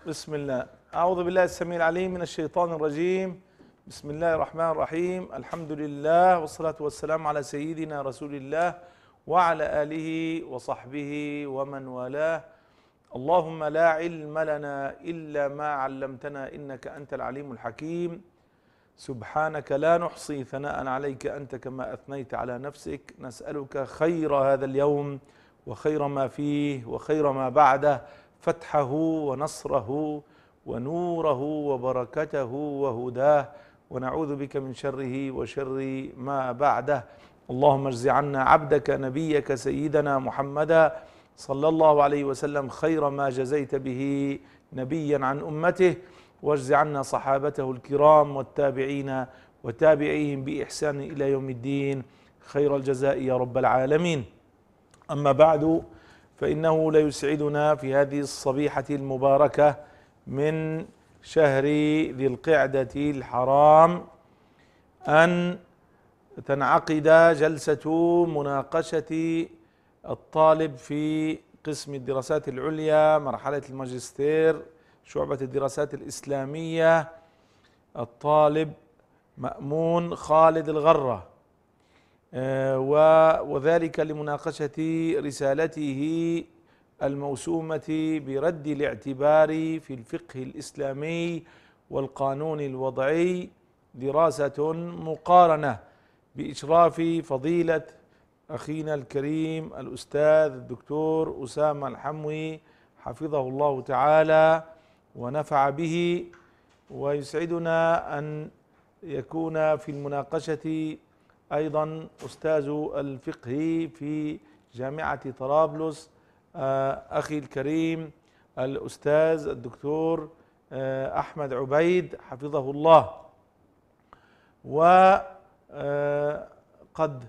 بسم الله. أعوذ بالله السميع العليم من الشيطان الرجيم. بسم الله الرحمن الرحيم. الحمد لله والصلاة والسلام على سيدنا رسول الله وعلى آله وصحبه ومن والاه. اللهم لا علم لنا إلا ما علمتنا إنك أنت العليم الحكيم. سبحانك لا نحصي ثناء عليك أنت كما أثنيت على نفسك. نسألك خير هذا اليوم وخير ما فيه وخير ما بعده، فتحه ونصره ونوره وبركته وهداه، ونعوذ بك من شره وشر ما بعده. اللهم اجز عنا عبدك نبيك سيدنا محمدا صلى الله عليه وسلم خير ما جزيت به نبيا عن أمته، واجز عنا صحابته الكرام والتابعين وتابعيهم بإحسان إلى يوم الدين خير الجزاء يا رب العالمين. أما بعد، فإنه ليسعدنا في هذه الصبيحة المباركة من شهر ذي القعدة الحرام أن تنعقد جلسة مناقشة الطالب في قسم الدراسات العليا مرحلة الماجستير شعبة الدراسات الإسلامية، الطالب مأمون خالد الغرة، وذلك لمناقشة رسالته الموسومة برد الاعتبار في الفقه الإسلامي والقانون الوضعي، دراسة مقارنة بإشراف فضيلة أخينا الكريم الأستاذ الدكتور أسامة الحموي حفظه الله تعالى ونفع به. ويسعدنا أن يكون في المناقشة أيضا أستاذ الفقه في جامعة طرابلس أخي الكريم الأستاذ الدكتور أحمد عبيد حفظه الله. وقد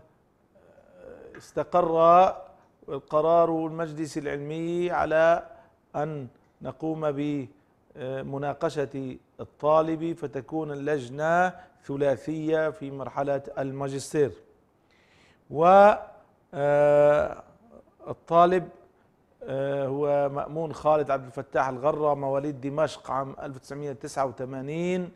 استقر قرار المجلس العلمي على أن نقوم بمناقشة الطالب، فتكون اللجنة ثلاثية في مرحلة الماجستير. والطالب هو مأمون خالد عبد الفتاح الغرة، مواليد دمشق عام 1989،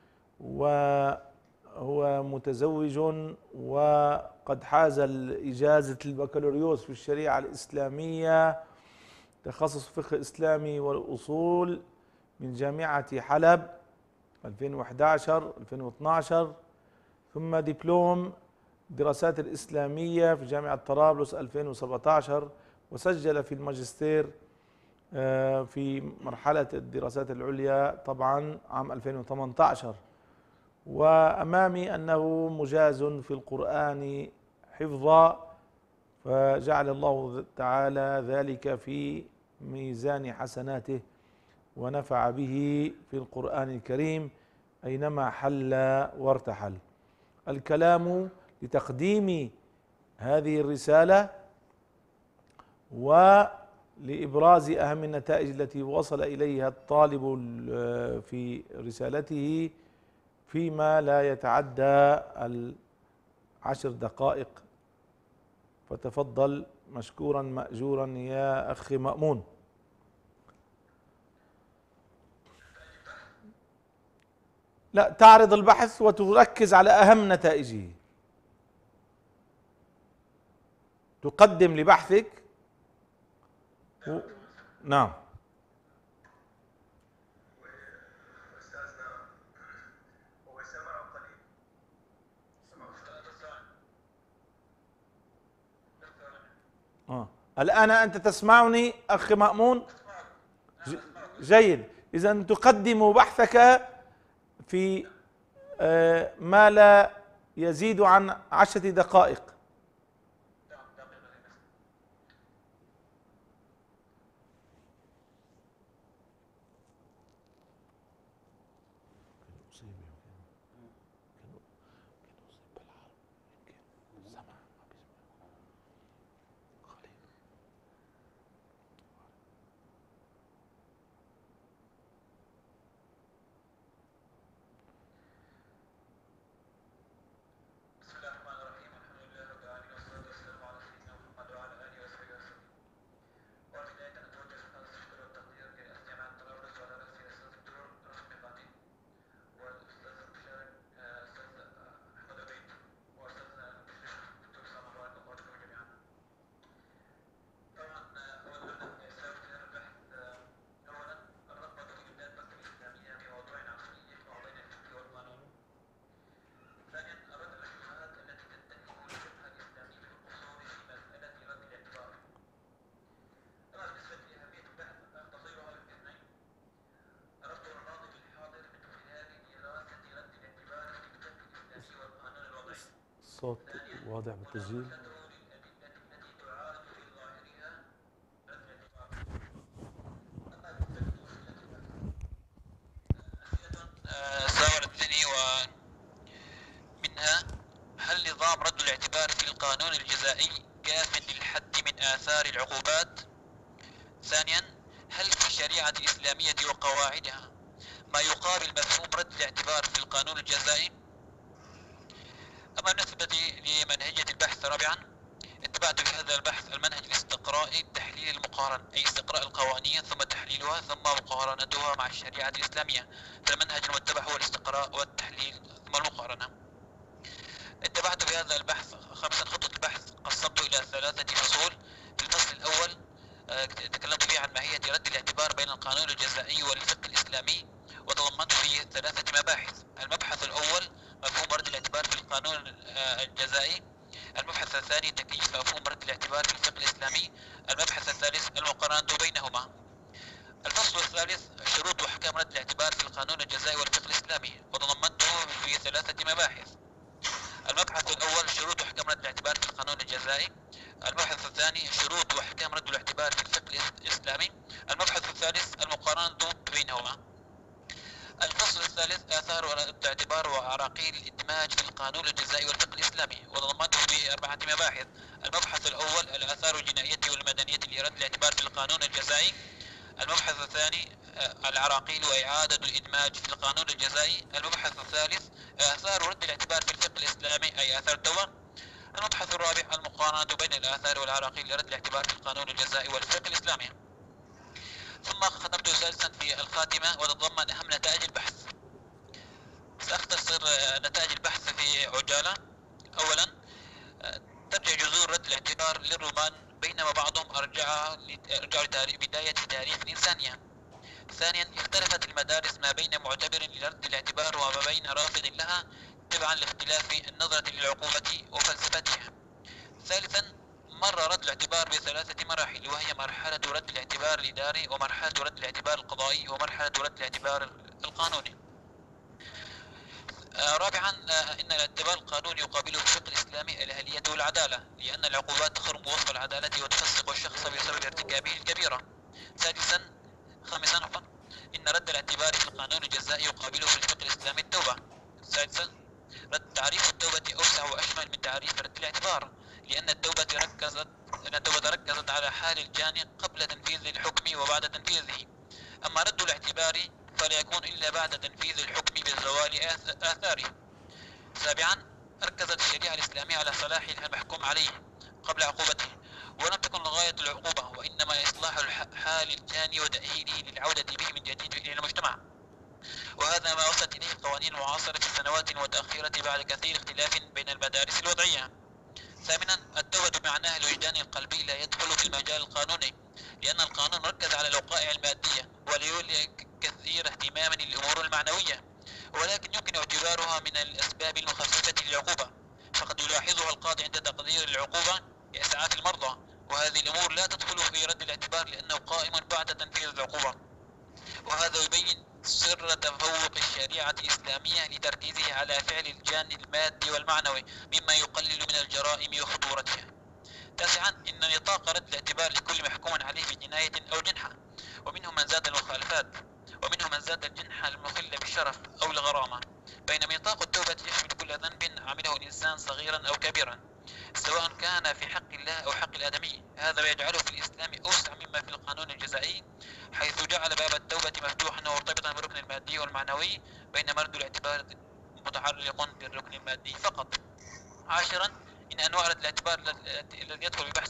وهو متزوج وقد حاز إجازة البكالوريوس في الشريعة الإسلامية تخصص فقه إسلامي والأصول من جامعة حلب 2011 2012، ثم دبلوم دراسات الإسلامية في جامعة طرابلس 2017، وسجل في الماجستير في مرحلة الدراسات العليا طبعا عام 2018. وأمامي أنه مجاز في القرآن حفظا، فجعل الله تعالى ذلك في ميزان حسناته ونفع به في القرآن الكريم أينما حل وارتحل. الكلام لتقديم هذه الرسالة ولإبراز أهم النتائج التي وصل إليها الطالب في رسالته فيما لا يتعدى 10 دقائق، فتفضل مشكورا مأجورا يا أخي مأمون. لا، تعرض البحث وتركز على أهم نتائجه، تقدم لبحثك نعم. الآن أنت تسمعني أخي مأمون؟ جيد. إذن تقدم بحثك في ما لا يزيد عن 10 دقائق. الصوت واضح بالتسجيل. ساوردتني، ومنها: هل نظام رد الاعتبار في القانون الجزائي كاف للحد من آثار العقوبات؟ ثانيا: هل في الشريعة الإسلامية وقواعدها ما يقابل مفهوم رد الاعتبار في القانون الجزائي؟ أما بالنسبة لمنهجية البحث، رابعا: اتبعت في هذا البحث المنهج الاستقرائي التحليل المقارن، أي استقراء القوانين ثم تحليلها ثم مقارنتها مع الشريعة الإسلامية. فالمنهج المتبع هو الاستقراء والتحليل ثم المقارنة. اتبعت في هذا البحث خمسا. خطة البحث قسمته إلى 3 فصول. في الفصل الأول تكلمت فيه عن ماهية رد الاعتبار بين القانون الجزائي والفقه الإسلامي، وتضمنت فيه 3 مباحث. المبحث الأول: مفهوم رد الاعتبار في القانون الجزائي. المبحث الثاني: تكييف مفهوم رد الاعتبار في الفقه الإسلامي. المبحث الثالث: المقارنة بينهما. الفصل الثالث: شروط وأحكام رد الاعتبار في القانون الجزائي والفقه الإسلامي، وتضمنته في 3 مباحث. المبحث الأول: شروط وأحكام رد الاعتبار في القانون الجزائي. المبحث الثاني: شروط وأحكام رد الاعتبار في الفقه الإسلامي. المبحث الثالث: المقارنة بينهما. الفصل الثالث: آثار رد الاعتبار وعراقيل الإدماج في القانون الجزائي والفقه الإسلامي، وتضمنته ب4 مباحث. المبحث الأول: الآثار الجنائية والمدنية لرد الاعتبار في القانون الجزائي. المبحث الثاني: العراقيل وإعادة الإدماج في القانون الجزائي. المبحث الثالث: آثار رد الاعتبار في الفقه الإسلامي، أي آثار التوبة. المبحث الرابع: المقارنة بين الآثار والعراقيل لرد الاعتبار في القانون الجزائي والفقه الإسلامي. ثم ختمت سادسا في الخاتمة، وتتضمن أهم نتائج البحث. سأختصر نتائج البحث في عجالة. أولا: ترجع جذور رد الاعتبار للرومان، بينما بعضهم أرجع بداية تاريخ الإنسانية. ثانيا: اختلفت المدارس ما بين معتبر لرد الاعتبار وما بين رافض لها، تبعا لاختلاف النظرة للعقوبة وفلسفتها. ثالثا: مر رد الاعتبار ب3 مراحل، وهي مرحلة رد الاعتبار الإداري، ومرحلة رد الاعتبار القضائي، ومرحلة رد الاعتبار القانوني. رابعا: إن الاعتبار القانوني يقابله في الفقه الإسلامي الأهلية والعدالة، لأن العقوبات تخرم وصف العدالة وتفسق الشخص بسبب ارتكابه الكبيرة. خامسا: إن رد الاعتبار في القانون الجزائي يقابله في الفقه الإسلامي التوبة. سادسا: تعريف التوبة أوسع وأشمل من تعريف رد الاعتبار، لأن التوبة ركزت على حال الجاني قبل تنفيذ الحكم وبعد تنفيذه، أما رد الاعتبار فلا يكون إلا بعد تنفيذ الحكم بزوال آثاره. سابعا: ركزت الشريعة الإسلامية على صلاح المحكوم عليه قبل عقوبته، ولم تكن غاية العقوبة وإنما إصلاح حال الجاني وتأهيله للعودة به من جديد إلى المجتمع، وهذا ما وصلت إليه القوانين المعاصرة في السنوات المتأخرة بعد كثير اختلاف بين المدارس الوضعية. ثامنا: التوبة بمعناها الوجداني القلبي لا يدخل في المجال القانوني، لأن القانون ركز على الوقائع المادية ولا يولي كثير اهتماما للأمور المعنوية، ولكن يمكن اعتبارها من الأسباب المخففة للعقوبة، فقد يلاحظها القاضي عند تقدير العقوبة كإسعاف المرضى، وهذه الأمور لا تدخل في رد الاعتبار لأنه قائم بعد تنفيذ العقوبة. وهذا يبين سر تفوق الشريعة الإسلامية لتركيزها على فعل الجاني المادي والمعنوي، مما يقلل من الجرائم وخطورتها. تاسعا: إن نطاق رد الاعتبار لكل محكوم عليه بجناية أو جنحة، ومنهم من زاد المخالفات، ومنهم من زاد الجنحة المخلة بالشرف أو الغرامة، بينما نطاق التوبة يشمل كل ذنب عمله الإنسان صغيرا أو كبيرا، سواء كان في حق الله أو حق الآدمي. هذا يجعله في الإسلام أوسع مما في القانون الجزائي، حيث جعل باب التوبة مفتوحا ومرتبطا بالركن المادي والمعنوي، بينما رد الاعتبار متعلق بالركن المادي فقط. عاشرا: إن أنواع رد الاعتبار التي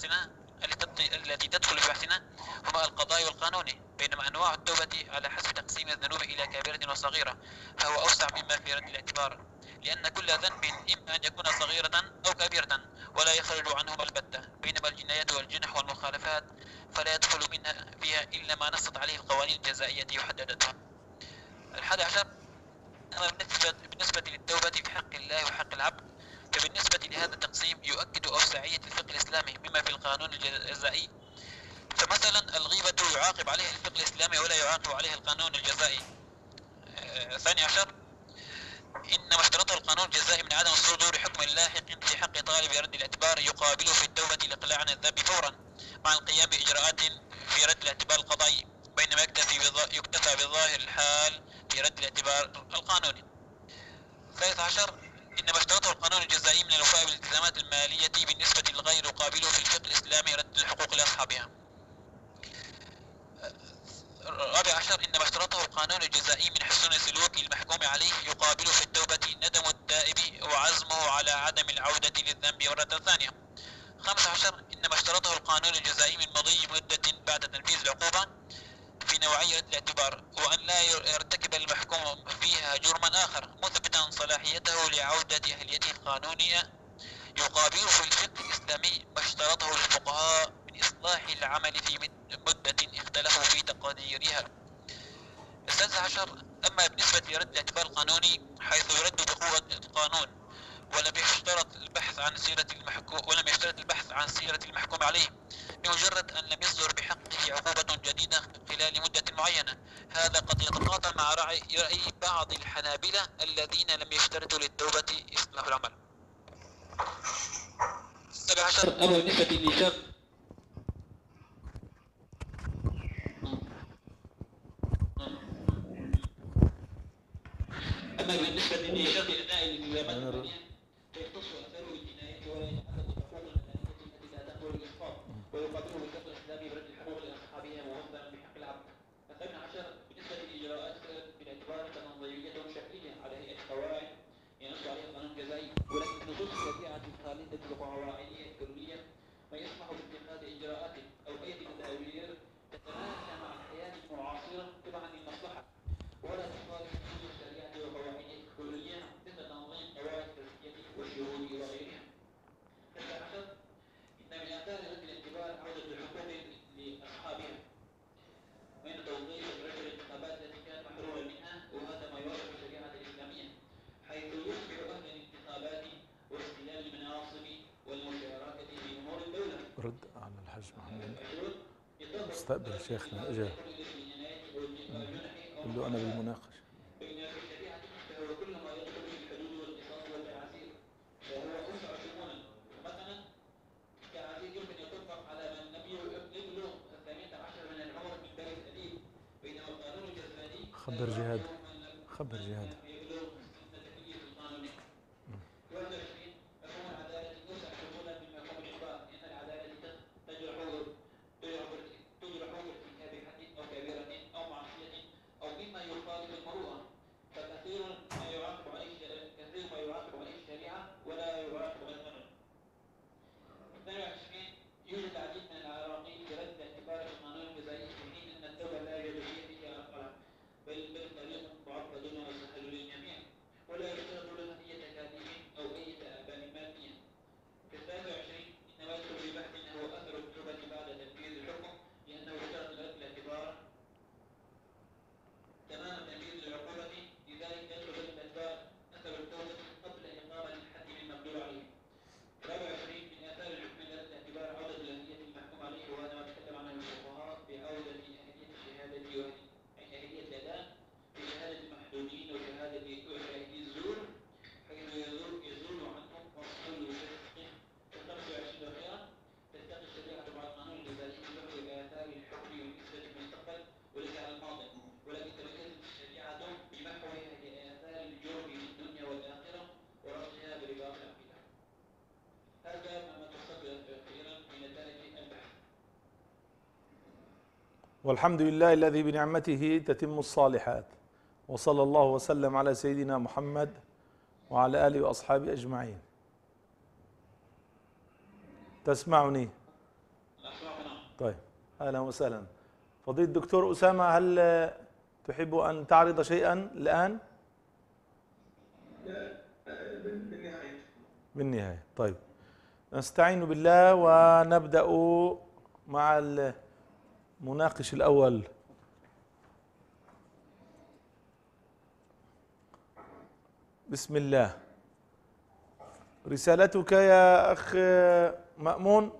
تدخل في بحثنا هما القضائي والقانوني، بينما أنواع التوبة على حسب تقسيم الذنوب إلى كبيرة وصغيرة فهو أوسع مما في رد الاعتبار، لأن كل ذنب إما أن يكون صغيرة أو كبيرة ولا يخرج عنهما البتة، بينما الجنايات والجنح والمخالفات فلا يدخل فيها إلا ما نصت عليه القوانين الجزائية وحددتها. 11: أما بالنسبة للتوبة في حق الله وحق العبد، فبالنسبة لهذا التقسيم يؤكد أوسعية الفقه الإسلامي مما في القانون الجزائي. فمثلا الغيبة يعاقب عليها الفقه الإسلامي ولا يعاقب عليها القانون الجزائي. 12: إنما اشترطه القانون الجزائي من عدم صدور حكم لاحق في حق طالب رد الاعتبار يقابله في التوبة الإقلاع عن الذنب فورا مع القيام بإجراءات في رد الاعتبار القضائي، بينما يكتفى بظاهر الحال في رد الاعتبار القانوني. 13. إنما اشترطه القانون الجزائي من الوفاء بالالتزامات المالية بالنسبة للغير يقابله في الفقه الإسلامي رد الحقوق لأصحابها. 14. إنما اشترطه القانون الجزائي من حسن سلوك المحكوم عليه يقابله في التوبة ندم التائب وعزمه على عدم العودة للذنب مرة ثانية. 15. إنما اشترطه القانون الجزائي من مضي مدة بعد تنفيذ العقوبة في نوعية الاعتبار، وأن لا يرتكب المحكوم فيها جرما آخر، مثبتا صلاحيته لعودة أهليته القانونية. يقابل في الفقه الإسلامي ما اشترطه الفقهاء من إصلاح العمل في مدة اختلفوا في تقديرها. 16. أما بالنسبة لرد الاعتبار القانوني حيث يرد بقوة القانون ولم يشترط البحث عن سيرة المحكوم عليه، بمجرد أن لم يصدر بحقه عقوبة جديدة خلال مدة معينة. هذا قد يتقاطع مع رأي بعض الحنابلة الذين لم يشترطوا للتوبة إصلاح العمل. 17. أما بالنسبة لشرط أداء الالتزامات المالية فيختص أثره بالجناية ولا يتعدد الحقوق المدنية التي لا تقبل الإسقاط، ويقابله بالفقه الإسلامي برد الحقوق لأصحابها موفرا بحق العبد. 18. بالنسبة للإجراءات بالاعتبار فنظرية شكلية على هيئة قواعد ينص عليها القانون الجزائي، ولكن نصوص الشريعة الخالدة بالقواعدية الكلية ما يسمح باتخاذ إجراءات أو أي تدابير تتماشى مع الحياة المعاصرة تبعا للمصلحة، ولا تخالف نصوص الشريعة والقواعدية الكلية مثل تنظيم قواعد التزكية والشهود وغيرها. 19. إن من آثار رد الاعتبار عودة الحقوق لأصحابها وإن توظيف رجل الانتخابات التي كان محروما منها، وهذا ما يوافق الشريعة الإسلامية، حيث يصبح أهل الانتخابات واستلام المناصب والمشاركة في أمور الدولة. رد على الحاج محمد مستقبل شيخنا اجا قل له انا بالمناقشه. بين الشريعة فهو كل ما يدخل في الحدود والقصاص والتعازير فهو أوسع شمولا. مثلا التعازير يمكن يطبق على من لم يبلغ 18 من العمر من باب الأديب، بينما القانون الجزائي خبر جهاد خبر جهاد. يبلغ سن تكليف القانوني. 21. مفهوم العدالة أوسع شمولا من مفهوم الإجبار، لأن العدالة تجرح ارتكاب حد أو كبيرة أو معصية أو مما يخالف المروءة، فكثير ما يعاقب عليه الشريعة ولا يعاقب عليه القانون. 22. يوجد العديد من العراقيل في رد الاعتبار في القانون الجزائي، في حين أن التوبة لا يوجد فيها القلم، بل طريق معقد ومسهل للجميع، ولا يشترط لها أي تكاليف أو أي آباء مادية. 23. إنما يدخل في بحث هو أثر التوبة بعد تنفيذ الحكم، لأنه اشترط رد الاعتبار تمام تنفيذ العقوبة، لذلك يدخل رد الاعتبار أثر التوبة قبل إقامة الحد بالمقدور عليه. 24. من آثار الحكم رد الاعتبار عودة الأهلية المحكوم عليه، وهذا ما تكلم عنه الفقهاء بعودة أهلية الشهادة أهلية الأداء في شهادة المحدودين وشهادة شاهدي الزور، حيث يزول عنهم مصدر الفسق. 25. أخيرا تتقي الشريعة مع القانون الجزائي بفهم آثار الحكم والنسبة للمستقبل وليس على الماضي، ولكن تميزت الشريعة بمحوها لآثار الجرم في الدنيا والآخرة وربطها برباط العقيدة. هذا ما تصدر أخيرا في نتائج البحث. والحمد لله الذي بنعمته تتم الصالحات، وصلى الله وسلم على سيدنا محمد وعلى آله وأصحابه أجمعين. تسمعني؟ طيب، أهلا وسهلا. فضيلة الدكتور أسامة، هل تحب أن تعرض شيئا الآن؟ بالنهاية. طيب، نستعين بالله ونبدأ مع المناقش الأول. بسم الله. رسالتك يا أخ مأمون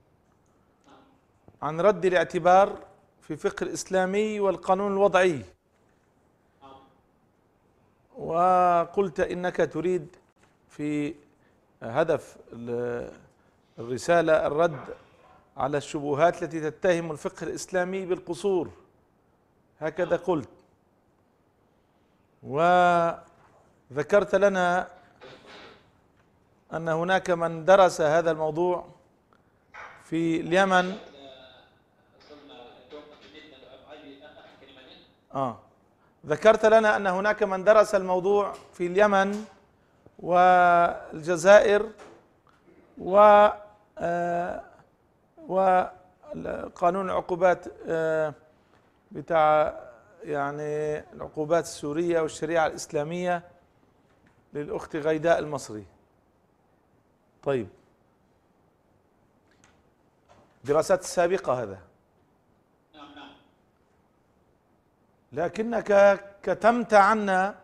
عن رد الاعتبار في فقه الإسلامي والقانون الوضعي، وقلت إنك تريد في هدف الرسالة الرد على الشبهات التي تتهم الفقه الإسلامي بالقصور، هكذا قلت. وذكرت لنا أن هناك من درس هذا الموضوع في اليمن. ذكرت لنا أن هناك من درس الموضوع في اليمن والجزائر وقانون العقوبات بتاع يعني العقوبات السورية والشريعة الإسلامية للأخت غيداء المصري. طيب، دراسات السابقة هذا، لكنك كتمت عنا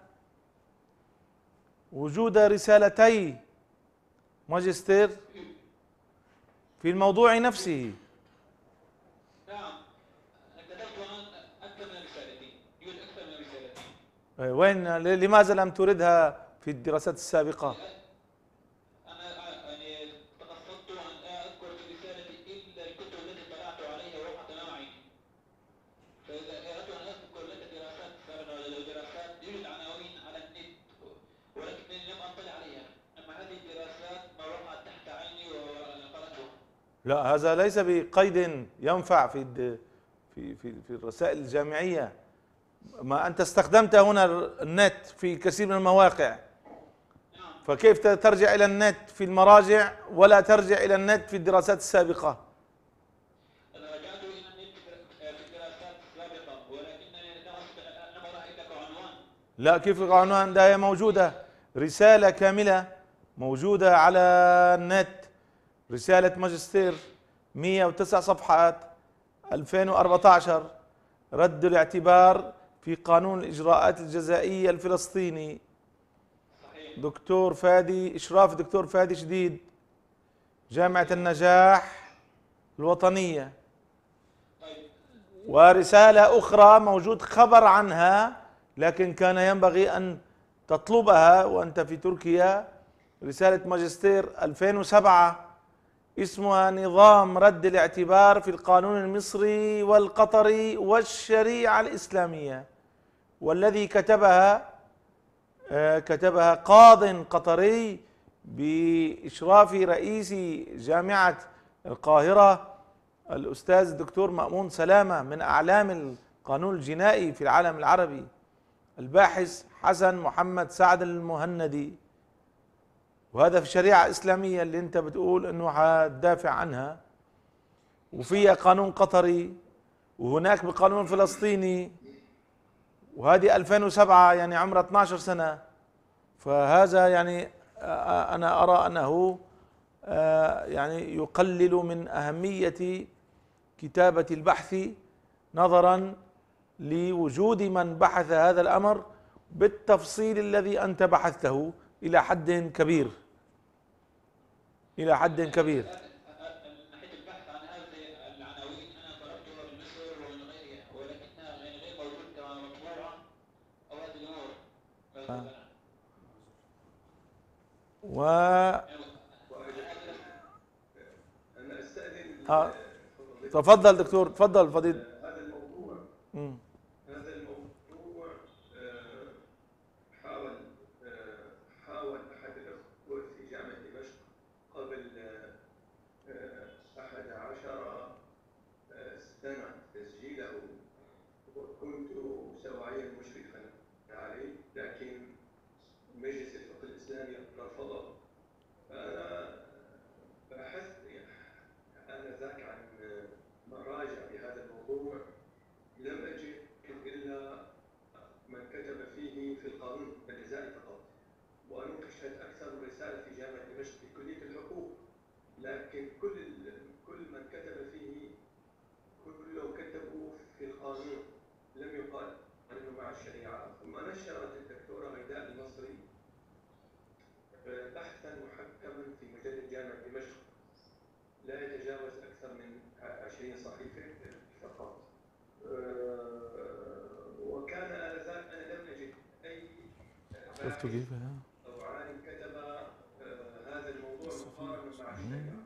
وجود رسالتي ماجستير في الموضوع نفسه. نعم، كتبت أكثر من رسالتين، يوجد أكثر من رسالتين. وين لماذا لم تردها في الدراسات السابقة؟ أنا يعني تقصدت أن أذكر في رسالتي إلا الكتب التي اطلعت عليها ووقعت معي. فإذا أردت أن أذكر لك دراسات سابقة أو دراسات يوجد عناوين على النت ولكنني لم أطلع عليها، أما هذه الدراسات ما وقعت تحت عيني وقرأتها. لا، هذا ليس بقيد ينفع في الرسائل الجامعية. ما أنت استخدمت هنا النت في كثير من المواقع، فكيف ترجع إلى النت في المراجع ولا ترجع إلى النت في الدراسات السابقة؟ أنا رجعت إلى النت في الدراسات السابقة ولكنني لم أرى لك عنوان. لا، كيف العنوان ده؟ هي موجودة رسالة كاملة موجودة على النت، رسالة ماجستير 109 صفحات 2014، رد الاعتبار في قانون الإجراءات الجزائية الفلسطيني، دكتور فادي، إشراف دكتور فادي شديد، جامعة النجاح الوطنية. ورسالة أخرى موجود خبر عنها لكن كان ينبغي أن تطلبها وأنت في تركيا، رسالة ماجستير 2007 اسمها نظام رد الاعتبار في القانون المصري والقطري والشريعة الإسلامية، والذي كتبها قاض قطري بإشراف رئيس جامعة القاهرة الأستاذ الدكتور مأمون سلامة، من أعلام القانون الجنائي في العالم العربي، الباحث حسن محمد سعد المهندي. وهذا في الشريعة إسلامية اللي أنت بتقول أنه هتدافع عنها، وفيها قانون قطري، وهناك بقانون فلسطيني، وهذه 2007 يعني عمرها 12 سنة. فهذا يعني أنا أرى أنه يعني يقلل من أهمية كتابة البحث نظرا لوجود من بحث هذا الأمر بالتفصيل الذي أنت بحثته إلى حد كبير، إلى حد كبير. ناحية البحث عن هذه العناوين أنا طلبتها من مصر ومن غيرها ولكنها غير موجودة كما مطبوعة أو هذه الأمور. أنا أستأذن. تفضل دكتور، تفضل فضيل. هذا الموضوع حاول أحد الأخوة في جامعة دمشق قبل 11 سنة تسجيله، وكنت سواعيا مشرفا عليه، لكن مجلس الفقه الإسلامي رفضه. فأنا بحثت آنذاك عن مراجع بهذا الموضوع، لم أجد إلا من كتب فيه في القانون الجزائي فقط، ونوقشت أكثر رسالة في جامعة دمشق في كلية الحقوق، لكن كل من كتب فيه كله كتبوا في القانون، لم يقال أنه مع الشريعة. ثم نشرت الدكتورة غيداء المصري بحثا محكما في مجلة جامعة دمشق لا يتجاوز أكثر من 20 صحيفة فقط، وكان آنذاك أنا لم أجد أي شفتوا كيف؟ أو عالم كتب هذا الموضوع مقارنة مع الشريعة.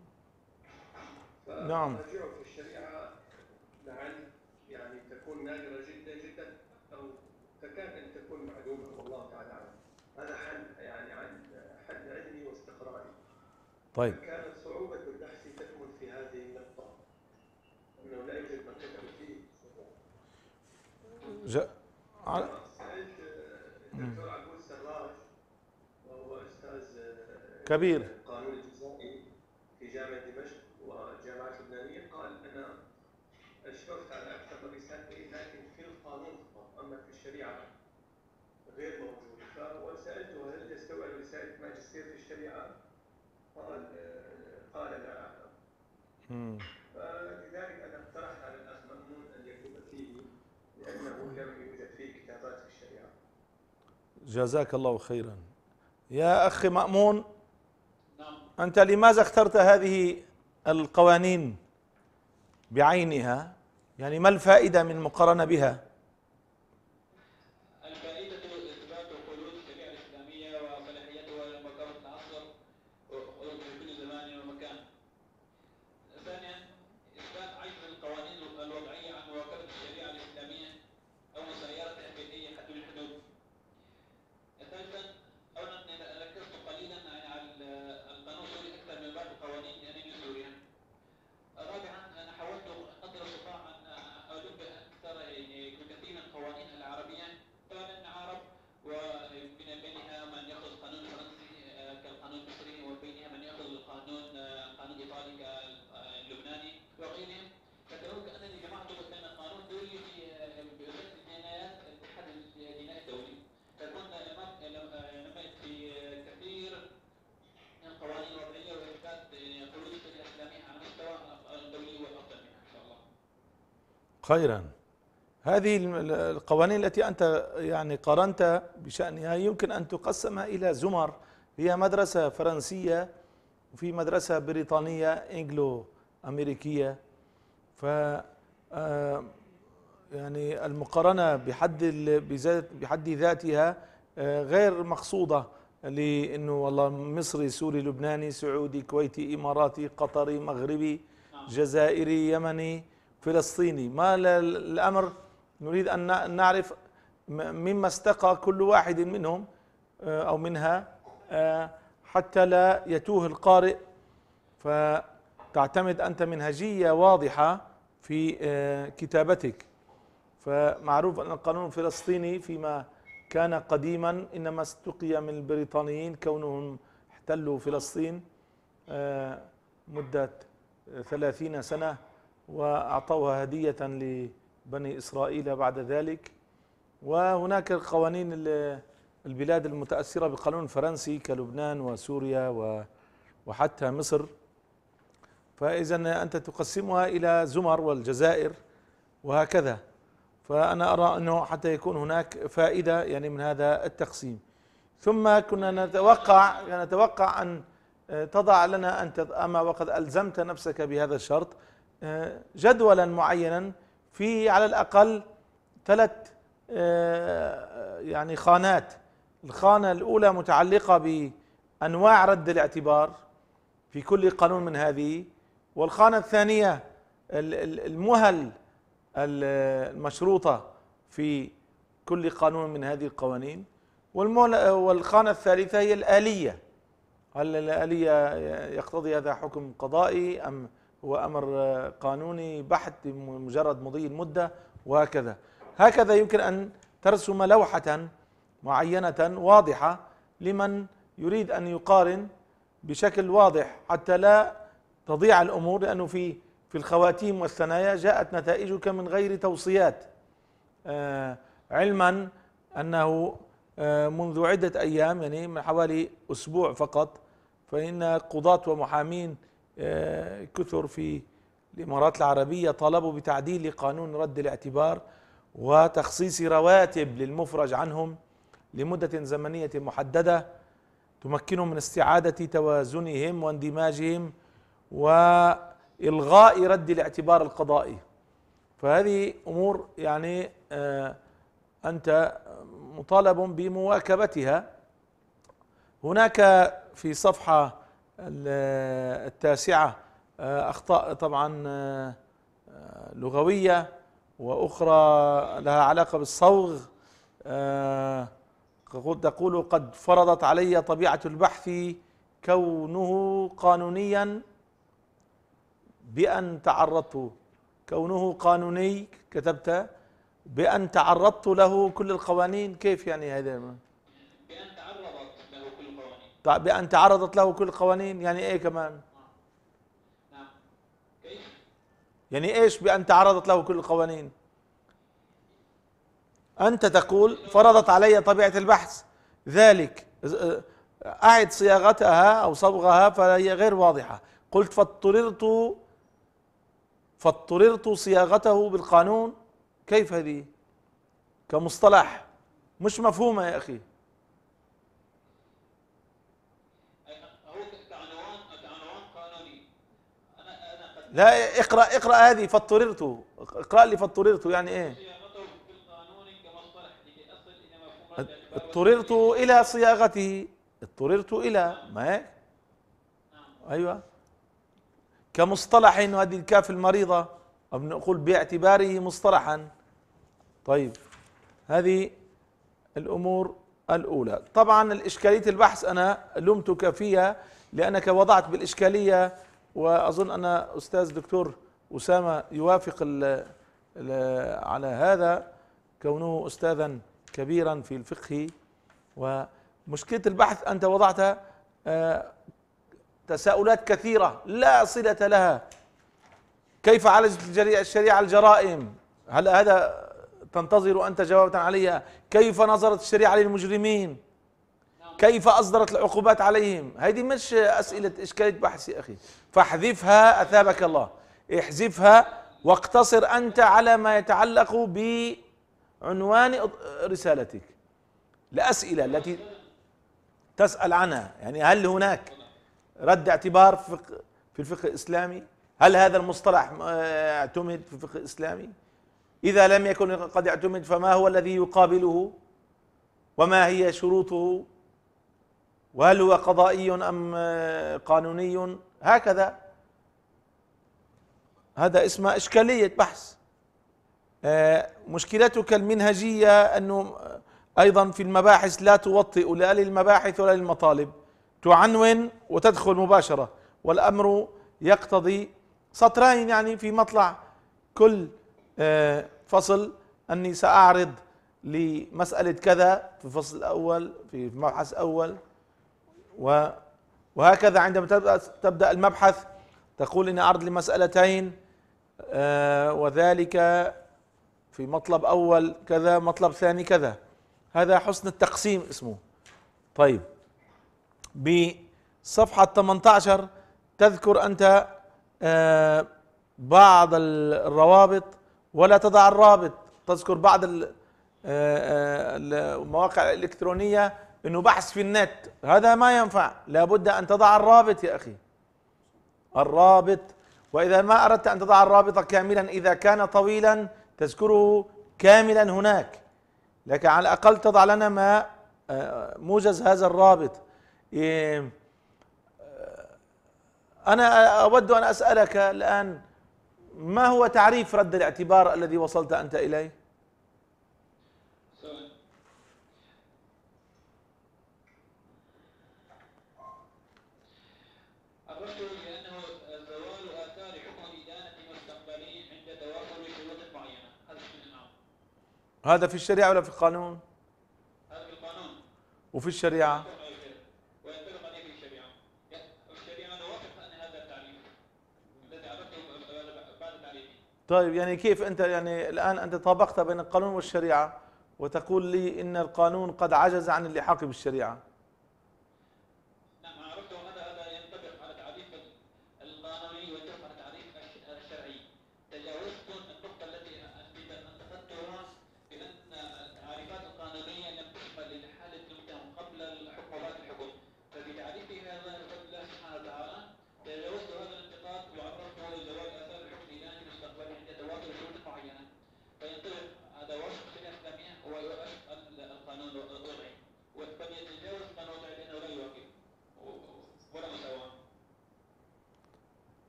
نعم. فمراجعه في الشريعة لعل يعني تكون نادرة جدا جدا، أو تكاد أن تكون معدومة، والله تعالى أعلم. هذا حل يعني عن حل علمي واستقراري. طيب. كانت صعوبة البحث تكمن في هذه النقطة، أنه لا يوجد من كتب فيه. سألت الدكتور عبود سراج، وهو أستاذ كبير القانون الجزائي في جامعة دمشق والجامعات اللبنانية، قال أنا أشرفت على أكثر من رسالة، لكن في القانون فقط، أما في الشريعة غير موجود. وسألته هل يستوعب رسالة ماجستير في الشريعة؟ قال لا أعلم. فلذلك أنا اقترحت على الأخ مأمون أن يكتب فيه، لأنه لم يوجد فيه كتابات في الشريعة. جزاك الله خيرا. يا أخي مأمون، أنت لماذا اخترت هذه القوانين بعينها؟ يعني ما الفائدة من المقارنة بها؟ الفائدة إثبات خلود الشريعة الإسلامية وصلاحيتها ومكانة العصر وخلود في كل زمان ومكان. ثانيا، إثبات عجز القوانين الوضعية عن مواكبة الشريعة الإسلامية أو مسايرتها في أي حد من الحدود. ثالثا، أولا ركزت قليلا على القانون السوري أكثر من بعض القوانين لأنني سوريا. رابعا، أنا حاولت قدر المستطاع أن ألب أكثر بكثير من القوانين العربية، فمن عرب ومن بينها من يأخذ قانون فرنسي كالقانون المصري، وبينها من يأخذ قانون إيطالي كاللبناني وغيرهم. فتقول كأنني جمعت بين قانون دولي في بوزارة الجنايات الاتحاد الجنائي الدولي. فكنا نميت في كثير من القوانين الوضعية وإثبات خلود الشريعة الإسلامية على مستوى الدولي والأفضل منها إن شاء الله. خيرا. هذه القوانين التي أنت يعني قارنت بشأنها يمكن أن تقسم إلى زمر. هي مدرسة فرنسية وفي مدرسة بريطانية إنجلو أمريكية. ف يعني المقارنة بحد ذاتها غير مقصودة، لأنه والله مصري سوري لبناني سعودي كويتي إماراتي قطري مغربي جزائري يمني فلسطيني. ما الأمر نريد أن نعرف مما استقى كل واحد منهم أو منها حتى لا يتوه القارئ. فتعتمد أنت منهجية واضحة في كتابتك. فمعروف أن القانون الفلسطيني فيما كان قديما إنما استقي من البريطانيين كونهم احتلوا فلسطين مدة 30 سنة وأعطوها هدية لبني إسرائيل بعد ذلك. وهناك قوانين البلاد المتأثرة بالقانون الفرنسي كلبنان وسوريا وحتى مصر. فإذا أنت تقسمها إلى زمر والجزائر وهكذا. فأنا أرى أنه حتى يكون هناك فائدة يعني من هذا التقسيم. ثم كنا نتوقع أن تضع لنا أنت، أما وقد ألزمت نفسك بهذا الشرط، جدولا معينا في على الأقل 3 يعني خانات. الخانة الأولى متعلقة بأنواع رد الاعتبار في كل قانون من هذه، والخانة الثانية المهل المشروطة في كل قانون من هذه القوانين، والخانة الثالثة هي الآلية. هل الآلية يقتضي هذا حكم قضائي أم هو أمر قانوني بحت مجرد مضي المدة، وهكذا. هكذا يمكن أن ترسم لوحة معينة واضحة لمن يريد أن يقارن بشكل واضح حتى لا تضيع الأمور، لأنه في الخواتيم والثنايا جاءت نتائجك من غير توصيات. علما أنه منذ عدة أيام يعني من حوالي أسبوع فقط فإن قضاة ومحامين كثر في الإمارات العربية طالبوا بتعديل قانون رد الاعتبار وتخصيص رواتب للمفرج عنهم لمدة زمنية محددة تمكنهم من استعادة توازنهم واندماجهم وإلغاء رد الاعتبار القضائي. فهذه أمور يعني أنت مطالب بمواكبتها. هناك في صفحة 9 أخطاء طبعا لغوية وأخرى لها علاقة بالصوغ. تقول قد فرضت علي طبيعة البحث كونه قانونيا بأن تعرضت، كونه قانوني كتبت بأن تعرضت له كل القوانين. كيف يعني هذا؟ بأن تعرضت له كل القوانين. طيب بأن تعرضت له كل القوانين يعني ايه كمان؟ نعم. كيف؟ يعني ايش بأن تعرضت له كل القوانين؟ أنت تقول فرضت علي طبيعة البحث ذلك، أعد صياغتها أو صبغها فهي غير واضحة. قلت فاضطررت صياغته بالقانون. كيف هذه كمصطلح مش مفهومة يا أخي؟ هو كعنوان قانوني. أنا لا، اقرأ هذه فاضطررت، اقرأ لي فاضطررت يعني ايه؟ صياغته في القانون كمصطلح لكي أصل إلى مفهوم اضطررت إلى صياغته، اضطررت إلى ما هيك؟ أيوة كمصطلح، إنه هذه الكاف المريضة أو نقول باعتباره مصطلحا. طيب هذه الأمور الأولى. طبعا الإشكالية البحث أنا لمتك فيها لأنك وضعت بالإشكالية، وأظن أن أستاذ دكتور أسامة يوافق على هذا كونه أستاذا كبيرا في الفقه. ومشكلة البحث أنت وضعتها تساؤلات كثيرة لا صلة لها. كيف عالجت الشريعة الجرائم؟ هل هذا تنتظر أنت جوابا عليها؟ كيف نظرت الشريعة للمجرمين؟ كيف أصدرت العقوبات عليهم؟ هذه مش أسئلة إشكالية بحث يا أخي، فاحذفها أثابك الله، احذفها واقتصر أنت على ما يتعلق بعنوان رسالتك. الأسئلة التي تسأل عنها يعني هل هناك رد اعتبار في الفقه الإسلامي؟ هل هذا المصطلح اعتمد في الفقه الإسلامي؟ إذا لم يكن قد اعتمد فما هو الذي يقابله؟ وما هي شروطه؟ وهل هو قضائي أم قانوني؟ هكذا. هذا اسمه إشكالية بحث. مشكلتك المنهجية أنه أيضا في المباحث لا توطئ لا للمباحث ولا للمطالب، تعنون وتدخل مباشرة، والأمر يقتضي سطرين يعني في مطلع كل فصل أني سأعرض لمسألة كذا في الفصل الأول في مبحث أول، وهكذا عندما تبدأ المبحث تقول إني أعرض لمسألتين وذلك في مطلب أول كذا مطلب ثاني كذا. هذا حسن التقسيم اسمه. طيب بصفحة 18 تذكر أنت بعض الروابط ولا تضع الرابط، تذكر بعض المواقع الإلكترونية إنه بحث في النت، هذا ما ينفع، لابد أن تضع الرابط يا أخي، الرابط. وإذا ما أردت أن تضع الرابط كاملا إذا كان طويلا تذكره كاملا هناك، لكن على الأقل تضع لنا ما موجز هذا الرابط. أنا أود أن أسألك الآن ما هو تعريف رد الاعتبار الذي وصلت أنت إليه؟ الرد لأنه زوال آثار حكم الإدانة مستقبلي عند توافر شروط معينة. هذا في نعم. هذا في الشريعة ولا في القانون؟ هذا في القانون. وفي الشريعة؟ وينطبق عليه في الشريعة. الشريعة نوافق أن هذا التعريف الذي عرفته بعد تعريفه. طيب يعني كيف أنت يعني الآن أنت طابقت بين القانون والشريعة وتقول لي إن القانون قد عجز عن اللحاق بالشريعة؟ نعم عرفته. هذا ينطبق على تعريف القانوني وينطبق على تعريف الشرعي. تجاوزت النقطة التي انتقدتها بأن التعريفات القانونية لم تشمل لحالة المتهم قبل الحكم وبعد الحكم، ففي تعريفه هذا بفضل الله سبحانه وتعالى تجاوزت هذا الانتقاد وعرفته زوال آثار الحكم الإداني مستقبلا عند توافر شروط معينة. فينطبق هذا وصف الشريعة الإسلامية هو وصف القانون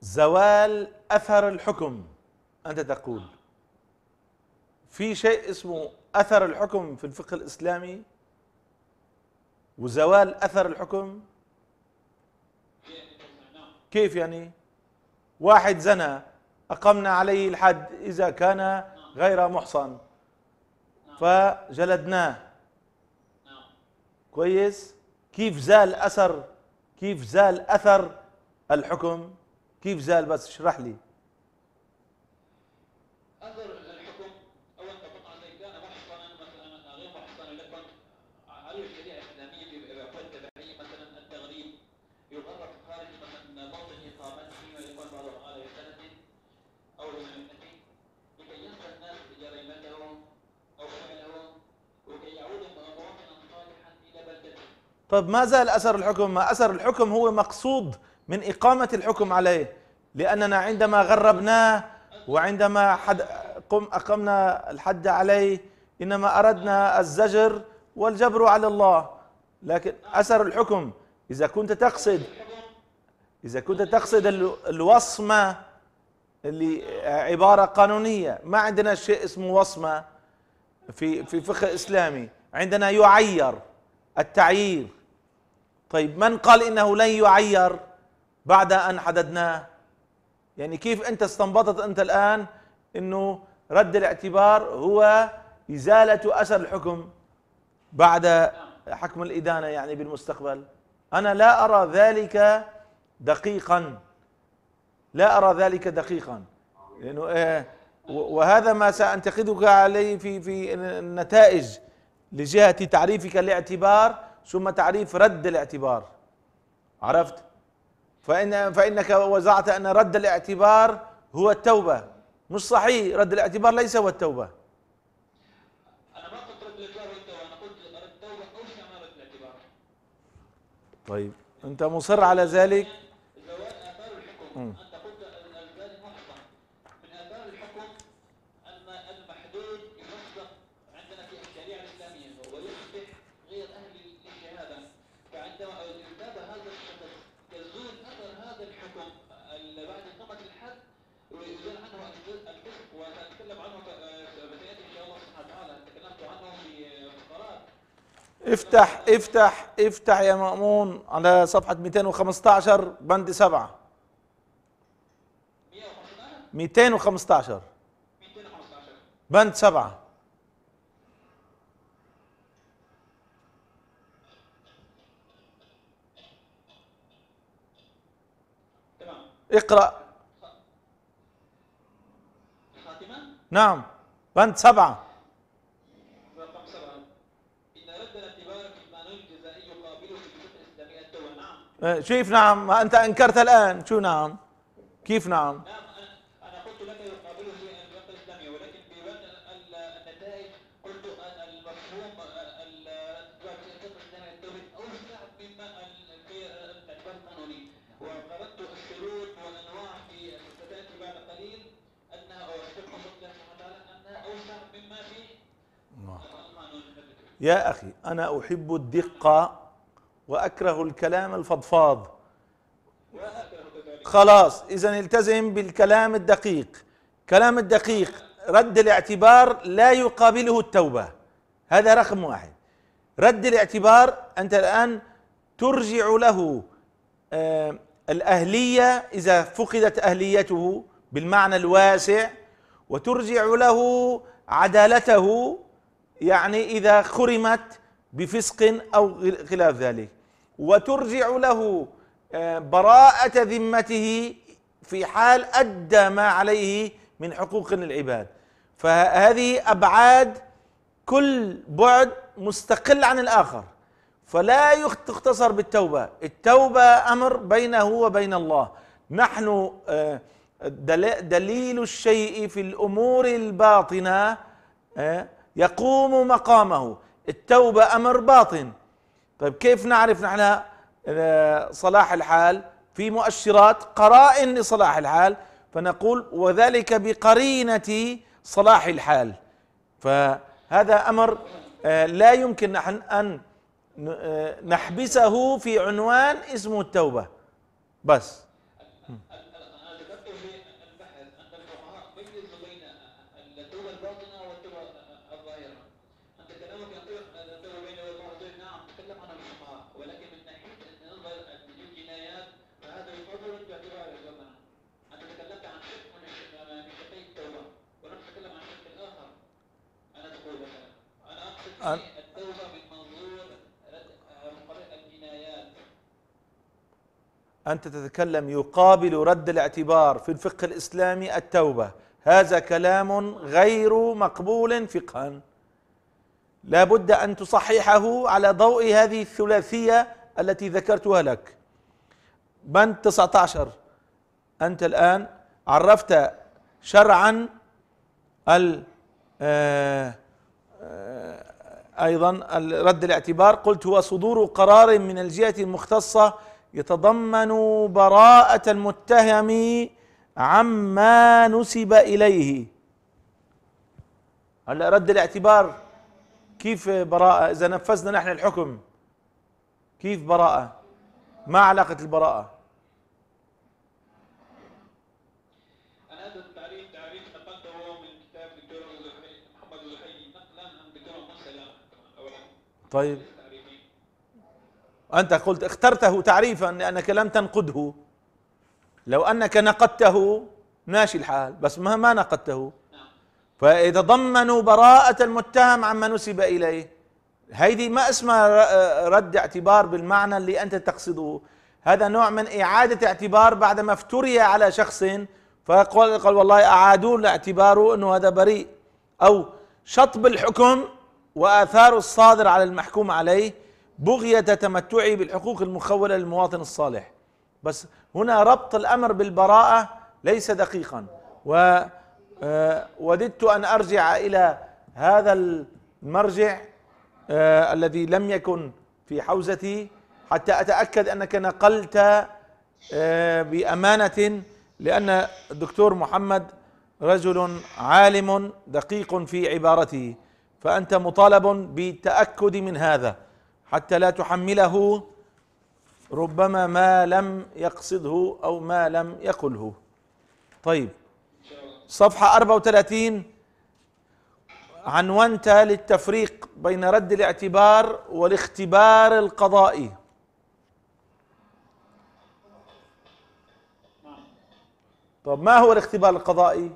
زوال أثر الحكم. أنت تقول في شيء اسمه أثر الحكم في الفقه الإسلامي وزوال أثر الحكم. كيف يعني؟ واحد زنى أقمنا عليه الحد إذا كان غير محصن فجلدناه. كويس؟ كيف زال أثر الحكم؟ كيف زال؟ بس اشرح لي. أثر الحكم أول طبقا إذا كان محصنا مثلا غير محصنا لكن عليه الشريعة الإسلامية بأحوال تبعية مثلا التغريب يغرب خارج مثلا موطن إقامته ويكون بعض على سنة أو سنتين لكي ينسى الناس جريمته أو فعله وكي يعود مواطنا صالحا إلى بلدته. طيب ما زال أثر الحكم؟ ما أثر الحكم هو مقصود من إقامة الحكم عليه، لأننا عندما غربناه وعندما أقمنا الحد عليه إنما أردنا الزجر والجبر على الله. لكن أثر الحكم إذا كنت تقصد الوصمة اللي عبارة قانونية، ما عندنا شيء اسمه وصمة في فقه إسلامي، عندنا يعير، التعيير. طيب من قال إنه لن يعير بعد أن حددناه؟ يعني كيف أنت استنبطت أنت الآن إنه رد الاعتبار هو إزالة أثر الحكم بعد حكم الإدانة يعني بالمستقبل؟ أنا لا أرى ذلك دقيقا، لا أرى ذلك دقيقا، لأنه وهذا ما سأنتقدك عليه في النتائج لجهة تعريفك الاعتبار ثم تعريف رد الاعتبار. عرفت؟ فإنك وزعت أن رد الاعتبار هو التوبة. مش صحيح، رد الاعتبار ليس هو التوبة. أنا ما قلت رد الاعتبار هو التوبة، أنا قلت التوبة أوسع من رد الاعتبار. طيب أنت مصر على ذلك؟ زوال آثار الحكم. أنت قلت الزاني محصن. من آثار الحكم أن المحدود يفسق عندنا في الشريعة الإسلامية ويصبح غير أهل للشهادة، فعندما ارتاب هذا الشخص يزول أثر هذا الحكم بعد إقامة الحد ويزول عنه الفسق، وسنتكلم عنه بسيأتي إن شاء الله سبحانه وتعالى. تكلمت عنه في فقرات. افتح يا مأمون على صفحة 215 بند 7. 215 بند 7. تمام. اقرأ. خاتمة. نعم بند 7. رقم 7. إن رد الاعتبار في القانون الجزائي يقابله في الفقه الإسلامي التوبة. نعم. كيف نعم؟ ما أنت أنكرت الآن. شو نعم؟ كيف نعم؟ نعم أنا قلت لك يقابله في الفقه الإسلامي، ولكن في بند النتائج قلت المفهوم في الفقه الإسلامي التوبة أوسع مما في الاعتبار القانوني، وقرأت الشروط والأنواع في ستأتي بعد قليل أنها في فقه الله سبحانه وتعالى أنها أوسع مما في القانون. يا أخي أنا أحب الدقة وأكره الكلام الفضفاض. خلاص إذا التزم بالكلام الدقيق. كلام الدقيق رد الاعتبار لا يقابله التوبة، هذا رقم 1. رد الاعتبار أنت الآن ترجع له الأهلية إذا فقدت أهليته بالمعنى الواسع، وترجع له عدالته يعني إذا خرمت بفسق أو خلاف ذلك، وترجع له براءة ذمته في حال أدى ما عليه من حقوق للعباد. فهذه أبعاد كل بعد مستقل عن الآخر، فلا تختصر بالتوبة. التوبة أمر بينه وبين الله. نحن دليل الشيء في الأمور الباطنة يقوم مقامه. التوبة أمر باطن. طيب كيف نعرف نحن صلاح الحال؟ في مؤشرات قرائن لصلاح الحال، فنقول وذلك بقرينة صلاح الحال. فهذا أمر لا يمكن نحن أن نحبسه في عنوان اسمه التوبة بس. أنا التوبة من منظور الجنايات. أنت تتكلم يقابل رد الاعتبار في الفقه الإسلامي التوبة، هذا كلام غير مقبول فقها، لا بد أن تصححه على ضوء هذه الثلاثية التي ذكرتها لك. بند 19 أنت الآن عرفت شرعا أيضا رد الاعتبار، قلت هو صدور قرار من الجهة المختصة يتضمن براءة المتهم عما نسب إليه. هلا رد الاعتبار كيف براءة؟ إذا نفذنا نحن الحكم كيف براءة؟ ما علاقة البراءة؟ أنا هذا التعريف نقلته من كتاب الدكتور محمد الحي نقلا عن الدكتور منسلم أولا. طيب أنت قلت اخترته تعريفا لأنك لم تنقده، لو أنك نقدته ماشي الحال، بس ما نقدته. فيتضمن براءة المتهم عما نسب إليه، هيدي ما اسمها رد اعتبار بالمعنى اللي أنت تقصده، هذا نوع من إعادة اعتبار بعدما افتري على شخص فقال والله أعادوا لاعتباره أنه هذا بريء، أو شطب الحكم وآثار الصادر على المحكوم عليه بغية تمتعه بالحقوق المخولة للمواطن الصالح. بس هنا ربط الأمر بالبراءة ليس دقيقا، ووددت أن أرجع إلى هذا المرجع الذي لم يكن في حوزتي حتى أتأكد أنك نقلت بأمانة، لأن الدكتور محمد رجل عالم دقيق في عبارته، فأنت مطالب بالتأكد من هذا حتى لا تحمله ربما ما لم يقصده أو ما لم يقله. طيب صفحة 34 عنونت للتفريق بين رد الاعتبار والاختبار القضائي. طب ما هو الاختبار القضائي؟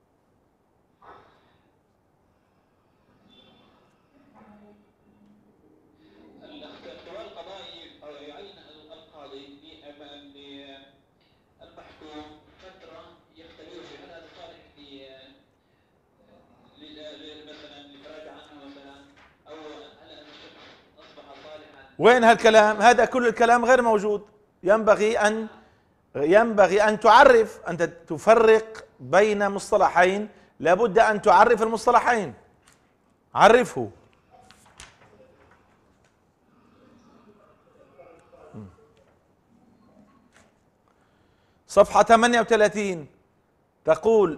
الاختبار القضائي يعين القاضي للمحكوم فترة يختبره في هل هذا صالح مثلا للإفراج عنه مثلا، أو هل هذا الشخص أصبح صالحا. وين هالكلام؟ هذا كل الكلام غير موجود. ينبغي أن تعرف، أنت تفرق بين مصطلحين، لابد أن تعرف المصطلحين، عرفه. صفحة 38 تقول: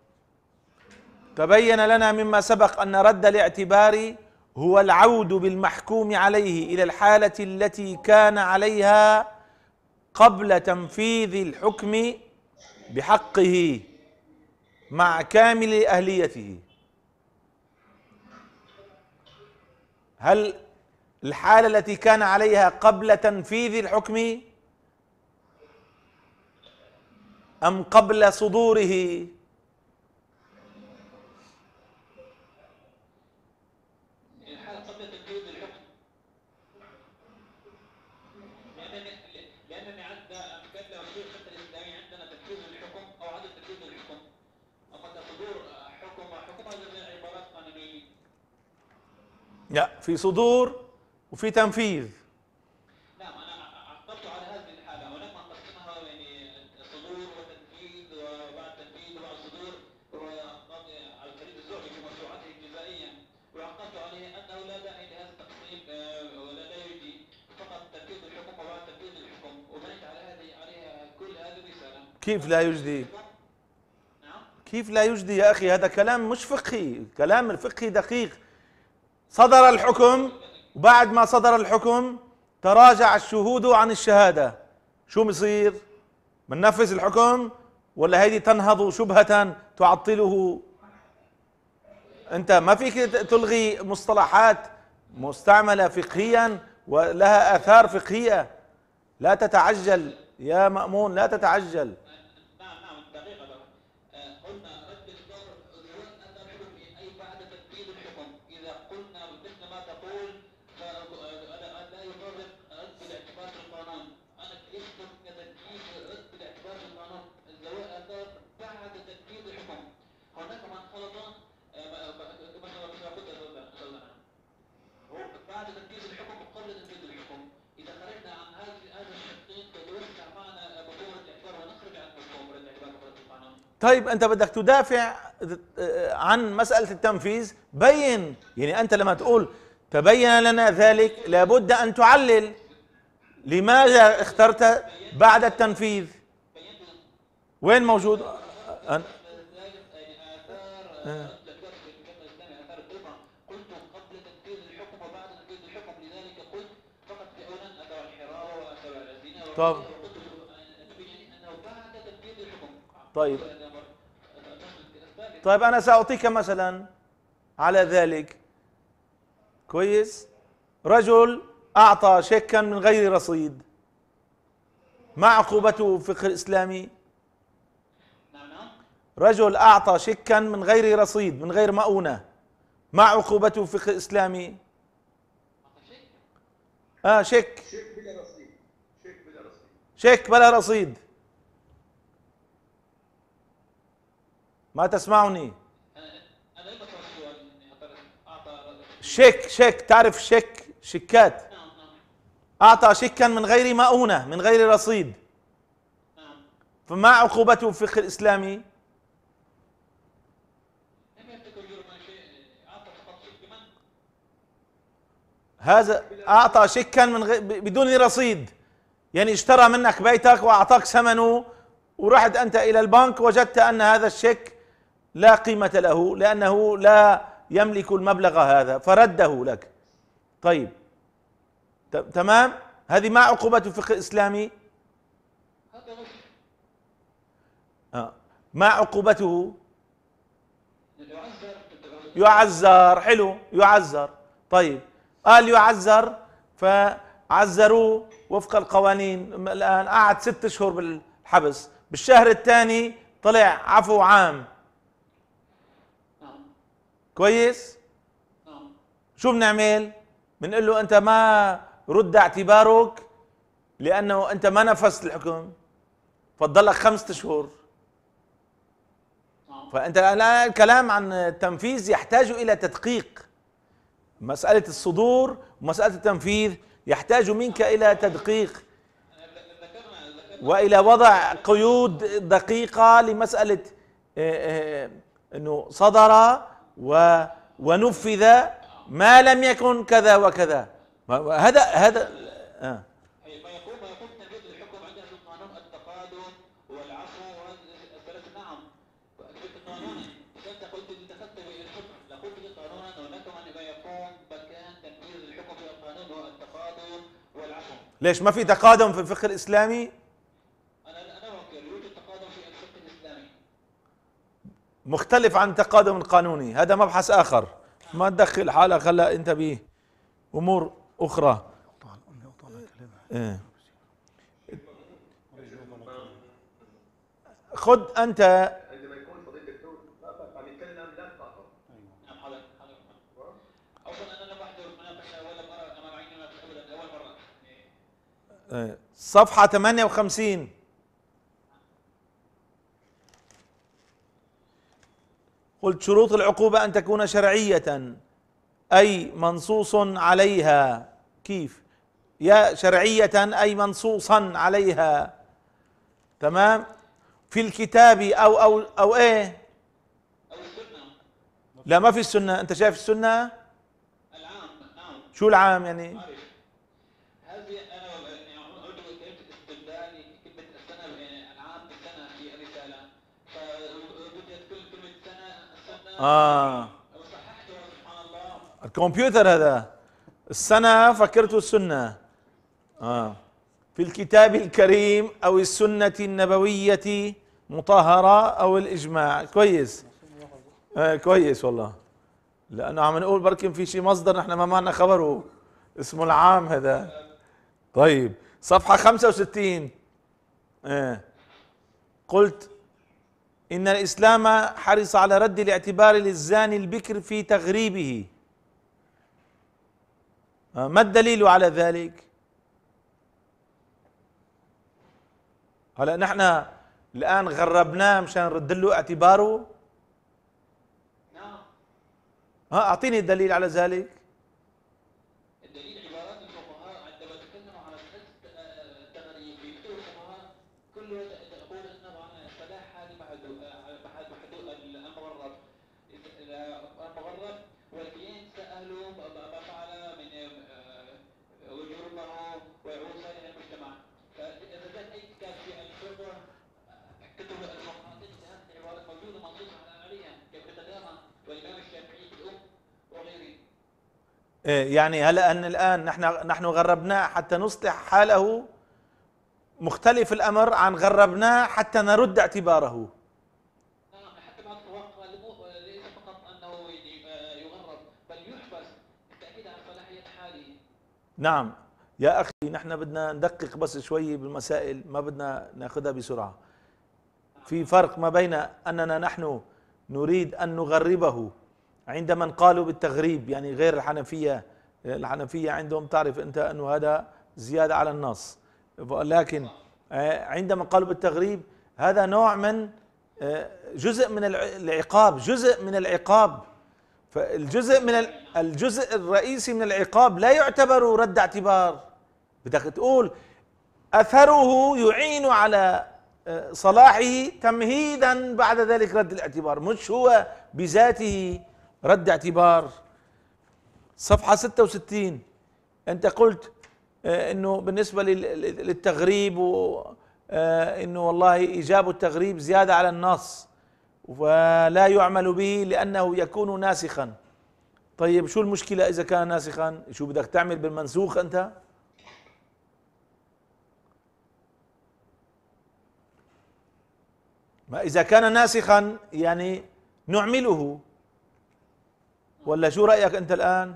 تبين لنا مما سبق أن رد الاعتبار هو العود بالمحكوم عليه إلى الحالة التي كان عليها قبل تنفيذ الحكم بحقه مع كامل أهليته. هل الحالة التي كان عليها قبل تنفيذ الحكم أم قبل صدوره؟ الحالة قبل تنفيذ الحكم، لأنني عندنا أتكلم في الفقه الإسلامي عندنا تنفيذ الحكم أو عدم تنفيذ الحكم، أما صدور حكم هذا من عبارات قانونية. لا، في صدور وفي تنفيذ. نعم، أنا عقبت على هذه الحالة ولما قسمها يعني صدور وتنفيذ وبعد تنفيذ وبعد صدور، على الفريق الزهري في موسوعته الجزائية، وعقبت عليه أنه لا داعي لهذا التقسيم ولا لا يجدي فقط تنفيذ الحكم وبعد تنفيذ الحكم، وبنيت عليها كل هذه الرسالة. كيف لا يجدي؟ نعم؟ كيف لا يجدي يا أخي؟ هذا كلام مش فقهي، كلام الفقهي دقيق. صدر الحكم وبعد ما صدر الحكم تراجع الشهود عن الشهادة، شو بصير؟ بننفذ الحكم ولا هيدي تنهض شبهة تعطله؟ انت ما فيك تلغي مصطلحات مستعملة فقهيا ولها آثار فقهية. لا تتعجل يا مأمون، لا تتعجل. نعم دقيقة. قلنا رد الضرر أن الحكم أي بعد تنفيذ الحكم، إذا قلنا مثل ما طيب أنت بدك تدافع عن مسألة التنفيذ، بين. يعني أنت لما تقول تبين لنا ذلك لابد أن تعلل لماذا اخترت بعد التنفيذ. وين موجود؟ طب طيب طيب أنا سأعطيك مثلا على ذلك. كويس. رجل أعطى شيكا من غير رصيد، ما عقوبته في الفقه الإسلامي؟ رجل أعطى شيكا من غير رصيد، من غير مؤونة، ما عقوبته في الفقه الإسلامي؟ شيك. شيك بلا رصيد. شيك بلا رصيد. شيك بلا رصيد. ما تسمعني؟ شيك تعرف شيكات. أعطى شيكا من غير مؤونة، من غير رصيد، فما عقوبته في الفقه الإسلامي؟ هذا أعطى شيكا بدون رصيد، يعني اشترى منك بيتك وأعطاك ثمنه، ورحت أنت إلى البنك وجدت أن هذا الشيك لا قيمة له لأنه لا يملك المبلغ هذا فرده لك. طيب تمام، هذه ما عقوبة الفقه الإسلامي؟ ما عقوبته؟ يعزر. حلو، يعزر. طيب قال يعزر، فعزروه وفق القوانين. الآن قعد 6 أشهر بالحبس، بالشهر الثاني طلع عفو عام. كويس. شو بنعمل؟ بنقول له أنت ما رد اعتبارك لأنه أنت ما نفذت الحكم، فضلك 5 أشهر. فأنت الآن الكلام عن التنفيذ يحتاج إلى تدقيق. مسألة الصدور ومسألة التنفيذ يحتاج منك إلى تدقيق وإلى وضع قيود دقيقة لمسألة أنه صدر ونفذ ما لم يكن كذا وكذا. هذا ما يكون تنفيذ الحكم عندنا في القانون التقادم والعفو والثلاث. نعم، في القانون اذا انت قلت دخلت بالحكم لقلت قانونا ولكم ان يكون مكان تنفيذ الحكم في القانون هو التقادم والعفو. ليش ما في تقادم في الفقه الإسلامي؟ انا اوكل يوجد تقادم في الفقه الاسلامي مختلف عن التقادم القانوني، هذا مبحث آخر، ما تدخل حالك هلا أنت بأمور أخرى. خذ أنت. عندما يكون فضيلة الدكتور عم يتكلم لا تقاطع. نعم حضرتك اولا انا لم احضر مناقشه ولا مره امام عيني ابدا، اول مره. صفحة 58. قلت شروط العقوبة أن تكون شرعية أي منصوص عليها. كيف؟ يا شرعية أي منصوصا عليها. تمام. في الكتاب أو إيه؟ أو السنة. لا ما في السنة. أنت شايف السنة؟ العام. نعم. شو العام يعني؟ هذه أنا أعود كلمة استبدال كلمة السنة العام بالسنة في الرسالة، فوجدت كلمة السنة وصححتها سبحان الله. الكمبيوتر هذا السنة فكرته السنة. في الكتاب الكريم أو السنة النبوية مطهرة أو الإجماع. كويس. كويس والله، لأنه عم نقول بركن في شيء مصدر نحن ما معنا خبره اسمه العام هذا. طيب صفحة 65. قلت إن الإسلام حرص على رد الاعتبار للزاني البكر في تغريبه. ما الدليل على ذلك؟ هلا نحن الآن غربناه مشان نرد له اعتباره. نعم. أعطيني الدليل على ذلك. الدليل عبارات الفقهاء عندما تكلموا عن التغريب في كتب الفقهاء كل تقول أن صلاح هذه يعني هلا أن الآن نحن غربناه حتى نصلح حاله، مختلف الأمر عن غربناه حتى نرد اعتباره. نعم، حتى بعد التوقع ليس فقط أنه يغرب بل يحبس بالتأكيد على صلاحية حاله. نعم يا أخي، نحن بدنا ندقق بس شوي بالمسائل، ما بدنا ناخذها بسرعة. في فرق ما بين أننا نحن نريد أن نغربه عند من قالوا بالتغريب، يعني غير الحنفية. الحنفية عندهم تعرف أنت أنه هذا زيادة على النص، لكن عندما قالوا بالتغريب هذا نوع من جزء من العقاب، جزء من العقاب. الجزء الرئيسي من العقاب لا يعتبر رد اعتبار. بدك تقول أثره يعين على صلاحه تمهيدا بعد ذلك رد الاعتبار، مش هو بذاته رد اعتبار. صفحة 66 أنت قلت إنه بالنسبة للتغريب إنه والله إيجاب التغريب زيادة على النص ولا يعمل به لأنه يكون ناسخا. طيب شو المشكلة إذا كان ناسخا؟ شو بدك تعمل بالمنسوخ أنت؟ ما إذا كان ناسخا يعني نعمله، ولا شو رأيك أنت الآن؟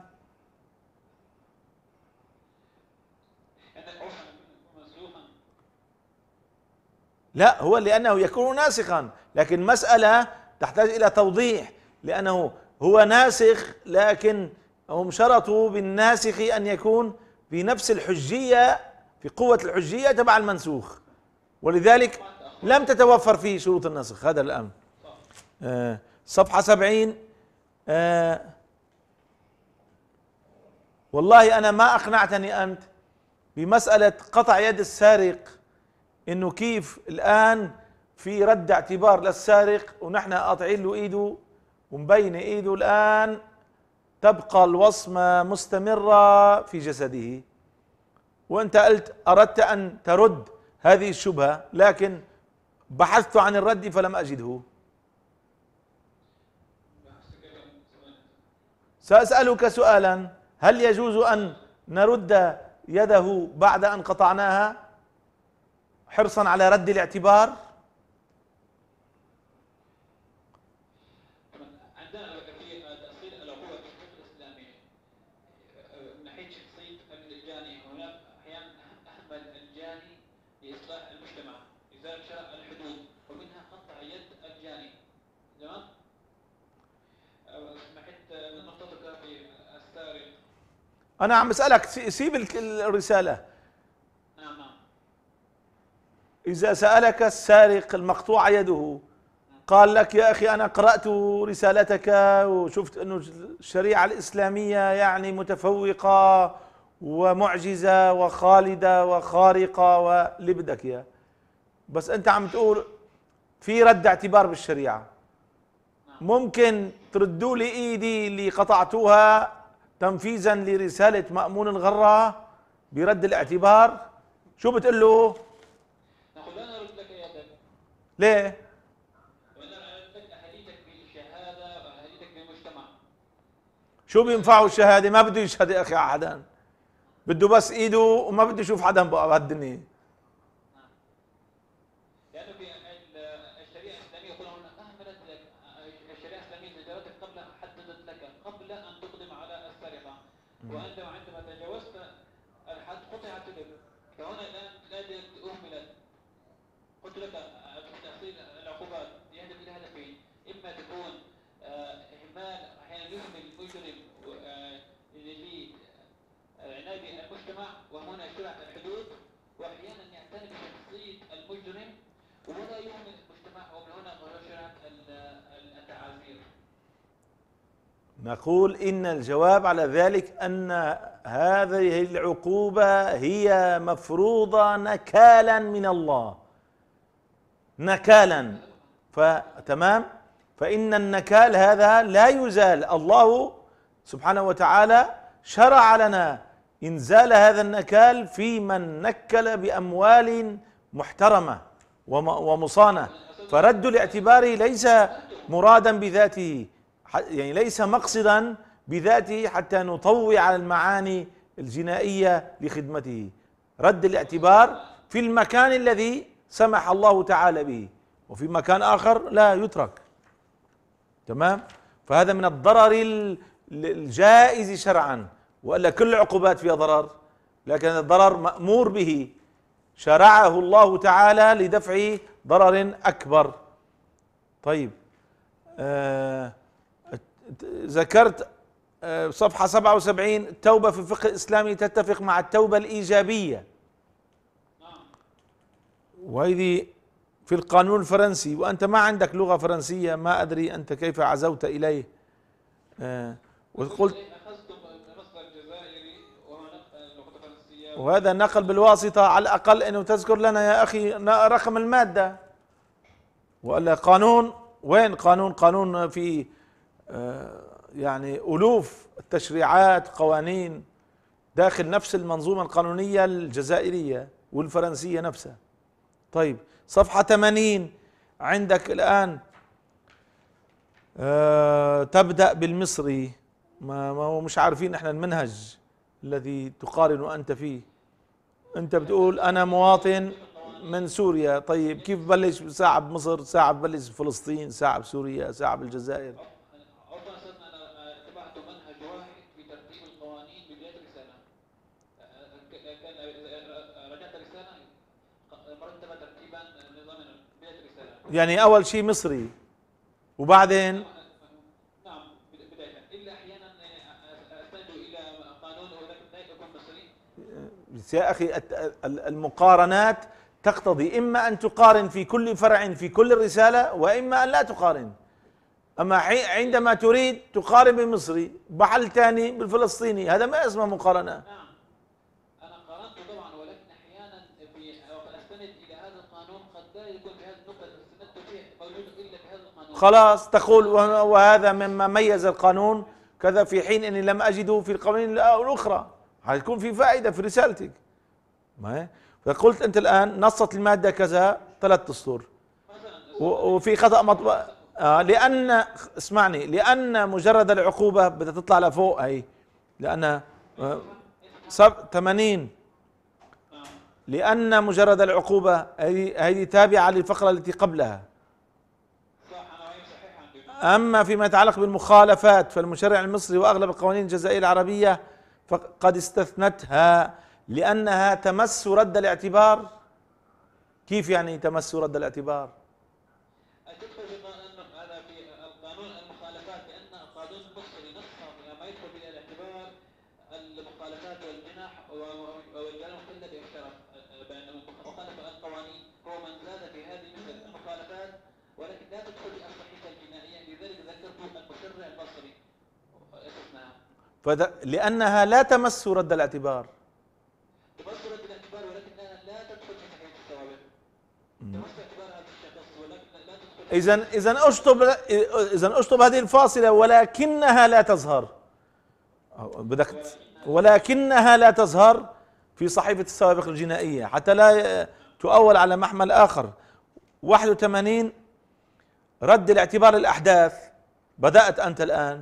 لا، هو لأنه يكون ناسخا، لكن مسألة تحتاج إلى توضيح، لأنه هو ناسخ لكن هم شرطوا بالناسخ أن يكون في نفس الحجية، في قوة الحجية تبع المنسوخ، ولذلك لم تتوفر فيه شروط النسخ. هذا الأمر. صفحة 70. والله أنا ما أقنعتني أنت بمسألة قطع يد السارق، إنه كيف الآن في رد اعتبار للسارق ونحن قاطعين له إيده ومبينة إيده، الآن تبقى الوصمة مستمرة في جسده، وأنت قلت أردت أن ترد هذه الشبهة، لكن بحثت عن الرد فلم أجده. سأسألك سؤالا: هل يجوز أن نرد يده بعد أن قطعناها حرصا على رد الاعتبار؟ عندنا في تأصيل العقوبة في الفقه الإسلامي من ناحية شخصية الجاني، هناك أحيانا أحمل الجاني لإصلاح المجتمع، لذلك شرع الحدود ومنها قطع يد الجاني. تمام؟ سمحت من نقطتك في السارق. أنا عم بسألك، سيب الرسالة. نعم. إذا سألك السارق المقطوع يده قال لك: يا أخي أنا قرأت رسالتك وشفت أنه الشريعة الإسلامية يعني متفوقة ومعجزة وخالدة وخارقة واللي بدك إياه، بس أنت عم تقول في رد اعتبار بالشريعة، ممكن تردوا لي إيدي اللي قطعتوها تنفيذا لرسالة مأمون الغرة برد الاعتبار؟ شو بتقول له؟ نقول لا نرد لك يدك. ليه؟ شو بينفعه الشهادة؟ ما بده يشهد يا أخي أحدا، بده بس إيده وما بده يشوف حدا بقى بهالدنيا. لأنه في الشريعة الإسلامية يقول هنا أهملت لك الشريعة الإسلامية زجرتك قبل حددت لك قبل أن تقدم على السرقة، وأنت عندما تجاوزت الحد قطعت يدك، فهنا الآن أهملت. قلت لك تأصيل العقوبات يهدف إلى هدفين: إما تكون إهمال، أحيانا يهمل المجرم لعناية المجتمع وهنا شرع الحدود، وأحيانا يعتني بشخصية المجرم ولا يهمل المجتمع، ومن هنا شرعت التعازير. نقول إن الجواب على ذلك أن هذه العقوبة هي مفروضة نكالا من الله، نكالا. فتمام، فإن النكال هذا لا يزال، الله سبحانه وتعالى شرع لنا إنزال هذا النكال في من نكل بأموال محترمة ومصانة. فرد الاعتبار ليس مرادا بذاته، يعني ليس مقصدا بذاته حتى نطوع على المعاني الجنائية لخدمته. رد الاعتبار في المكان الذي سمح الله تعالى به، وفي مكان آخر لا يترك. تمام؟ فهذا من الضرر الجائز شرعا، وإلا كل العقوبات فيها ضرر، لكن الضرر مأمور به، شرعه الله تعالى لدفع ضرر أكبر. طيب، ذكرت صفحة 77 التوبة في الفقه الإسلامي تتفق مع التوبة الإيجابية، وهذه في القانون الفرنسي، وأنت ما عندك لغة فرنسية، ما أدري أنت كيف عزوت إليه. وقلت وهذا نقل بالواسطة، على الأقل أنه تذكر لنا يا أخي رقم المادة، ولا قانون وين؟ قانون في يعني ألوف التشريعات، قوانين داخل نفس المنظومة القانونية الجزائرية والفرنسية نفسها. طيب، صفحة 80 عندك الآن تبدأ بالمصري، ما هو مش عارفين احنا المنهج الذي تقارن أنت فيه. أنت بتقول أنا مواطن من سوريا، طيب كيف ببلش ساعة بمصر، ساعة ببلش بفلسطين، ساعة بسوريا، ساعة بالجزائر؟ أنا اتبعت منهج واحد في ترتيب القوانين بداية الرسالة. رجعت رسالة مرتبة ترتيبا نظاما بداية الرسالة. يعني أول شيء مصري وبعدين نعم بداية، إلا أحيانا أستند إلى قانون ولكن لا يكون مصري. يا أخي المقارنات تقتضي إما أن تقارن في كل فرع في كل الرسالة، وإما أن لا تقارن. أما عندما تريد تقارن بالمصري محل ثاني بالفلسطيني، هذا ما اسمه مقارنة. نعم أنا قارنت طبعا، ولكن أحيانا أستند إلى هذا القانون قد لا يكون في هذه النقطة التي استندت فيها موجود إلا في هذا القانون. خلاص تقول وهذا مما ميز القانون كذا، في حين أني لم أجده في القوانين الأخرى، حيكون في فائدة في رسالتك. ما هي؟ فقلت أنت الآن نصت المادة كذا 3 أسطر وفي خطأ مطبع، لأن اسمعني، لأن مجرد العقوبة بدها تطلع لفوق، هي لأن 80 لأن مجرد العقوبة هذه تابعة للفقرة التي قبلها. أما فيما يتعلق بالمخالفات فالمشرع المصري وأغلب القوانين الجزائرية العربية فقد استثنتها لأنها تمس رد الاعتبار. كيف يعني تمس رد الاعتبار؟ تدخل في القانون المخالفات، لأن القانون المصري نص ما يدخل في الاعتبار المخالفات والجناح والجرائم المخلة بالشرف. مخالف القوانين هو من زاد في هذه مثل المخالفات، ولكن لا تدخل في الصحيفة الجنائية، لذلك ذكرت المشرع المصري استثناها. لأنها لا تمس رد الاعتبار. تمس رد الاعتبار ولكنها لا تدخل في صحيفة السوابق. تمس اعتبار هذا الشخص ولكن لا تدخل. إذا اشطب هذه الفاصلة ولكنها لا تظهر، ولكنها لا تظهر في صحيفة السوابق الجنائية حتى لا تؤول على محمل آخر. 81 رد الاعتبار الأحداث، بدأت أنت الآن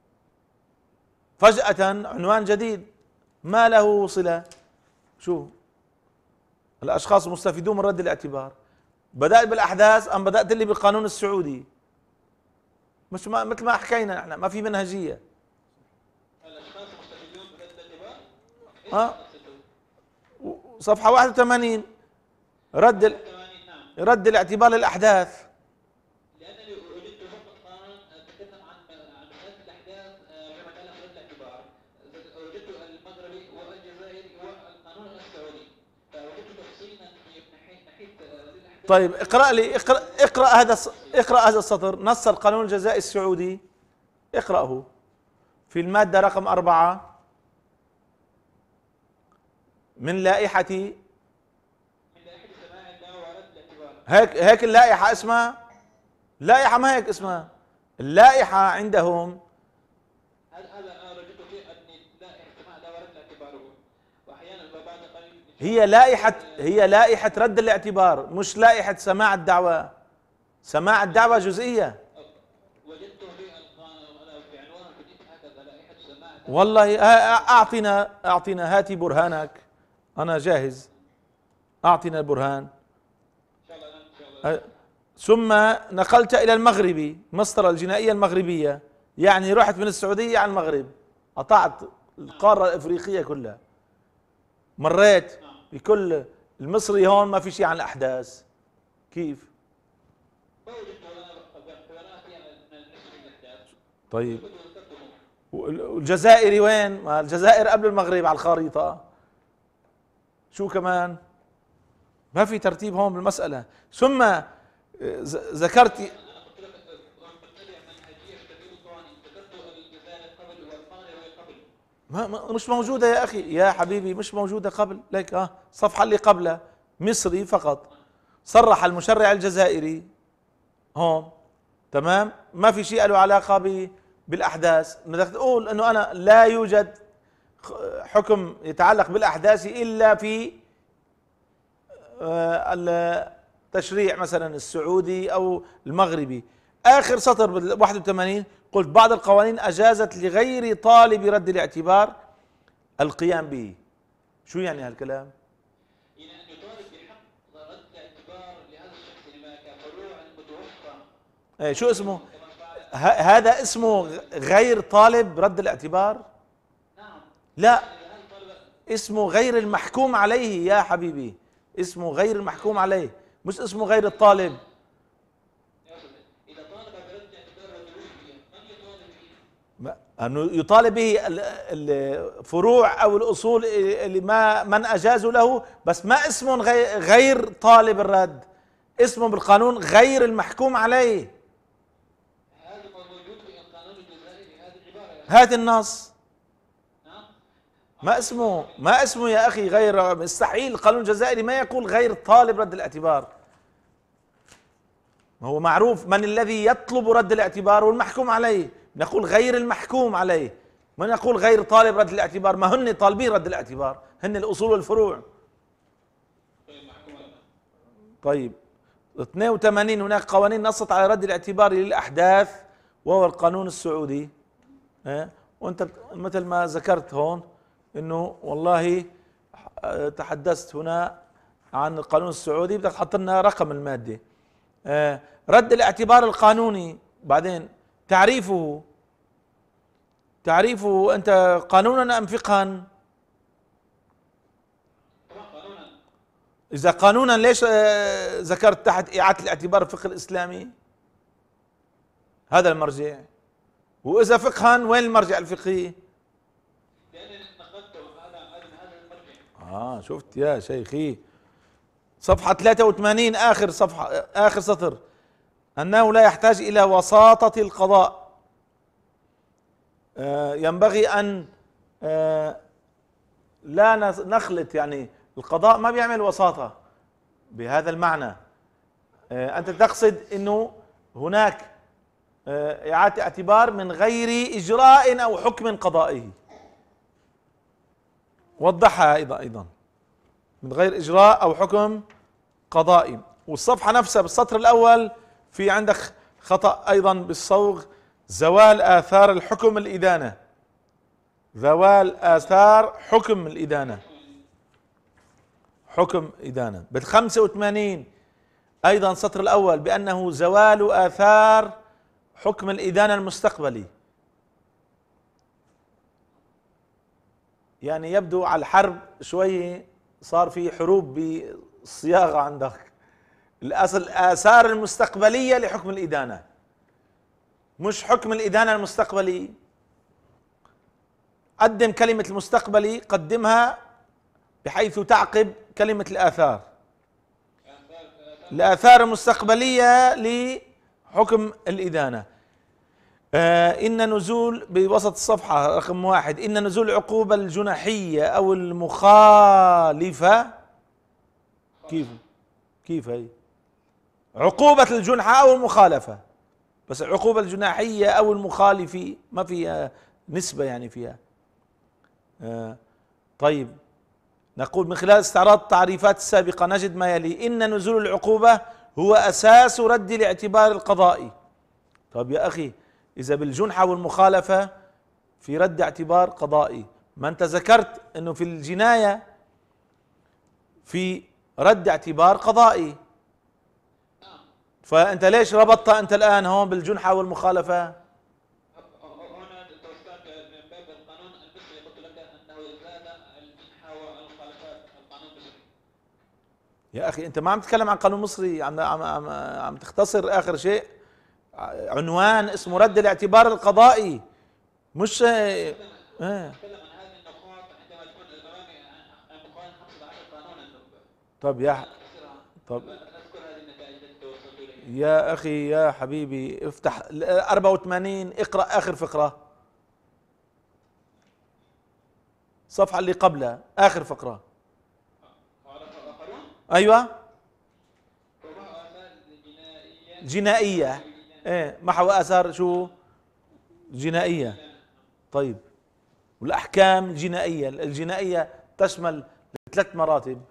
فجأة عنوان جديد ما له صلة. شو الأشخاص المستفيدون من رد الاعتبار؟ بدأت بالأحداث أم بدأت اللي بالقانون السعودي؟ مش مثل ما حكينا احنا، ما في منهجية. الأشخاص المستفيدون من رد الاعتبار صفحة 81 رد الاعتبار للأحداث. لأنني وجدت فقط قانون تكلم عن مسألة الأحداث فيما يتعلق برد الاعتبار. وجدت المغربي والجزائري والقانون السعودي، فوجدت تفصيلا في ناحية للأحداث. طيب اقرأ لي، اقرأ هذا السطر. نص القانون الجزائي السعودي، اقرأه في المادة رقم 4 من لائحة سماع الدعوة ورد الاعتبار. هيك اللائحة اسمها لائحة، ما هيك اسمها اللائحة عندهم. هذا رجعت فيه أن لائحة سماع الدعوة ورد الاعتبار، وأحيانا بعد قليل هي لائحة رد الاعتبار، مش لائحة سماع الدعوة. سماع الدعوة جزئية. وجدت في عنوان الجديد هكذا لائحة والله أعطنا هاتي برهانك، أنا جاهز، أعطنا البرهان. ثم نقلت إلى المغربي، مسطرة الجنائية المغربية، يعني رحت من السعودية على المغرب، قطعت القارة الإفريقية كلها، مريت بكل المصري هون ما في شيء عن الأحداث. كيف؟ طيب والجزائري وين؟ ما الجزائر قبل المغرب على الخريطة. شو كمان؟ ما في ترتيب هون بالمسألة. ثم ذكرت مش موجودة يا أخي يا حبيبي، مش موجودة قبل لك. الصفحة اللي قبلها مصري فقط، صرح المشرع الجزائري هون، تمام، ما في شيء له علاقة بالأحداث. بدك تقول إنه أنا لا يوجد حكم يتعلق بالأحداث إلا في التشريع مثلا السعودي أو المغربي. آخر سطر بال 81 قلت بعض القوانين أجازت لغير طالب رد الاعتبار القيام به. شو يعني هالكلام؟ يعني أن يطالب بحق رد الاعتبار لهذا الشخص لما كفروع المتوفى. شو اسمه؟ هذا اسمه غير طالب رد الاعتبار؟ نعم. لا، اسمه غير المحكوم عليه يا حبيبي، اسمه غير المحكوم عليه، مش اسمه غير الطالب. إذا طالب برد اعتبار وتوفي من يطالب به؟ أنه يطالب به الفروع أو الأصول اللي من أجازوا له، بس ما اسمه غير طالب الرد، اسمه بالقانون غير المحكوم عليه. هذا موجود في القانون الجزائري، هذه العبارة. هات النص. ما اسمه يا أخي غير، مستحيل القانون الجزائري ما يقول غير طالب رد الاعتبار. ما هو معروف من الذي يطلب رد الاعتبار والمحكوم عليه، نقول غير المحكوم عليه، ما نقول غير طالب رد الاعتبار، ما هن طالبين رد الاعتبار، هن الأصول والفروع. طيب 82 هناك قوانين نصت على رد الاعتبار للأحداث وهو القانون السعودي. وانت مثل ما ذكرت هون انه والله تحدثت هنا عن القانون السعودي، بدك تحط لنا رقم المادة. رد الاعتبار القانوني بعدين تعريفه انت قانونا ام فقها؟ اذا قانونا ليش ذكرت تحت اعادة الاعتبار الفقه الاسلامي؟ هذا المرجع. واذا فقها وين المرجع الفقهي؟ شفت يا شيخي، صفحة 83 آخر صفحة آخر سطر، أنه لا يحتاج إلى وساطة القضاء. ينبغي أن لا نخلط، يعني القضاء ما بيعمل وساطة بهذا المعنى. أنت تقصد أنه هناك إعادة اعتبار من غير إجراء أو حكم قضائي، وضحها أيضا من غير إجراء أو حكم قضائي. والصفحة نفسها بالسطر الأول في عندك خطأ أيضا بالصوغ، زوال آثار الحكم الإدانة، زوال آثار حكم الإدانة، حكم إدانة. بال85 أيضا السطر الأول بأنه زوال آثار حكم الإدانة المستقبلي. يعني يبدو على الحرب شوي صار في حروب بالصياغة عندك. الأصل آثار المستقبلية لحكم الإدانة، مش حكم الإدانة المستقبلي. قدم كلمة المستقبلي، قدمها بحيث تعقب كلمة الآثار. الآثار المستقبلية لحكم الإدانة. إن نزول بوسط الصفحة رقم 1، إن نزول العقوبة الجناحية أو المخالفة. كيف هي عقوبة الجنحة أو المخالفة؟ بس العقوبة الجناحية أو المخالفة ما فيها نسبة يعني فيها. طيب نقول من خلال استعراض التعريفات السابقة نجد ما يلي: إن نزول العقوبة هو أساس رد الاعتبار القضائي. طيب يا أخي إذا بالجنحة والمخالفة في رد اعتبار قضائي. ما انت ذكرت انه في الجناية في رد اعتبار قضائي، فانت ليش ربطت انت الان هون بالجنحة والمخالفة؟ هنا توسعت من باب القانون المصري، قلت لك انه زاد الجنحة والمخالفات القانون المصري. يا اخي انت ما عم تتكلم عن قانون مصري، عم تختصر اخر شيء عنوان اسمه رد الاعتبار القضائي، مش نتكلم عن هذه النقاط عندما تكون الامامي مقارنة 15 قانونا. طب طب نذكر هذه النتائج التي توصلت اليها. يا اخي يا حبيبي افتح 84، اقرأ اخر فقرة، الصفحة اللي قبلها اخر فقرة. ايوه جنائية، ايه محو اثار شو جنائية. طيب والاحكام الجنائية، الجنائية تشمل 3 مراتب.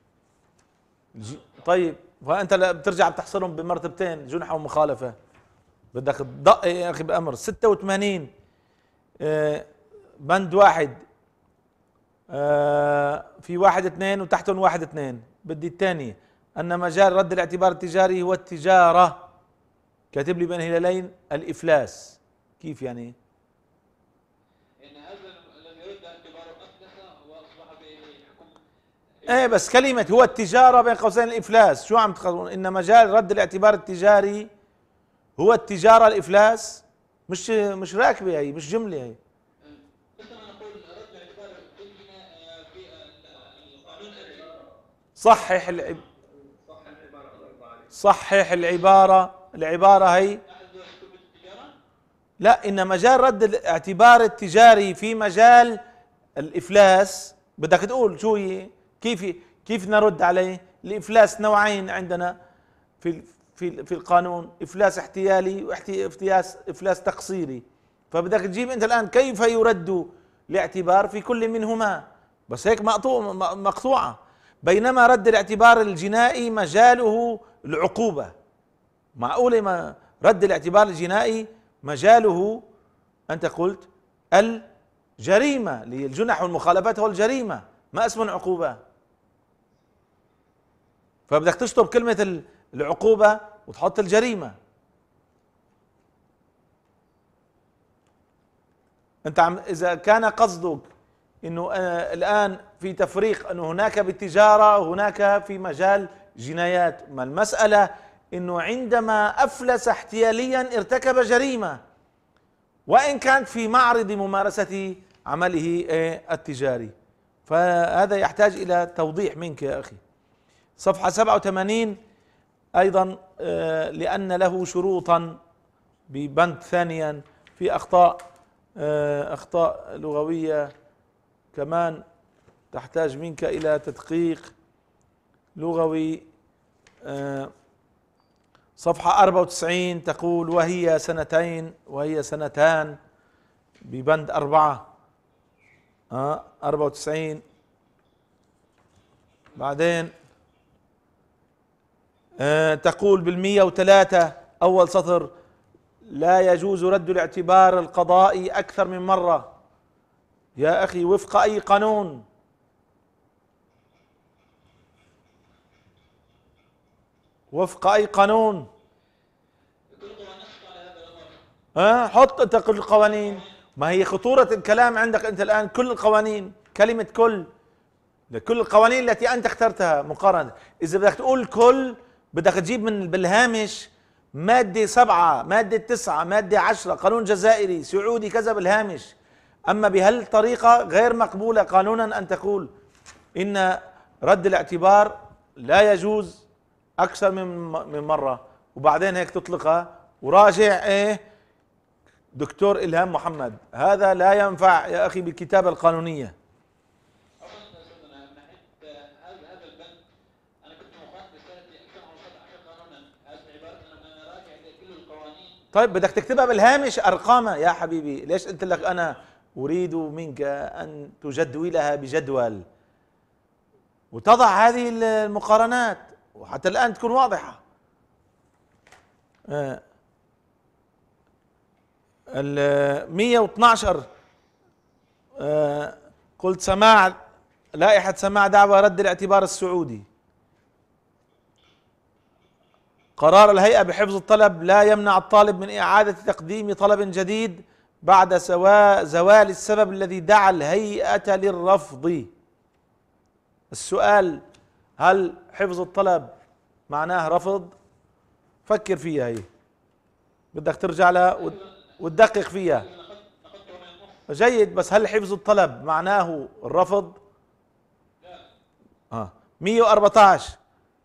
طيب فانت بترجع بتحصرهم بمرتبتين، جنحة ومخالفة. بدك تدق يا اخي بامر 86 بند 1 في 1 2 وتحتهم 1 2. بدي الثاني ان مجال رد الاعتبار التجاري هو التجارة، كاتب لي بين هلالين الافلاس. كيف يعني؟ ان هذا الذي يرد اعتباره افلس واصبح بحكم. ايه بس كلمة هو التجارة بين قوسين الافلاس، شو عم تخلون؟ ان مجال رد الاعتبار التجاري هو التجارة الافلاس، مش راكبة هي، مش جملة هي. مثل ما نقول رد الاعتبار في في القانون صحح صحح العبارة هي. لا، إن مجال رد الاعتبار التجاري في مجال الإفلاس، بدك تقول شو هي، كيف نرد عليه؟ الإفلاس نوعين عندنا في القانون، إفلاس احتيالي وإفلاس تقصيري. فبدك تجيب أنت الآن كيف يرد الاعتبار في كل منهما، بس هيك مقطوعة. بينما رد الاعتبار الجنائي مجاله العقوبة. معقولة ما رد الاعتبار الجنائي مجاله أنت قلت الجريمة، للجنح والمخالفات هو الجريمة، ما اسمه عقوبة. فبدك تشطب كلمة العقوبة وتحط الجريمة. أنت إذا كان قصدك انه الان في تفريق انه هناك بالتجاره وهناك في مجال جنايات، ما المساله انه عندما افلس احتياليا ارتكب جريمه وان كانت في معرض ممارسه عمله التجاري. فهذا يحتاج الى توضيح منك يا اخي. صفحه 87 ايضا لان له شروطا ببند ثانيا في اخطاء لغويه كمان تحتاج منك إلى تدقيق لغوي. صفحة 94 تقول وهي سنتان ببند 4. 94 بعدين تقول بال103 أول سطر لا يجوز رد الاعتبار القضائي أكثر من مرة. يا أخي وفق أي قانون؟ وفق أي قانون؟ حط أنت كل القوانين. ما هي خطورة الكلام عندك أنت الآن كل القوانين، كلمة كل القوانين التي أنت اخترتها مقارنة. إذا بدك تقول كل بدك تجيب من بالهامش مادة 7، مادة 9، مادة 10، قانون جزائري سعودي كذا بالهامش. أما بهالطريقة غير مقبولة قانونا أن تقول إن رد الاعتبار لا يجوز أكثر من مرة وبعدين هيك تطلقها. وراجع دكتور إلهام محمد، هذا لا ينفع يا أخي بالكتابة القانونية. هذا البند أنا كنت مخاطب بسنة 2015 قانونا، هذه عبارة أنا راجع لكل القوانين. طيب بدك تكتبها بالهامش أرقامها يا حبيبي. ليش قلت لك أنا أريد منك أن تجدولها بجدول وتضع هذه المقارنات وحتى الآن تكون واضحة. 112 قلت سماع لائحة سماع دعوى رد الاعتبار السعودي. قرار الهيئة بحفظ الطلب لا يمنع الطالب من إعادة تقديم طلب جديد بعد زوال السبب الذي دعا الهيئة للرفض. السؤال: هل حفظ الطلب معناه رفض؟ فكر فيها، هي بدك ترجع لها وتدقق فيها. جيد، بس هل حفظ الطلب معناه الرفض؟ 114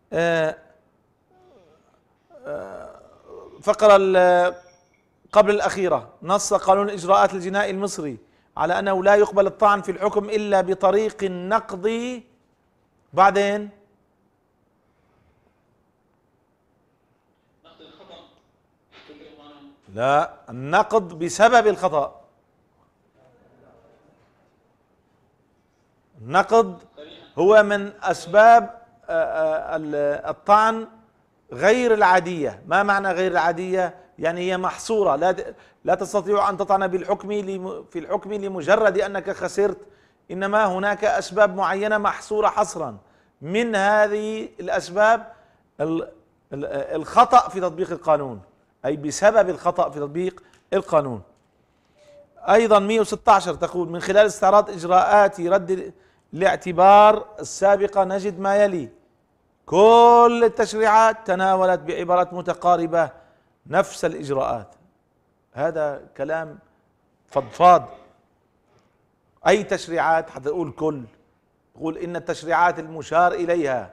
فقرة قبل الأخيرة: نص قانون الإجراءات الجنائي المصري على أنه لا يقبل الطعن في الحكم إلا بطريق النقض. بعدين لا، النقض بسبب الخطأ. النقض هو من أسباب الطعن غير العادية. ما معنى غير العادية؟ يعني هي محصورة، لا تستطيع أن تطعن في الحكم لمجرد أنك خسرت، إنما هناك أسباب معينة محصورة حصرا. من هذه الأسباب الخطأ في تطبيق القانون، أي بسبب الخطأ في تطبيق القانون. أيضا 116 تقول: من خلال استعراض إجراءات رد الاعتبار السابقة نجد ما يلي: كل التشريعات تناولت بعبارات متقاربة نفس الإجراءات. هذا كلام فضفاض. أي تشريعات؟ حتى تقول كل، تقول إن التشريعات المشار إليها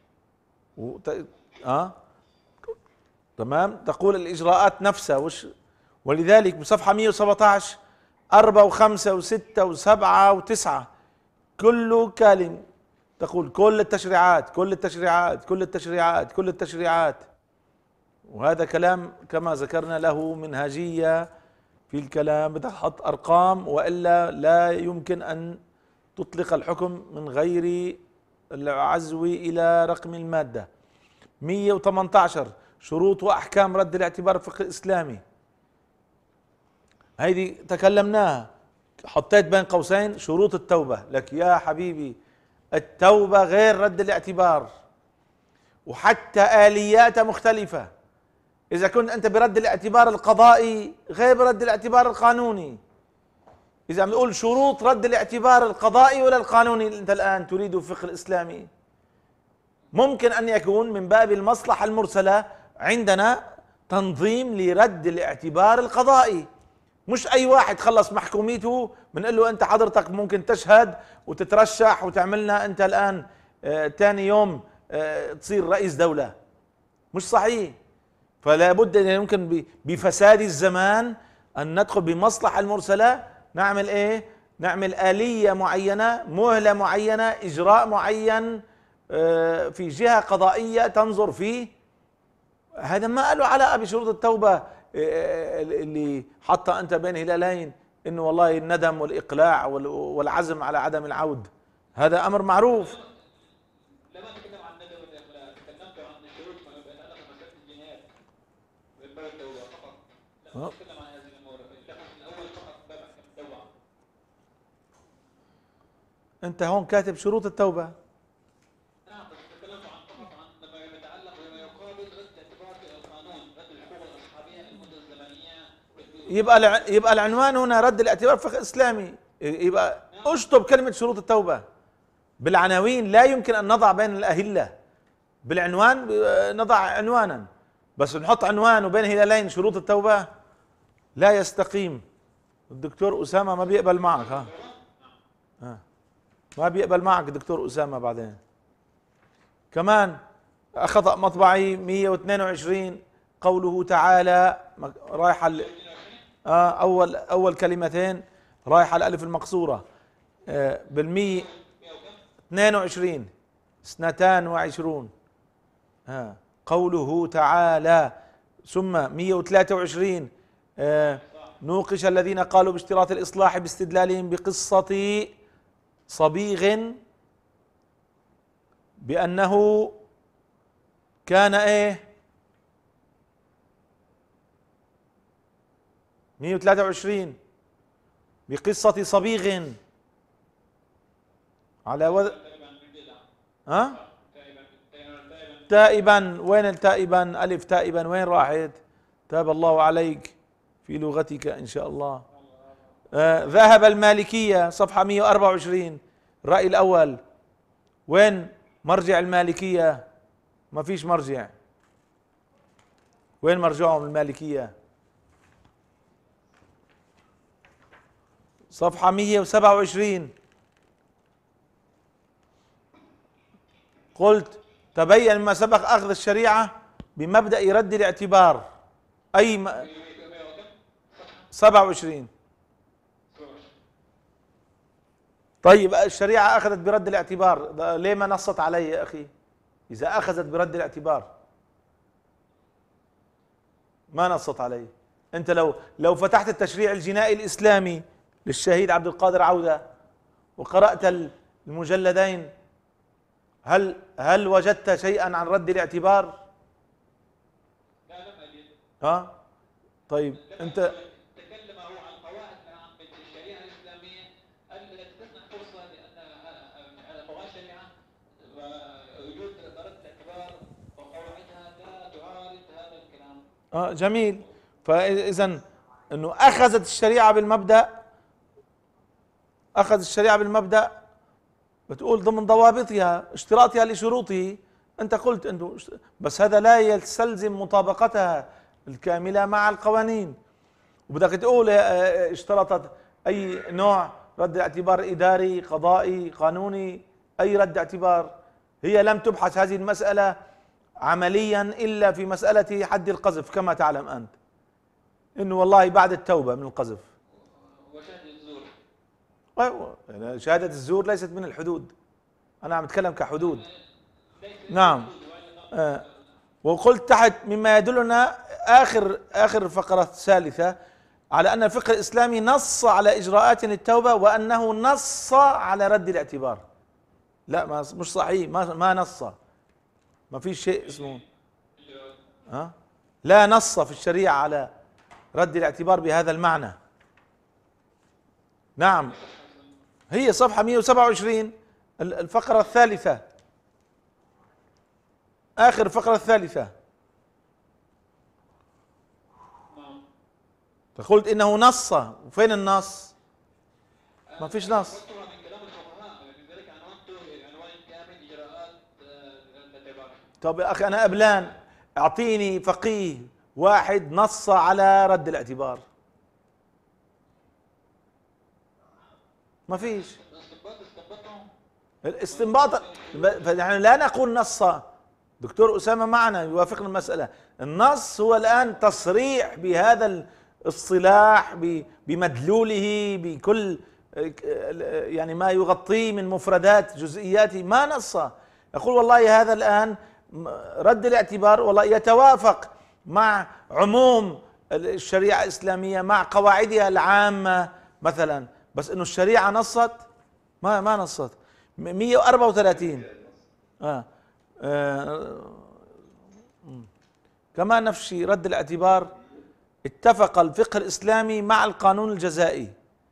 تمام، تقول الإجراءات نفسها. ولذلك بصفحة 117 4 و5 و6 و7 و9 كل كلمة تقول كل التشريعات كل التشريعات كل التشريعات كل التشريعات. وهذا كلام كما ذكرنا له منهجية في الكلام، بدك تحط أرقام وإلا لا يمكن أن تطلق الحكم من غير العزو إلى رقم المادة. 118 شروط وأحكام رد الاعتبار الفقه الإسلامي. هيدي تكلمناها، حطيت بين قوسين شروط التوبة. لك يا حبيبي، التوبة غير رد الاعتبار، وحتى آلياتها مختلفة. إذا كنت أنت برد الاعتبار القضائي غير برد الاعتبار القانوني. إذا عم نقول شروط رد الاعتبار القضائي ولا القانوني أنت الآن تريد الفقه الإسلامي، ممكن أن يكون من باب المصلحة المرسلة عندنا تنظيم لرد الاعتبار القضائي. مش أي واحد خلص محكوميته بنقول له أنت حضرتك ممكن تشهد وتترشح وتعملنا أنت الآن تاني يوم تصير رئيس دولة. مش صحيح. فلا بد أن يمكن بفساد الزمان أن ندخل بمصلحة المرسلة، نعمل إيه؟ نعمل آلية معينة، مهلة معينة، إجراء معين في جهة قضائية تنظر فيه. هذا ما قالوا علاقة بشروط التوبة اللي حطها أنت بين هلالين، إنه والله الندم والإقلاع والعزم على عدم العود. هذا أمر معروف. لما تكلم عن الندم والإقلاع تكلمت عن الشروط ما يتعلق بمسألة الجنايات باب التوبة فقط. لا تتكلم عن هذه الأمور. الأول فقط باب أحكام التوبة. أنت هون كاتب شروط التوبة. نعم، بس تكلمت فقط عن ما يتعلق بما يقابل رد اعتبار القانون، رد الحقوق الأصحابية المدة الزمنية. يبقى العنوان هنا رد الاعتبار فقه إسلامي. يبقى اشطب كلمة شروط التوبة بالعناوين. لا يمكن أن نضع بين الأهلة بالعنوان، نضع عنوانا بس نحط عنوان وبين هلالين شروط التوبة، لا يستقيم. الدكتور أسامة ما بيقبل معك. ما بيقبل معك الدكتور أسامة. بعدين كمان خطأ مطبعي 122 قوله تعالى رايحة أول كلمتين رايحة الألف المقصورة بالمية 22 22 قوله تعالى. ثم 123 نوقش الذين قالوا باشتراط الإصلاح باستدلالهم بقصة صبيغ بأنه كان 123 بقصة صبيغ على تائبا من بدعة. ها تائبا تائبا، وين التائبا؟ ألف تائبا وين راحت؟ تاب الله عليك في لغتك إن شاء الله. ذهب المالكية صفحة 124 الرأي الأول. وين مرجع المالكية؟ ما فيش مرجع. وين مرجعهم المالكية؟ صفحة 127. قلت تبين مما سبق أخذ الشريعة بمبدأ رد الاعتبار. أي 27. طيب الشريعة أخذت برد الاعتبار، ليه ما نصت عليه يا أخي؟ إذا أخذت برد الاعتبار ما نصت عليه. أنت لو فتحت التشريع الجنائي الإسلامي للشهيد عبد القادر عودة وقرأت المجلدين، هل وجدت شيئا عن رد الاعتبار؟ لا لم أجد. ها؟ طيب أنت تكلم هو عن قواعد العامة في الشريعة الإسلامية التي تمنح فرصة لأن قواعد الشريعة ووجود رد الاعتبار وقواعدها لا تعارض هذا الكلام. جميل. فإذا أنه أخذت الشريعة بالمبدأ، أخذ الشريعة بالمبدأ بتقول ضمن ضوابطها اشتراطها لشروطه. أنت قلت أنه بس هذا لا يستلزم مطابقتها الكاملة مع القوانين، وبدك تقول اشترطت أي نوع رد اعتبار إداري قضائي قانوني، أي رد اعتبار. هي لم تبحث هذه المسألة عمليا إلا في مسألة حد القذف كما تعلم أنت، إنه والله بعد التوبة من القذف. وشهادة الزور. أيوة، شهادة الزور ليست من الحدود، أنا عم أتكلم كحدود. نعم. وقلت تحت مما يدلنا آخر الفقرة الثالثة على أن الفقه الإسلامي نص على إجراءات للتوبة وأنه نص على رد الاعتبار. لا مش صحيح، ما نص، ما في شيء اسمه لا نص في الشريعة على رد الاعتبار بهذا المعنى. نعم، هي صفحة 127 الفقرة الثالثة، آخر الفقرة الثالثة. فقلت إنه نص، وفين النص؟ ما فيش نص. قلتها من كلام الفقهاء، لذلك عنوانته عنوان كامل إجراءات الاعتبار. طب يا أخي أنا أبلان، أعطيني فقيه واحد نص على رد الاعتبار. ما فيش الاستنباط. يعني لا نقول نص، دكتور أسامة معنا يوافقنا المسألة. النص هو الآن تصريح بهذا الصلاح بمدلوله بكل يعني ما يغطيه من مفردات جزئياته. ما نص يقول والله هذا الآن رد الاعتبار والله يتوافق مع عموم الشريعة الإسلامية مع قواعدها العامة مثلا، بس إنه الشريعة نصت ما نصت. 134 كمان نفس الشيء رد الاعتبار. اتفق الفقه الإسلامي مع القانون الجزائي.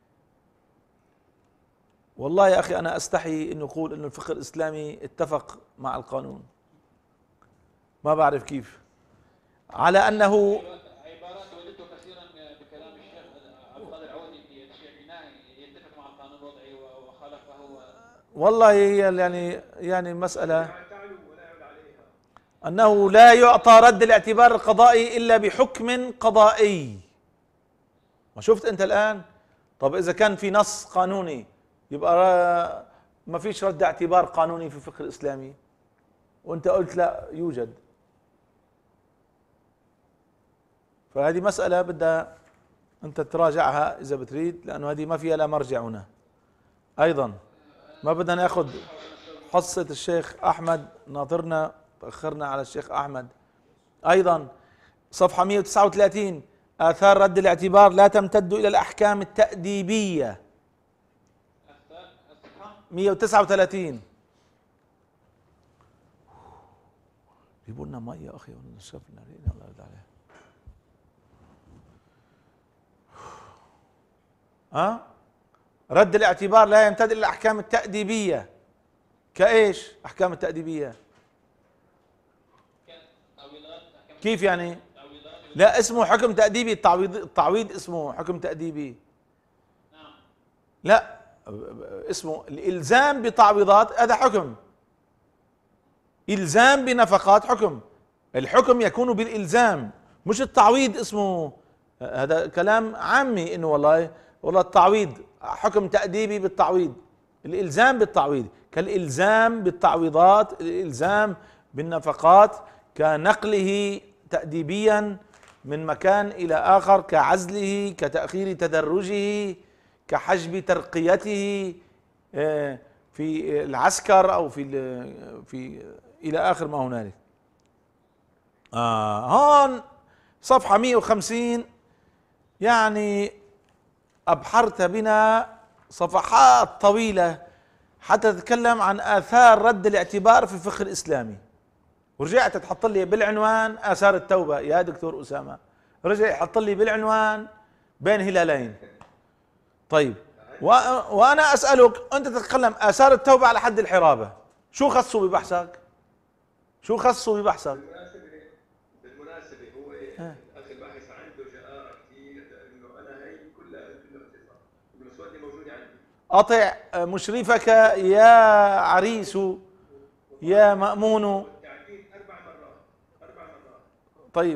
والله يا أخي أنا أستحي أن أقول أن الفقه الإسلامي اتفق مع القانون، ما بعرف كيف، على أنه عبارات وجدت كثيرا بكلام الشيخ عبد القادر عودي في تشريع بنائي يتفق مع القانون الوضعي وخالفه. والله هي يعني مسألة أنه لا يعطى رد الاعتبار القضائي إلا بحكم قضائي. ما شفت أنت الآن؟ طب إذا كان في نص قانوني يبقى ما فيش رد اعتبار قانوني في الفقه الإسلامي، وأنت قلت لا يوجد. فهذه مسألة بدها أنت تراجعها إذا بتريد، لأنه هذه ما فيها لا مرجع هنا. أيضا ما بدنا ناخذ حصة الشيخ أحمد، ناظرنا تأخرنا على الشيخ أحمد. أيضا صفحة 139 آثار رد الاعتبار لا تمتد إلى الأحكام التأديبية. 139 جيبوا لنا مي يا أخي ونشرب لنا. الله يرضى عليه. رد الاعتبار لا يمتد إلى الأحكام التأديبية. كايش احكام التأديبية؟ كيف يعني؟ لا اسمه حكم تأديبي، التعويض اسمه حكم تأديبي. لا اسمه الإلزام بتعويضات، هذا حكم. إلزام بنفقات حكم، الحكم يكون بالإلزام مش التعويض اسمه. هذا كلام عامي انه والله التعويض حكم تأديبي بالتعويض، الإلزام بالتعويض كالإلزام بالتعويضات، الإلزام بالنفقات كنقله تأديبيا من مكان إلى آخر، كعزله، كتأخير تدرجه، كحجب ترقيته في العسكر أو في إلى آخر ما هنالك. هون صفحة 150 يعني أبحرت بنا صفحات طويلة حتى تتكلم عن آثار رد الاعتبار في الفقه الإسلامي، ورجعت تحط لي بالعنوان آثار التوبة. يا دكتور أسامة رجع يحط لي بالعنوان بين هلالين. طيب وأنا أسألك، أنت تتكلم آثار التوبة على حد الحرابة، شو خصوا ببحثك؟ شو خصوا ببحثك؟ بالمناسبة هو الأخ الباحث عنده جآرة كثير، لأنه أنا هي كلها اختصار، المسودة موجودة عندي. أطع مشرفك يا عريس يا مأمون. التعديل 4 مرات 4 مرات. طيب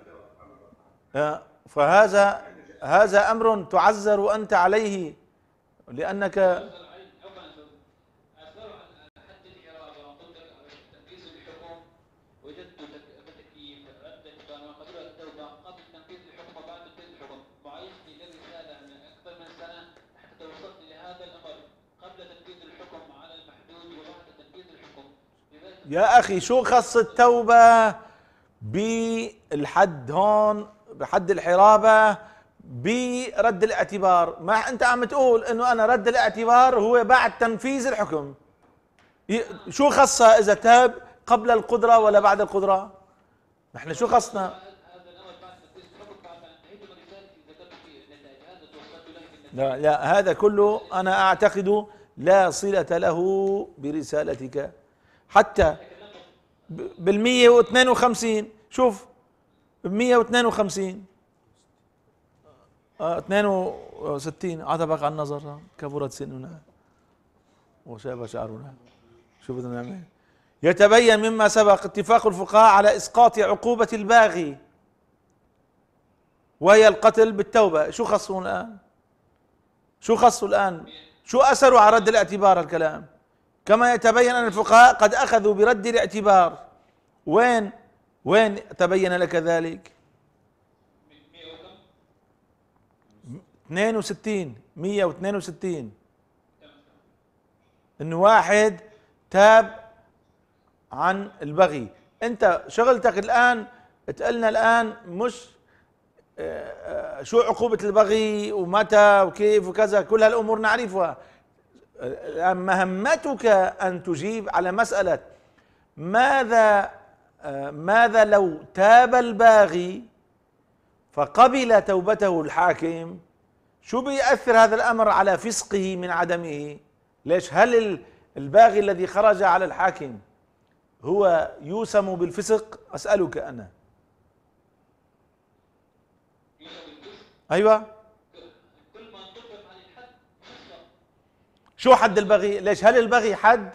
فهذا أمر تعذر أنت عليه لأنك يا أخي شو خص التوبة بالحد هون، بحد الحرابة، برد الاعتبار؟ ما أنت عم تقول إنه أنا رد الاعتبار هو بعد تنفيذ الحكم، شو خصها إذا تاب قبل القدرة ولا بعد القدرة؟ نحن شو خصنا؟ لا هذا كله أنا أعتقد لا صلة له برسالتك. حتى بالمية 152 شوف 152 62 عتبك عن النظر كبرت سننا وشاب شعرنا، شو بدنا نعمل؟ يتبين مما سبق اتفاق الفقهاء على إسقاط عقوبة الباغي وهي القتل بالتوبة. شو خصوا الآن؟ شو خصوا الآن؟ شو أثروا على رد الاعتبار الكلام؟ كما يتبين أن الفقهاء قد أخذوا برد الاعتبار. وين تبين لك ذلك؟ 162 إنه واحد تاب عن البغي. أنت شغلتك الآن تقلنا الآن مش شو عقوبة البغي ومتى وكيف وكذا، كل هالأمور نعرفها. مهمتك أن تجيب على مسألة ماذا لو تاب الباغي فقبل توبته الحاكم، شو بيأثر هذا الأمر على فسقه من عدمه؟ ليش هل الباغي الذي خرج على الحاكم هو يوسم بالفسق؟ أسألك أنا. أيوة شو حد البغي؟ ليش هل البغي حد؟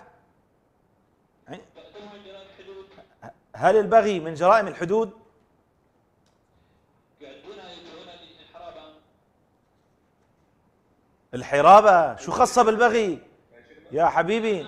هل البغي من جرائم الحدود؟ الحرابة شو خاصة بالبغي يا حبيبي؟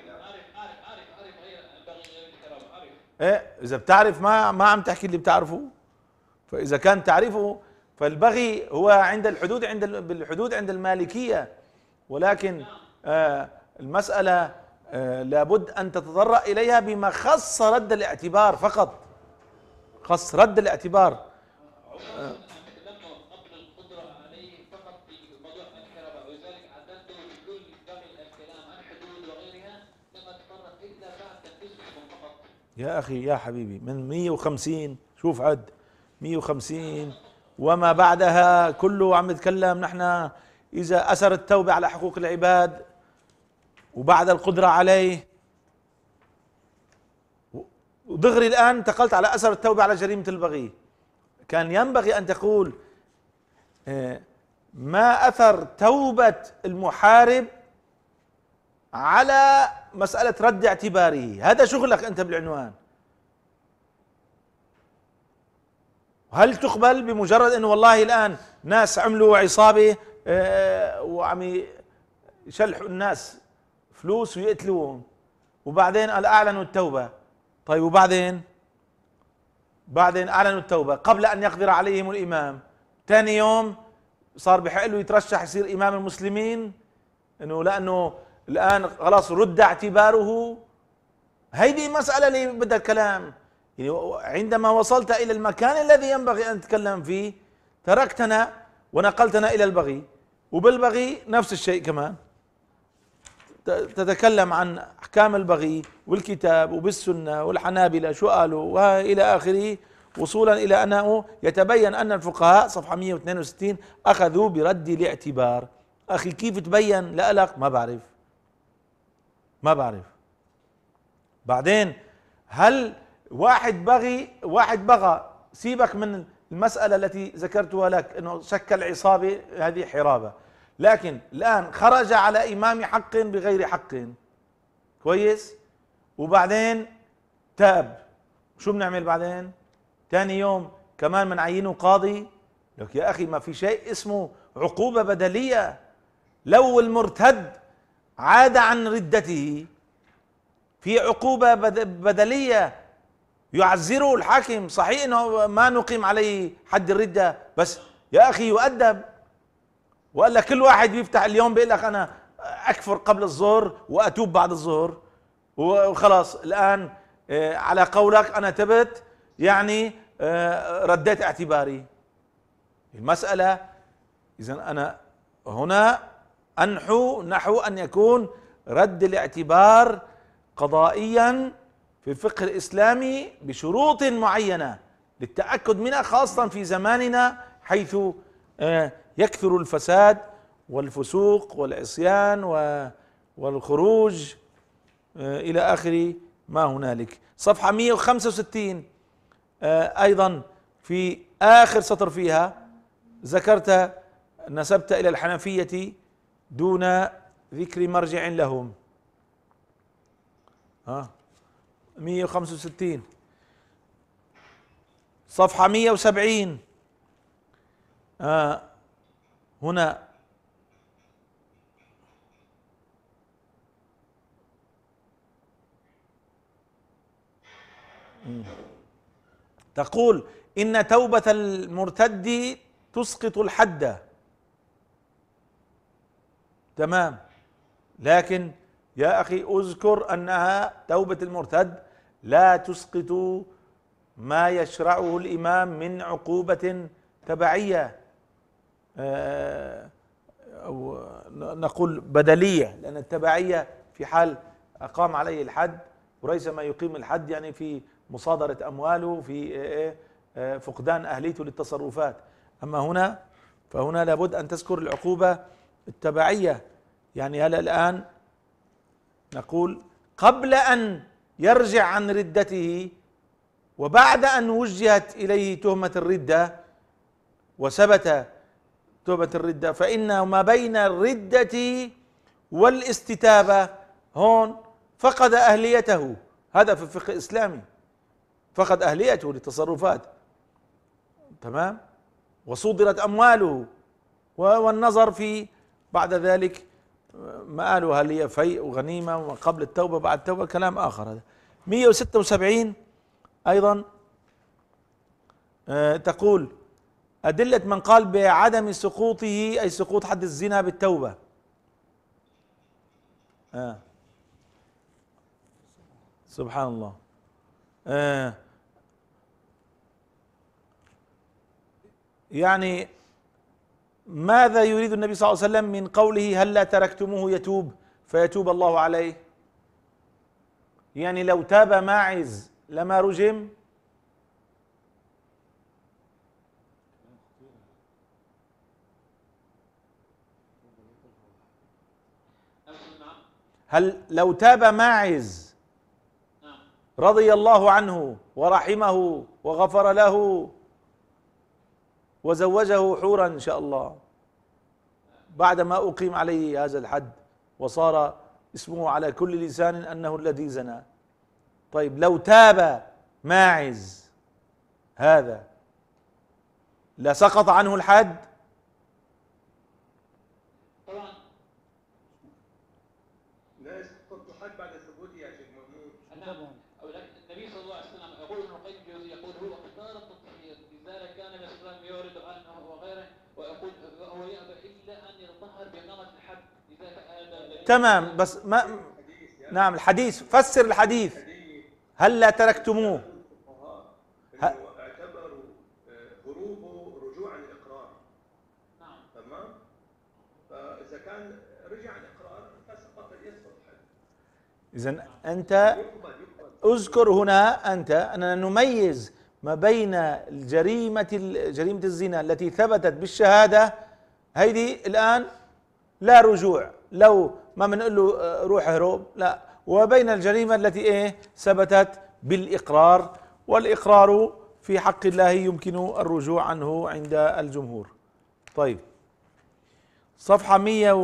ايه اذا بتعرف ما عم تحكي اللي بتعرفه. فاذا كان تعرفه فالبغي هو عند الحدود، بالحدود عند المالكية، ولكن المسألة لابد أن تتطرق إليها بما خص رد الاعتبار فقط، خص رد الاعتبار. يا أخي يا حبيبي من 150 شوف عد 150 وما بعدها كله عم نتكلم نحن إذا أثر التوبة على حقوق العباد وبعد القدرة عليه ودغري الآن انتقلت على أثر التوبة على جريمة البغي. كان ينبغي أن تقول ما أثر توبة المحارب على مسألة رد اعتباره. هذا شغلك أنت بالعنوان. هل تقبل بمجرد أنه والله الآن ناس عملوا عصابة وعم يشلحوا الناس فلوس ويقتلوهم، وبعدين قال أعلنوا التوبة؟ طيب وبعدين أعلنوا التوبة قبل أن يقدر عليهم الإمام، ثاني يوم صار بحق له يترشح يصير إمام المسلمين، إنه لأنه الآن خلاص رد اعتباره. هيدي مسألة اللي بدها كلام. يعني عندما وصلت إلى المكان الذي ينبغي أن تتكلم فيه تركتنا ونقلتنا إلى البغي، وبالبغي نفس الشيء كمان تتكلم عن أحكام البغي والكتاب وبالسنة والحنابلة شو قالوا وإلى آخره، وصولا إلى أنه يتبين أن الفقهاء صفحة 162 أخذوا برد الاعتبار. أخي كيف تبين لألك؟ ما بعرف. بعدين هل واحد بغى، سيبك من المسألة التي ذكرتها لك أنه شكل عصابة، هذه حرابة، لكن الآن خرج على إمام حق بغير حق، كويس، وبعدين تاب، شو بنعمل بعدين؟ ثاني يوم كمان منعينه قاضي؟ لك يا أخي ما في شيء اسمه عقوبة بدلية. لو المرتد عاد عن ردته في عقوبة بدلية يعزره الحاكم. صحيح انه ما نقيم عليه حد الردة، بس يا اخي يؤدب. وقال كل واحد بيفتح اليوم بيقول لك انا اكفر قبل الظهر واتوب بعد الظهر وخلاص الان على قولك انا تبت، يعني رديت اعتباري. المسألة اذا انا هنا نحو ان يكون رد الاعتبار قضائيا في الفقه الإسلامي بشروط معينة للتأكد منها، خاصة في زماننا حيث يكثر الفساد والفسوق والعصيان والخروج إلى آخر ما هنالك. صفحة 165 أيضا في آخر سطر فيها ذكرت نسبت إلى الحنفية دون ذكر مرجع لهم. 165 صفحة 170 هنا تقول إن توبة المرتد تسقط الحد. تمام، لكن يا أخي أذكر أنها توبة المرتد لا تسقط ما يشرعه الإمام من عقوبة تبعية أو نقول بدلية، لأن التبعية في حال أقام عليه الحد، وليس ما يقيم الحد يعني في مصادرة أمواله، في فقدان أهليته للتصرفات. أما هنا فهنا لابد أن تذكر العقوبة التبعية. يعني هلا الآن نقول قبل أن يرجع عن ردته وبعد أن وجهت إليه تهمة الردة وثبت تهمة الردة، فإن ما بين الردة والاستتابة هون فقد أهليته. هذا في الفقه الإسلامي، فقد أهليته للتصرفات. تمام، وصودرت أمواله، والنظر في بعد ذلك مآله هل هي فيء وغنيمة وقبل التوبة بعد التوبة كلام آخر. هذا 176 أيضا تقول أدلة من قال بعدم سقوطه أي سقوط حد الزنا بالتوبة. سبحان الله. يعني ماذا يريد النبي صلى الله عليه وسلم من قوله هلا تركتموه يتوب فيتوب الله عليه؟ يعني لو تاب ماعز لما رجم؟ هل لو تاب ماعز رضي الله عنه ورحمه وغفر له وزوجه حورا إن شاء الله بعدما أقيم عليه هذا الحد وصار اسمه على كل لسان أنه الذي زنى. طيب لو تاب ماعز هذا لسقط عنه الحد؟ طبعا لا يسقط الحد بعد ثبوته يا شيخ مأمون. نعم. ولكن النبي صلى الله عليه وسلم يقول ابن القيم الجوزي يقول هو اختار التطهير، لذلك كان النبي صلى الله عليه وسلم يورد عنه وغيره ويقول هو يأبى إلا أن يتطهر بإقامة الحد. لذلك هذا تمام. بس ما نعم الحديث، فسر الحديث. هلا تركتموه؟ الفقهاء إنه اعتبروا هروبه رجوع عن الإقرار. نعم. تمام؟ فإذا كان رجع عن الإقرار فسقط يسقط الحد. إذن أنت يقبل. اذكر هنا أنت أننا نميز ما بين جريمة الزنا التي ثبتت بالشهادة، هيدي الآن لا رجوع، لو ما بنقول له روح اهرب، لا، وبين الجريمة التي ثبتت بالإقرار، والإقرار في حق الله يمكن الرجوع عنه عند الجمهور. طيب صفحة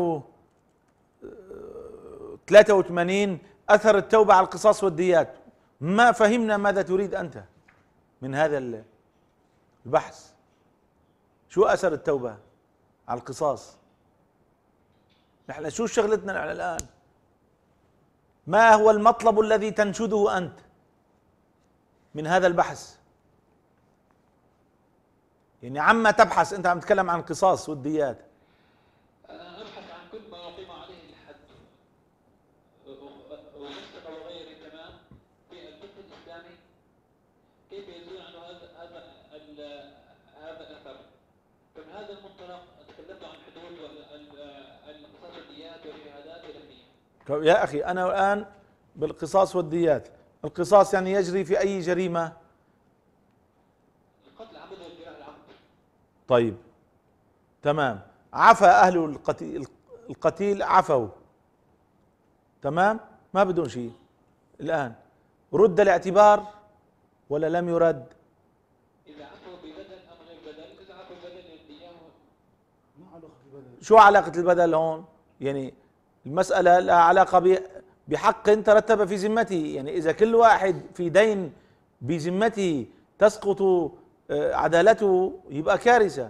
183 أثر التوبة على القصاص والديات. ما فهمنا ماذا تريد أنت من هذا البحث. شو أثر التوبة على القصاص؟ نحن شو شغلتنا نحن الآن؟ ما هو المطلب الذي تنشده أنت من هذا البحث؟ يعني عما تبحث أنت، عم تتكلم عن القصاص والديات. أنا أبحث عن كل ما أقيم عليه الحد ومسلم وغيره تمام في الفقه الإسلامي، كيف يزول عنه هذا الأثر. فمن هذا المنطلق تكلمت عن حدود القصاص والديات والشهادات والأخية. يا أخي أنا الآن بالقصاص والديات. القصاص يعني يجري في أي جريمة؟ القتل عمد والجراح العمد. طيب تمام، عفى أهل القتيل عفوا، تمام، ما بدون شيء. الآن رد الاعتبار ولا لم يرد؟ إذا عفوا ببدل أم غير بدل. إذا عفوا بدل الدية شو علاقة البدل هون؟ يعني المسألة لها علاقة بحق ترتب في ذمته. يعني إذا كل واحد في دين بذمته تسقط عدالته يبقى كارثة.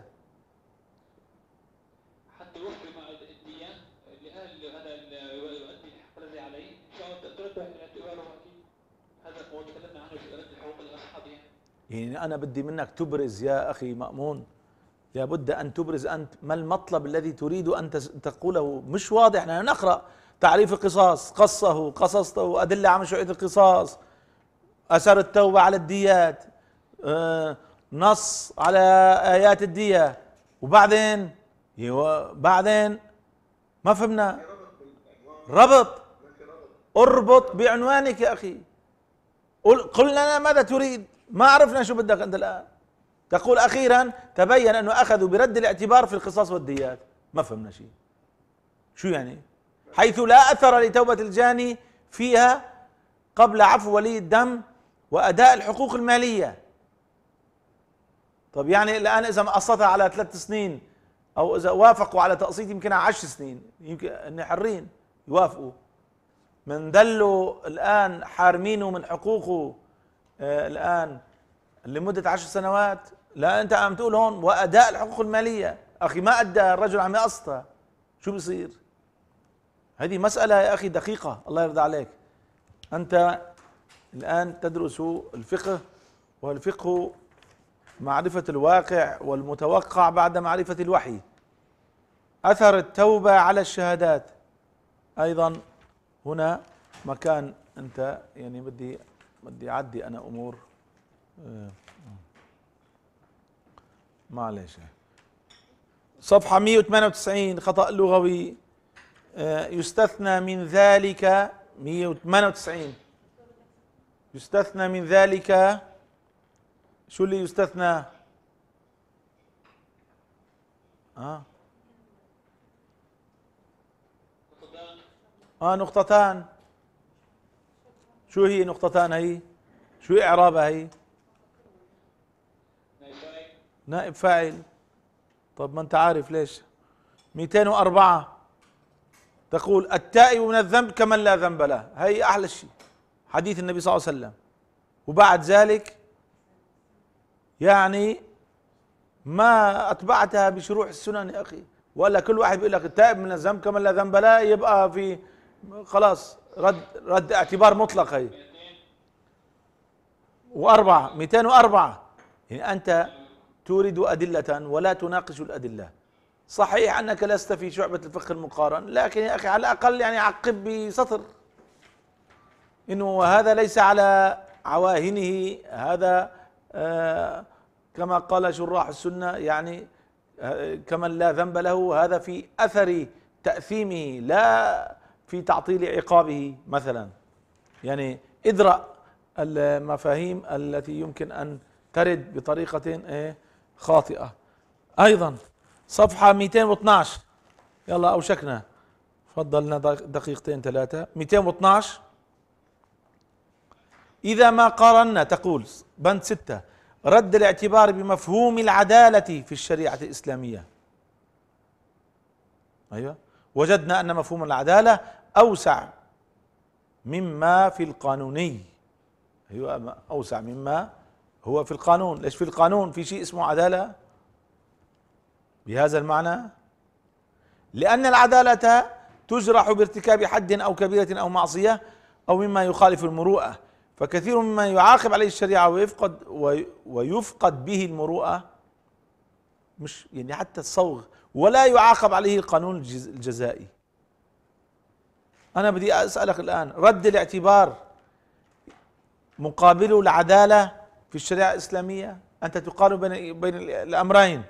حتى يوفي مع الدية لأهل هذا يؤدي الحق الذي عليه إن شاء الله ترد اعتباره أكيد. هذا هو تكلمنا عنه في رد حقوق الأصحاب. يعني أنا بدي منك تبرز يا أخي مأمون، لابد أن تبرز أنت ما المطلب الذي تريد أن تقوله. مش واضح. نحن نقرأ تعريف القصاص، قصه قصصته، أدلة على مشروعية القصاص، أثر التوبة على الديات، نص على آيات الدية، وبعدين ما فهمنا ربط. اربط بعنوانك يا أخي. قل لنا ماذا تريد. ما عرفنا شو بدك أنت الآن. تقول أخيرا تبين أنه أخذوا برد الاعتبار في القصاص والديات. ما فهمنا شيء. شو يعني؟ حيث لا أثر لتوبة الجاني فيها قبل عفو ولي الدم وأداء الحقوق المالية. طب يعني الآن إذا قسطها على 3 سنين أو إذا وافقوا على تقسيط يمكن على 10 سنين، يمكن أن حرين يوافقوا. من دلوا الآن حارمينه من حقوقه الآن لمدة 10 سنوات. لا أنت عم تقول هون وأداء الحقوق المالية. أخي ما أدى، الرجل عم يقسطها، شو بيصير؟ هذه مسألة يا أخي دقيقة. الله يرضى عليك. أنت الآن تدرس الفقه، والفقه معرفة الواقع والمتوقع بعد معرفة الوحي. أثر التوبة على الشهادات أيضا هنا مكان أنت يعني بدي أعدي أنا أمور معلش. صفحة 198 خطأ لغوي. يستثنى من ذلك 198 يستثنى من ذلك. شو اللي يستثنى؟ نقطتان. شو هي نقطتان هي؟ شو إعرابها هي؟ نايفاي. نائب فاعل. طب ما أنت عارف ليش. 204 تقول التائب من الذنب كمن لا ذنب له، هي أحلى شيء، حديث النبي صلى الله عليه وسلم. وبعد ذلك يعني ما أتبعتها بشروح السنن يا أخي، ولا كل واحد بيقول لك التائب من الذنب كمن لا ذنب له، يبقى في خلاص رد اعتبار مطلق. هي 204 يعني أنت تورد أدلة ولا تناقش الأدلة. صحيح أنك لست في شعبة الفقه المقارن، لكن يا أخي على الأقل يعني عقب بسطر إنه هذا ليس على عواهنه، هذا كما قال شراح السنة يعني كمن لا ذنب له، هذا في أثر تأثيمه لا في تعطيل عقابه مثلا. يعني ادرأ المفاهيم التي يمكن أن ترد بطريقة خاطئة. أيضا صفحة 212، يلا أوشكنا، فضلنا دقيقتين ثلاثة. 212 إذا ما قارنا، تقول بند 6 رد الاعتبار بمفهوم العدالة في الشريعة الإسلامية. أيوة، وجدنا أن مفهوم العدالة أوسع مما في القانوني. أيوة، أوسع مما هو في القانون. ليش في القانون في شيء اسمه عدالة بهذا المعنى؟ لأن العدالة تجرح بارتكاب حد أو كبيرة أو معصية أو مما يخالف المروءة، فكثير مما يعاقب عليه الشريعة ويفقد به المروءة، مش يعني حتى الصوغ، ولا يعاقب عليه القانون الجزائي. أنا بدي أسألك الآن، رد الاعتبار مقابله العدالة في الشريعة الإسلامية؟ أنت تقارن بين الأمرين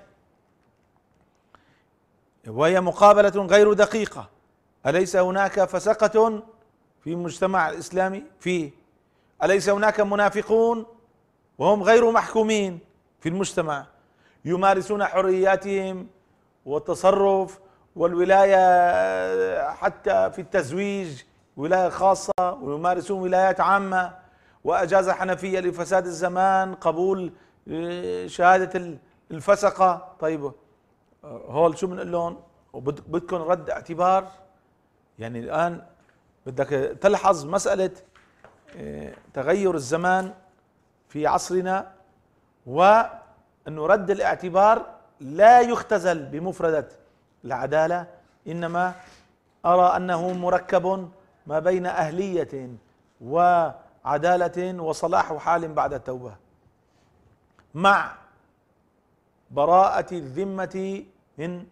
وهي مقابلة غير دقيقة. أليس هناك فسقة في المجتمع الإسلامي؟ فيه. أليس هناك منافقون وهم غير محكومين في المجتمع يمارسون حرياتهم والتصرف والولاية حتى في التزويج ولاية خاصة، ويمارسون ولايات عامة، وأجاز الحنفية لفساد الزمان قبول شهادة الفسقة. طيب هول شو بنقول لهم؟ وبدكم رد اعتبار؟ يعني الآن بدك تلحظ مسألة تغير الزمان في عصرنا، وأنه رد الاعتبار لا يختزل بمفردة العدالة، إنما أرى أنه مركب ما بين أهلية وعدالة وصلاح حال بعد التوبة، مع براءة الذمة من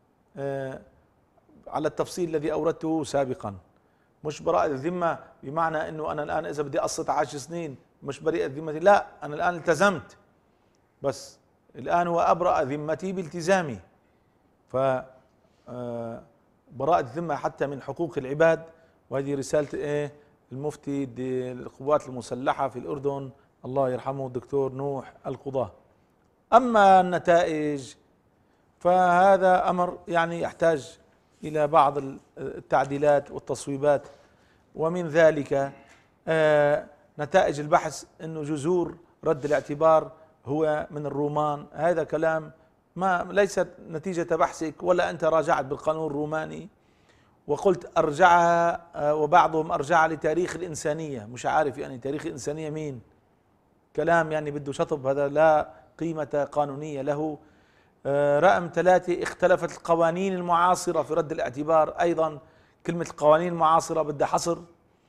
على التفصيل الذي أوردته سابقا. مش براءة الذمة بمعنى أنه أنا الآن إذا بدي أقسط 10 سنين مش بريء ذمتي، لا، أنا الآن التزمت، بس الآن هو أبرأ ذمتي بالتزامي. ف براءة الذمة حتى من حقوق العباد، وهذه رسالة المفتي القوات المسلحة في الأردن الله يرحمه الدكتور نوح القضاة. أما النتائج فهذا أمر يعني يحتاج إلى بعض التعديلات والتصويبات، ومن ذلك نتائج البحث أنه جذور رد الاعتبار هو من الرومان. هذا كلام ما ليست نتيجة بحثك، ولا أنت راجعت بالقانون الروماني وقلت أرجعها، وبعضهم أرجعها لتاريخ الإنسانية. مش عارف يعني تاريخ الإنسانية مين، كلام يعني بده شطب، هذا لا قيمة قانونية له. رقم 3 اختلفت القوانين المعاصرة في رد الاعتبار. أيضا كلمة القوانين المعاصرة بدها حصر.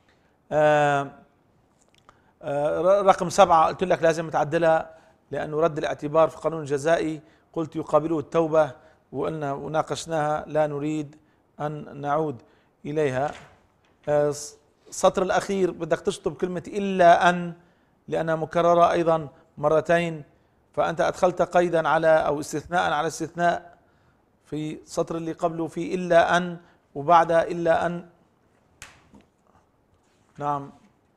رقم 7 قلت لك لازم تعدلها، لأنه رد الاعتبار في القانون الجزائي قلت يقابله التوبة، وقلنا وناقشناها لا نريد أن نعود إليها. السطر الأخير بدك تشطب كلمة إلا أن، لأنها مكررة أيضا مرتين، فأنت أدخلت قيدا على أو استثناء على استثناء في السطر اللي قبله في إلا أن، وبعد إلا أن. نعم.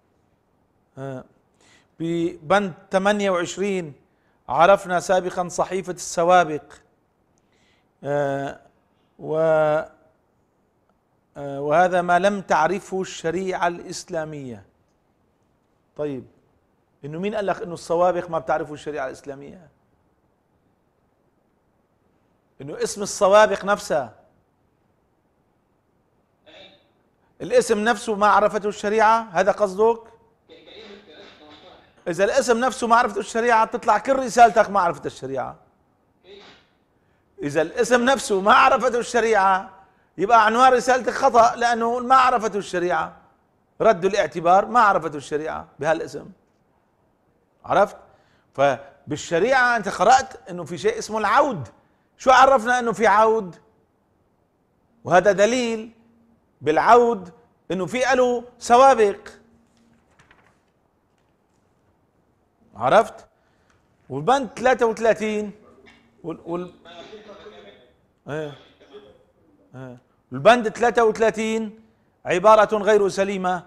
ببند 28 عرفنا سابقا صحيفة السوابق، وهذا ما لم تعرفه الشريعة الإسلامية. طيب إنه مين قال لك إنه السوابق ما بتعرفوا الشريعة الإسلامية؟ إنه اسم السوابق نفسها، الاسم نفسه ما عرفته الشريعة، هذا قصدك؟ إذا الاسم نفسه ما عرفته الشريعة بتطلع كل رسالتك ما عرفت الشريعة. إذا الاسم نفسه ما عرفته الشريعة يبقى عنوان رسالتك خطأ، لأنه ما عرفته الشريعة، رد الاعتبار ما عرفته الشريعة بهالاسم. عرفت؟ فبالشريعة أنت قرأت إنه في شيء اسمه العود، شو عرفنا إنه في عود؟ وهذا دليل بالعود إنه في له سوابق. عرفت؟ والبند 33 البند 33 عبارة غير سليمة.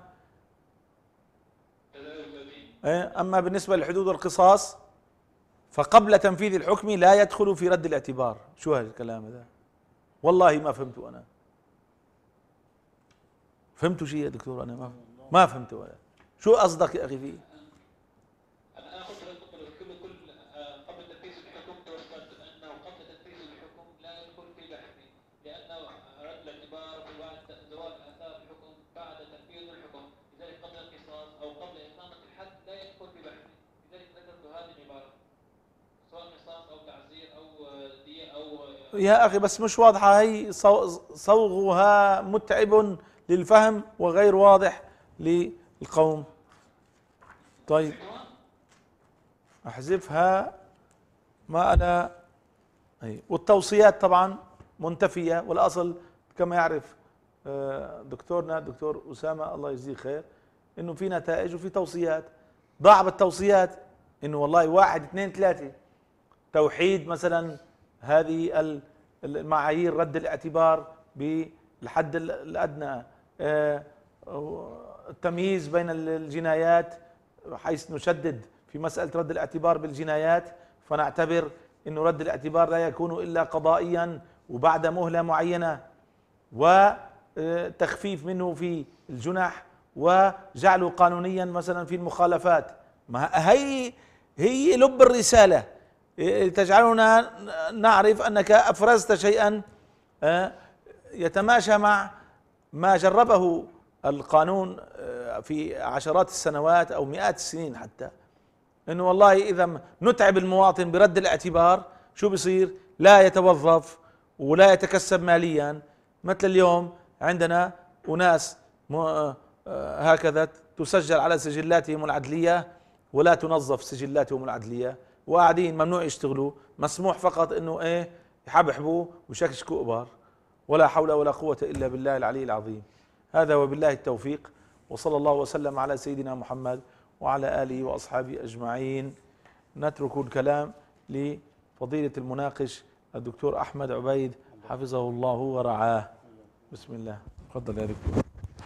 أما بالنسبة للحدود والقصاص فقبل تنفيذ الحكم لا يدخل في رد الاعتبار. شو هذا الكلام هذا؟ والله ما فهمته أنا. فهمتوا شيء يا دكتور؟ أنا ما فهمته أنا. شو قصدك يا أخي فيه؟ أنا قلت كل قبل تنفيذ الحكم توصلت أنه قبل تنفيذ الحكم لا يدخل في بحثه، لأنه رد الاعتبار بعد زوال آثار الحكم بعد تنفيذ الحكم، لذلك قبل القصاص أو قبل إقامة الحد لا يدخل في بحثه، لذلك ذكرت هذه العبارة سواء قصاص أو تعزير أو دية أو يا أخي بس مش واضحة هي، صوغها متعب للفهم وغير واضح للقوم. طيب احذفها. ما أنا والتوصيات طبعا منتفية، والأصل كما يعرف دكتورنا الدكتور أسامة الله يجزيه خير إنه في نتائج وفي توصيات. ضاع بالتوصيات إنه والله 1 2 3 توحيد مثلا هذه المعايير رد الاعتبار بالحد الأدنى، التمييز بين الجنايات حيث نشدد في مسألة رد الاعتبار بالجنايات، فنعتبر أنه رد الاعتبار لا يكون إلا قضائيا وبعد مهلة معينة، وتخفيف منه في الجنح وجعله قانونيا مثلا في المخالفات. ما هي لب الرسالة، تجعلنا نعرف أنك أفرزت شيئا يتماشى مع ما جربه القانون في عشرات السنوات أو مئات السنين، حتى انه والله اذا نتعب المواطن برد الاعتبار شو بصير؟ لا يتوظف ولا يتكسب ماليا. مثل اليوم عندنا اناس هكذا تسجل على سجلاتهم العدلية ولا تنظف سجلاتهم العدلية، وقاعدين ممنوع يشتغلوا، مسموح فقط انه يحبحبوا ويشكشكوا ابار. ولا حول ولا قوة الا بالله العلي العظيم. هذا وبالله التوفيق، وصلى الله وسلم على سيدنا محمد وعلى آله وأصحابه أجمعين. نترك الكلام لفضيلة المناقش الدكتور أحمد عبيد حفظه الله ورعاه. بسم الله، تفضل يا دكتور.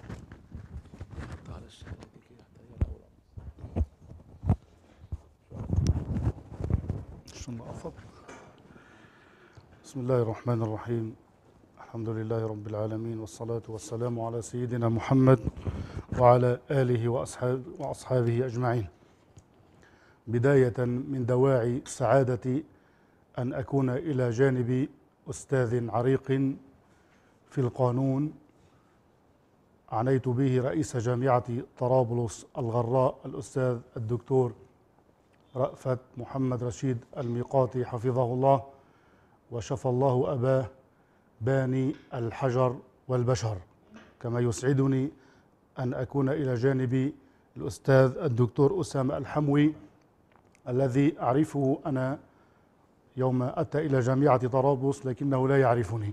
بسم الله الرحمن الرحيم. الحمد لله رب العالمين، والصلاة والسلام على سيدنا محمد وعلى آله وأصحابه أجمعين. بداية من دواعي سعادتي أن أكون إلى جانب أستاذ عريق في القانون عنيت به رئيس جامعة طرابلس الغراء الأستاذ الدكتور رأفت محمد رشيد الميقاتي حفظه الله وشفى الله أباه، باني الحجر والبشر. كما يسعدني أن أكون إلى جانب الأستاذ الدكتور أسامة الحموي الذي أعرفه أنا يوم أتى إلى جامعة طرابلس لكنه لا يعرفني.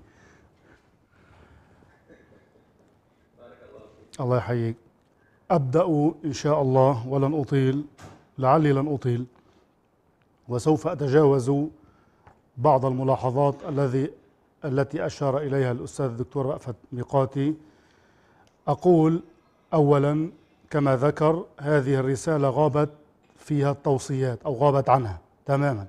الله يحييك. أبدأ إن شاء الله ولن أطيل، لعلي لن أطيل، وسوف أتجاوز بعض الملاحظات التي أشار إليها الأستاذ الدكتور رأفت ميقاتي. أقول أولا كما ذكر هذه الرسالة غابت فيها التوصيات أو غابت عنها تماما.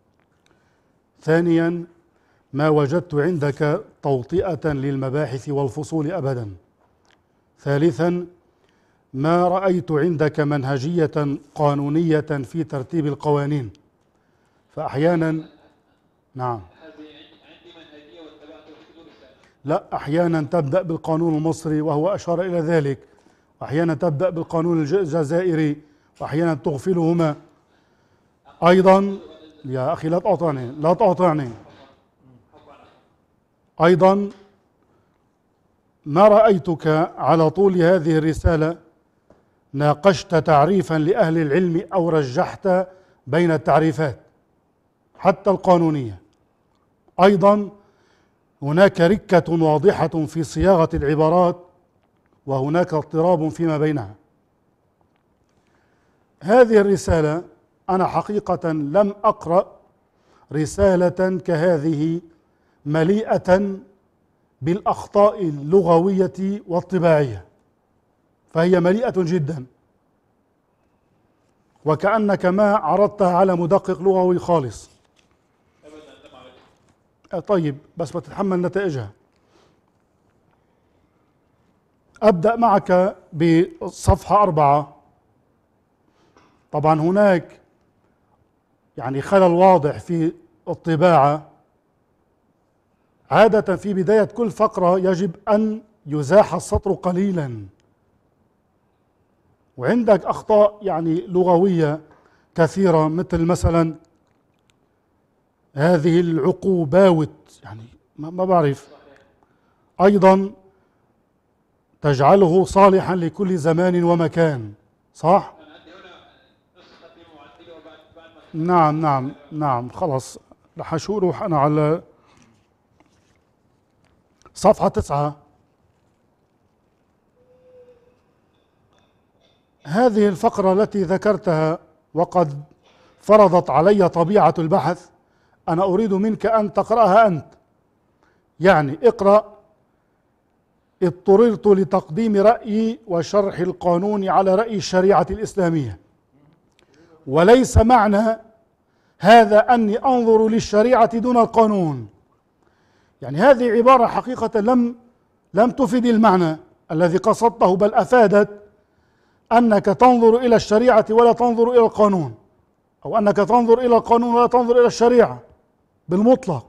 ثانيا ما وجدت عندك توطئة للمباحث والفصول أبدا. ثالثا ما رأيت عندك منهجية قانونية في ترتيب القوانين، فأحيانا نعم هذه عندي منهجية واتبعتها في كل رسالة. لا، أحيانا تبدأ بالقانون المصري وهو أشار إلى ذلك، وأحيانا تبدأ بالقانون الجزائري، وأحيانا تغفلهما أيضا. يا أخي لا تقاطعني، لا تقاطعني. أيضا ما رأيتك على طول هذه الرسالة ناقشت تعريفا لأهل العلم أو رجحت بين التعريفات حتى القانونية. أيضا هناك ركة واضحة في صياغة العبارات، وهناك اضطراب فيما بينها. هذه الرسالة أنا حقيقة لم أقرأ رسالة كهذه مليئة بالأخطاء اللغوية والطباعية، فهي مليئة جدا، وكأنك ما عرضتها على مدقق لغوي خالص. طيب بس بتتحمل نتائجها. أبدأ معك بصفحة 4. طبعا هناك يعني خلل واضح في الطباعة. عادة في بداية كل فقرة يجب أن يزاح السطر قليلا، وعندك أخطاء يعني لغوية كثيرة، مثل مثلا هذه العقوباوت، يعني ما بعرف. أيضا تجعله صالحا لكل زمان ومكان، صح؟ أنا عندي هنا نسختي معدلة وبعد نعم خلاص رح أروح أنا على صفحة 9. هذه الفقرة التي ذكرتها وقد فرضت علي طبيعة البحث، أنا أريد منك أن تقرأها أنت. يعني اقرأ: اضطررت لتقديم رأيي وشرح القانون على رأي الشريعة الإسلامية، وليس معنى هذا أني أنظر للشريعة دون القانون. يعني هذه عبارة حقيقة لم تفد المعنى الذي قصدته، بل أفادت أنك تنظر إلى الشريعة ولا تنظر إلى القانون، أو أنك تنظر إلى القانون ولا تنظر إلى الشريعة بالمطلق.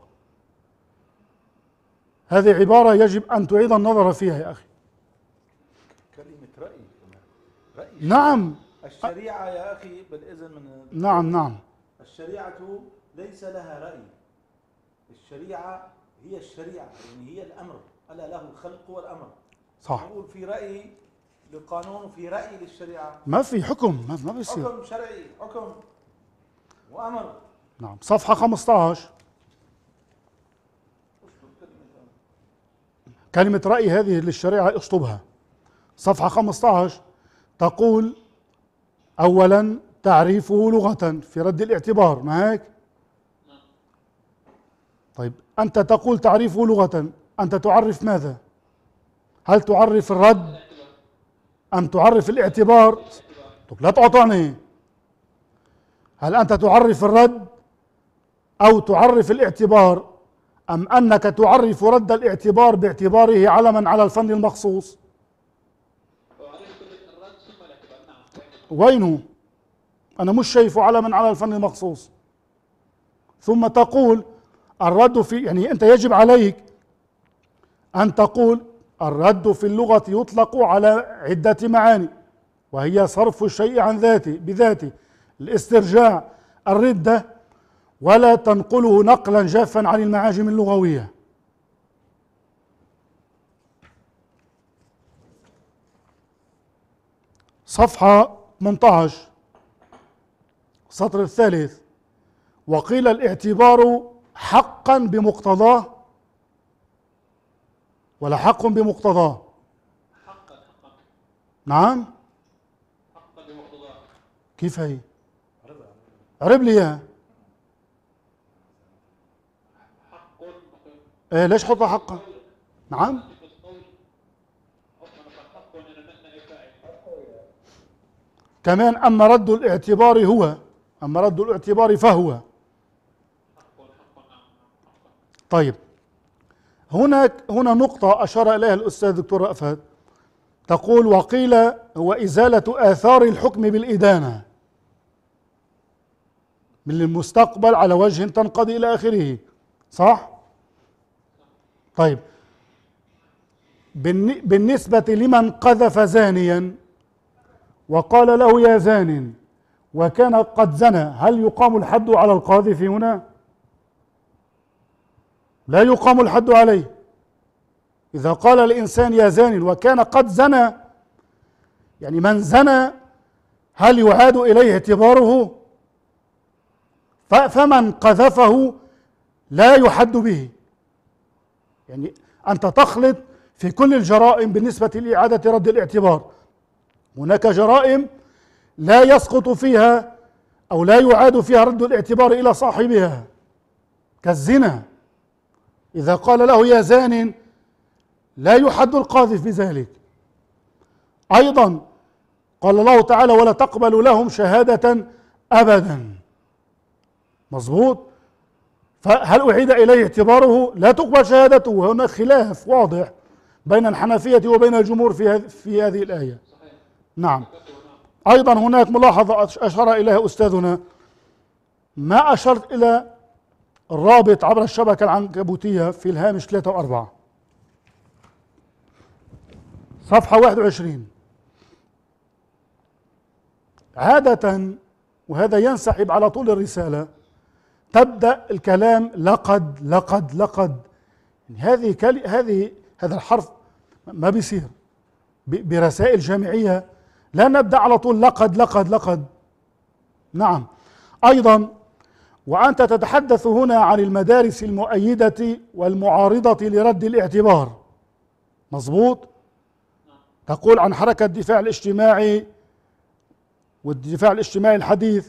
هذه عبارة يجب أن تعيد النظر فيها يا أخي. كلمة رأي، رأي نعم الشريعة يا أخي بالإذن من نعم الشريعة ليس لها رأي. الشريعة هي الشريعة، يعني هي الأمر، ألا له الخلق والأمر. صح. نقول في رأي للقانون وفي رأي للشريعة، ما في حكم، ما بيصير. حكم شرعي، حكم وأمر. نعم. صفحة 15. كلمة رأي هذه للشريعة اشطبها. صفحة 15 تقول أولا تعريفه لغة في رد الاعتبار، ما هيك؟ طيب أنت تقول تعريفه لغة، أنت تعرف ماذا؟ هل تعرف الرد أم تعرف الاعتبار؟ طيب لا تقاطعني. هل أنت تعرف الرد أو تعرف الاعتبار، أم أنك تعرف رد الاعتبار باعتباره علما على الفن المخصوص؟ وينه؟ أنا مش شايفه علما على الفن المخصوص. ثم تقول الرد في، يعني أنت يجب عليك أن تقول الرد في اللغة يطلق على عدة معاني، وهي صرف الشيء عن ذاته بذاته، الاسترجاع، الردة، ولا تنقله نقلا جافا عن المعاجم اللغوية. صفحة 18 السطر الثالث: وقيل الاعتبار حقا بمقتضاه ولا حق بمقتضاه؟ حقا. نعم. حقا بمقتضاه. كيف هي؟ عرب لي اياها. حق. ايه ليش حطها حقا؟ نعم. كمان أما رد الاعتبار هو، أما رد الاعتبار فهو. طيب هنا نقطة أشار إليها الأستاذ الدكتور رأفت، تقول وقيل هو إزالة آثار الحكم بالإدانة من المستقبل على وجه تنقضي إلى آخره، صح؟ طيب بالنسبة لمن قذف زانيا وقال له يا زان وكان قد زنى، هل يقام الحد على القاذف هنا؟ لا يقام الحد عليه. إذا قال الإنسان يا زان وكان قد زنى، يعني من زنى هل يعاد إليه اعتباره؟ فمن قذفه لا يحد به. يعني أنت تخلط في كل الجرائم بالنسبة لإعادة رد الاعتبار. هناك جرائم لا يسقط فيها أو لا يعاد فيها رد الاعتبار إلى صاحبها كالزنا، إذا قال له يا زان لا يحد القاذف بذلك. أيضا قال الله تعالى ولا تقبل لهم شهادة أبدا، مظبوط؟ فهل أعيد إليه اعتباره؟ لا تقبل شهادته. وهناك خلاف واضح بين الحنفية وبين الجمهور في هذه الآية. نعم. أيضا هناك ملاحظة أشار إليها أستاذنا، ما أشرت إلى الرابط عبر الشبكة العنكبوتية في الهامش 3 و4 صفحة 21. عادة وهذا ينسحب على طول الرسالة تبدأ الكلام لقد لقد لقد، هذا الحرف ما بيصير برسائل جامعية، لا نبدأ على طول لقد لقد لقد. نعم. أيضا وأنت تتحدث هنا عن المدارس المؤيدة والمعارضة لرد الاعتبار، مظبوط؟ تقول عن حركة الدفاع الاجتماعي والدفاع الاجتماعي الحديث،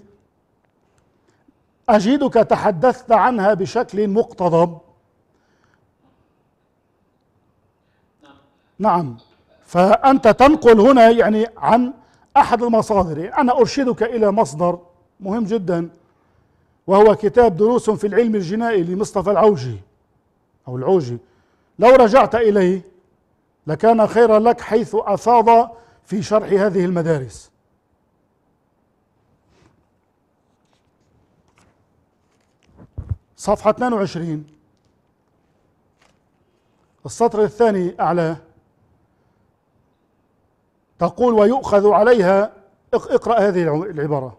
أجدك تحدثت عنها بشكل مقتضب. نعم. فأنت تنقل هنا يعني عن أحد المصادر. يعني أنا أرشدك إلى مصدر مهم جدا وهو كتاب دروس في العلم الجنائي لمصطفى العوجي أو العوجي، لو رجعت إليه لكان خيرا لك حيث أفاض في شرح هذه المدارس. صفحة 22 السطر الثاني أعلاه تقول ويؤخذ عليها، اقرأ هذه العبارة.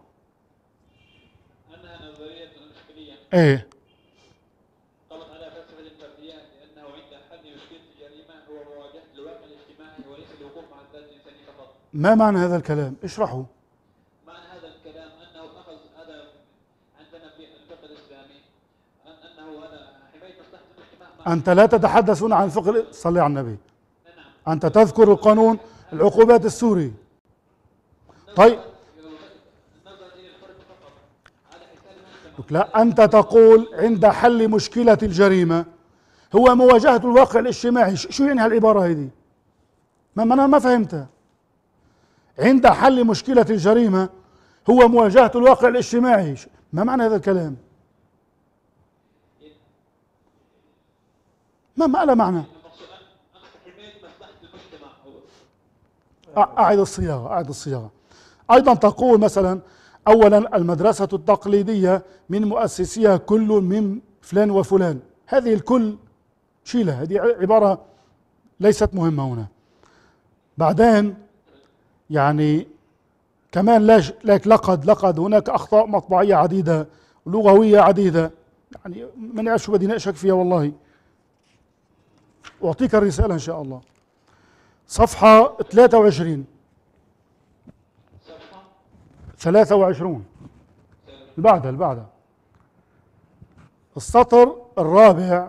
أنها نظرية إشكالية ايه طلت على فلسفة الفردية، لأنه عند حل مشكلة الجريمة هو مواجهة الواقع الاجتماعي وليس الوقوف مع الذات الإنسانية فقط. ما معنى هذا الكلام؟ اشرحه. معنى هذا الكلام أنه أخذ هذا عندنا في الفقه الإسلامي أنه هذا حماية مصلحة المجتمع. أنت لا تتحدث هنا عن الفقه، صلي على النبي. نعم. أنت تذكر القانون العقوبات السوري. طيب لا، أنت تقول عند حل مشكلة الجريمة هو مواجهة الواقع الاجتماعي. شو يعني هالعبارة هذه؟ ما أنا ما فهمتها. عند حل مشكلة الجريمة هو مواجهة الواقع الاجتماعي، ما معنى هذا الكلام؟ ما له معنى. أعد الصياغة. أيضا تقول مثلا أولا المدرسة التقليدية من مؤسسيها كل من فلان وفلان، هذه الكل شيلها، هذه عبارة ليست مهمة هنا. بعدين يعني كمان لقد هناك أخطاء مطبعية عديدة لغوية عديدة، يعني ما نعرف شو بدي نأشك فيها والله. أعطيك الرسالة إن شاء الله. صفحة 23 البعدها السطر الرابع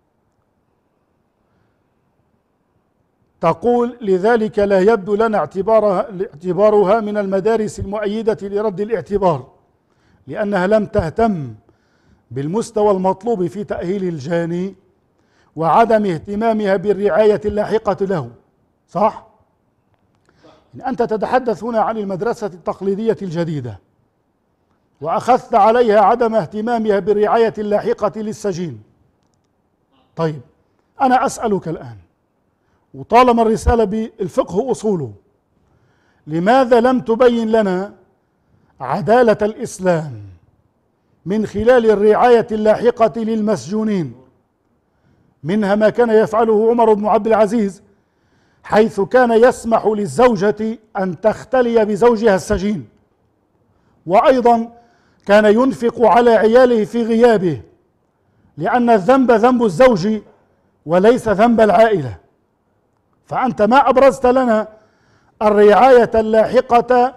تقول لذلك لا يبدو لنا اعتبارها من المدارس المؤيدة لرد الاعتبار لأنها لم تهتم بالمستوى المطلوب في تأهيل الجاني وعدم اهتمامها بالرعاية اللاحقة له. صح؟ أنت تتحدث هنا عن المدرسة التقليدية الجديدة وأخذت عليها عدم اهتمامها بالرعاية اللاحقة للسجين. طيب أنا أسألك الآن وطالما الرسالة بالفقه أصوله، لماذا لم تبين لنا عدالة الإسلام من خلال الرعاية اللاحقة للمسجونين؟ منها ما كان يفعله عمر بن عبد العزيز، حيث كان يسمح للزوجة أن تختلي بزوجها السجين، وأيضا كان ينفق على عياله في غيابه، لأن الذنب ذنب الزوج وليس ذنب العائلة. فأنت ما أبرزت لنا الرعاية اللاحقة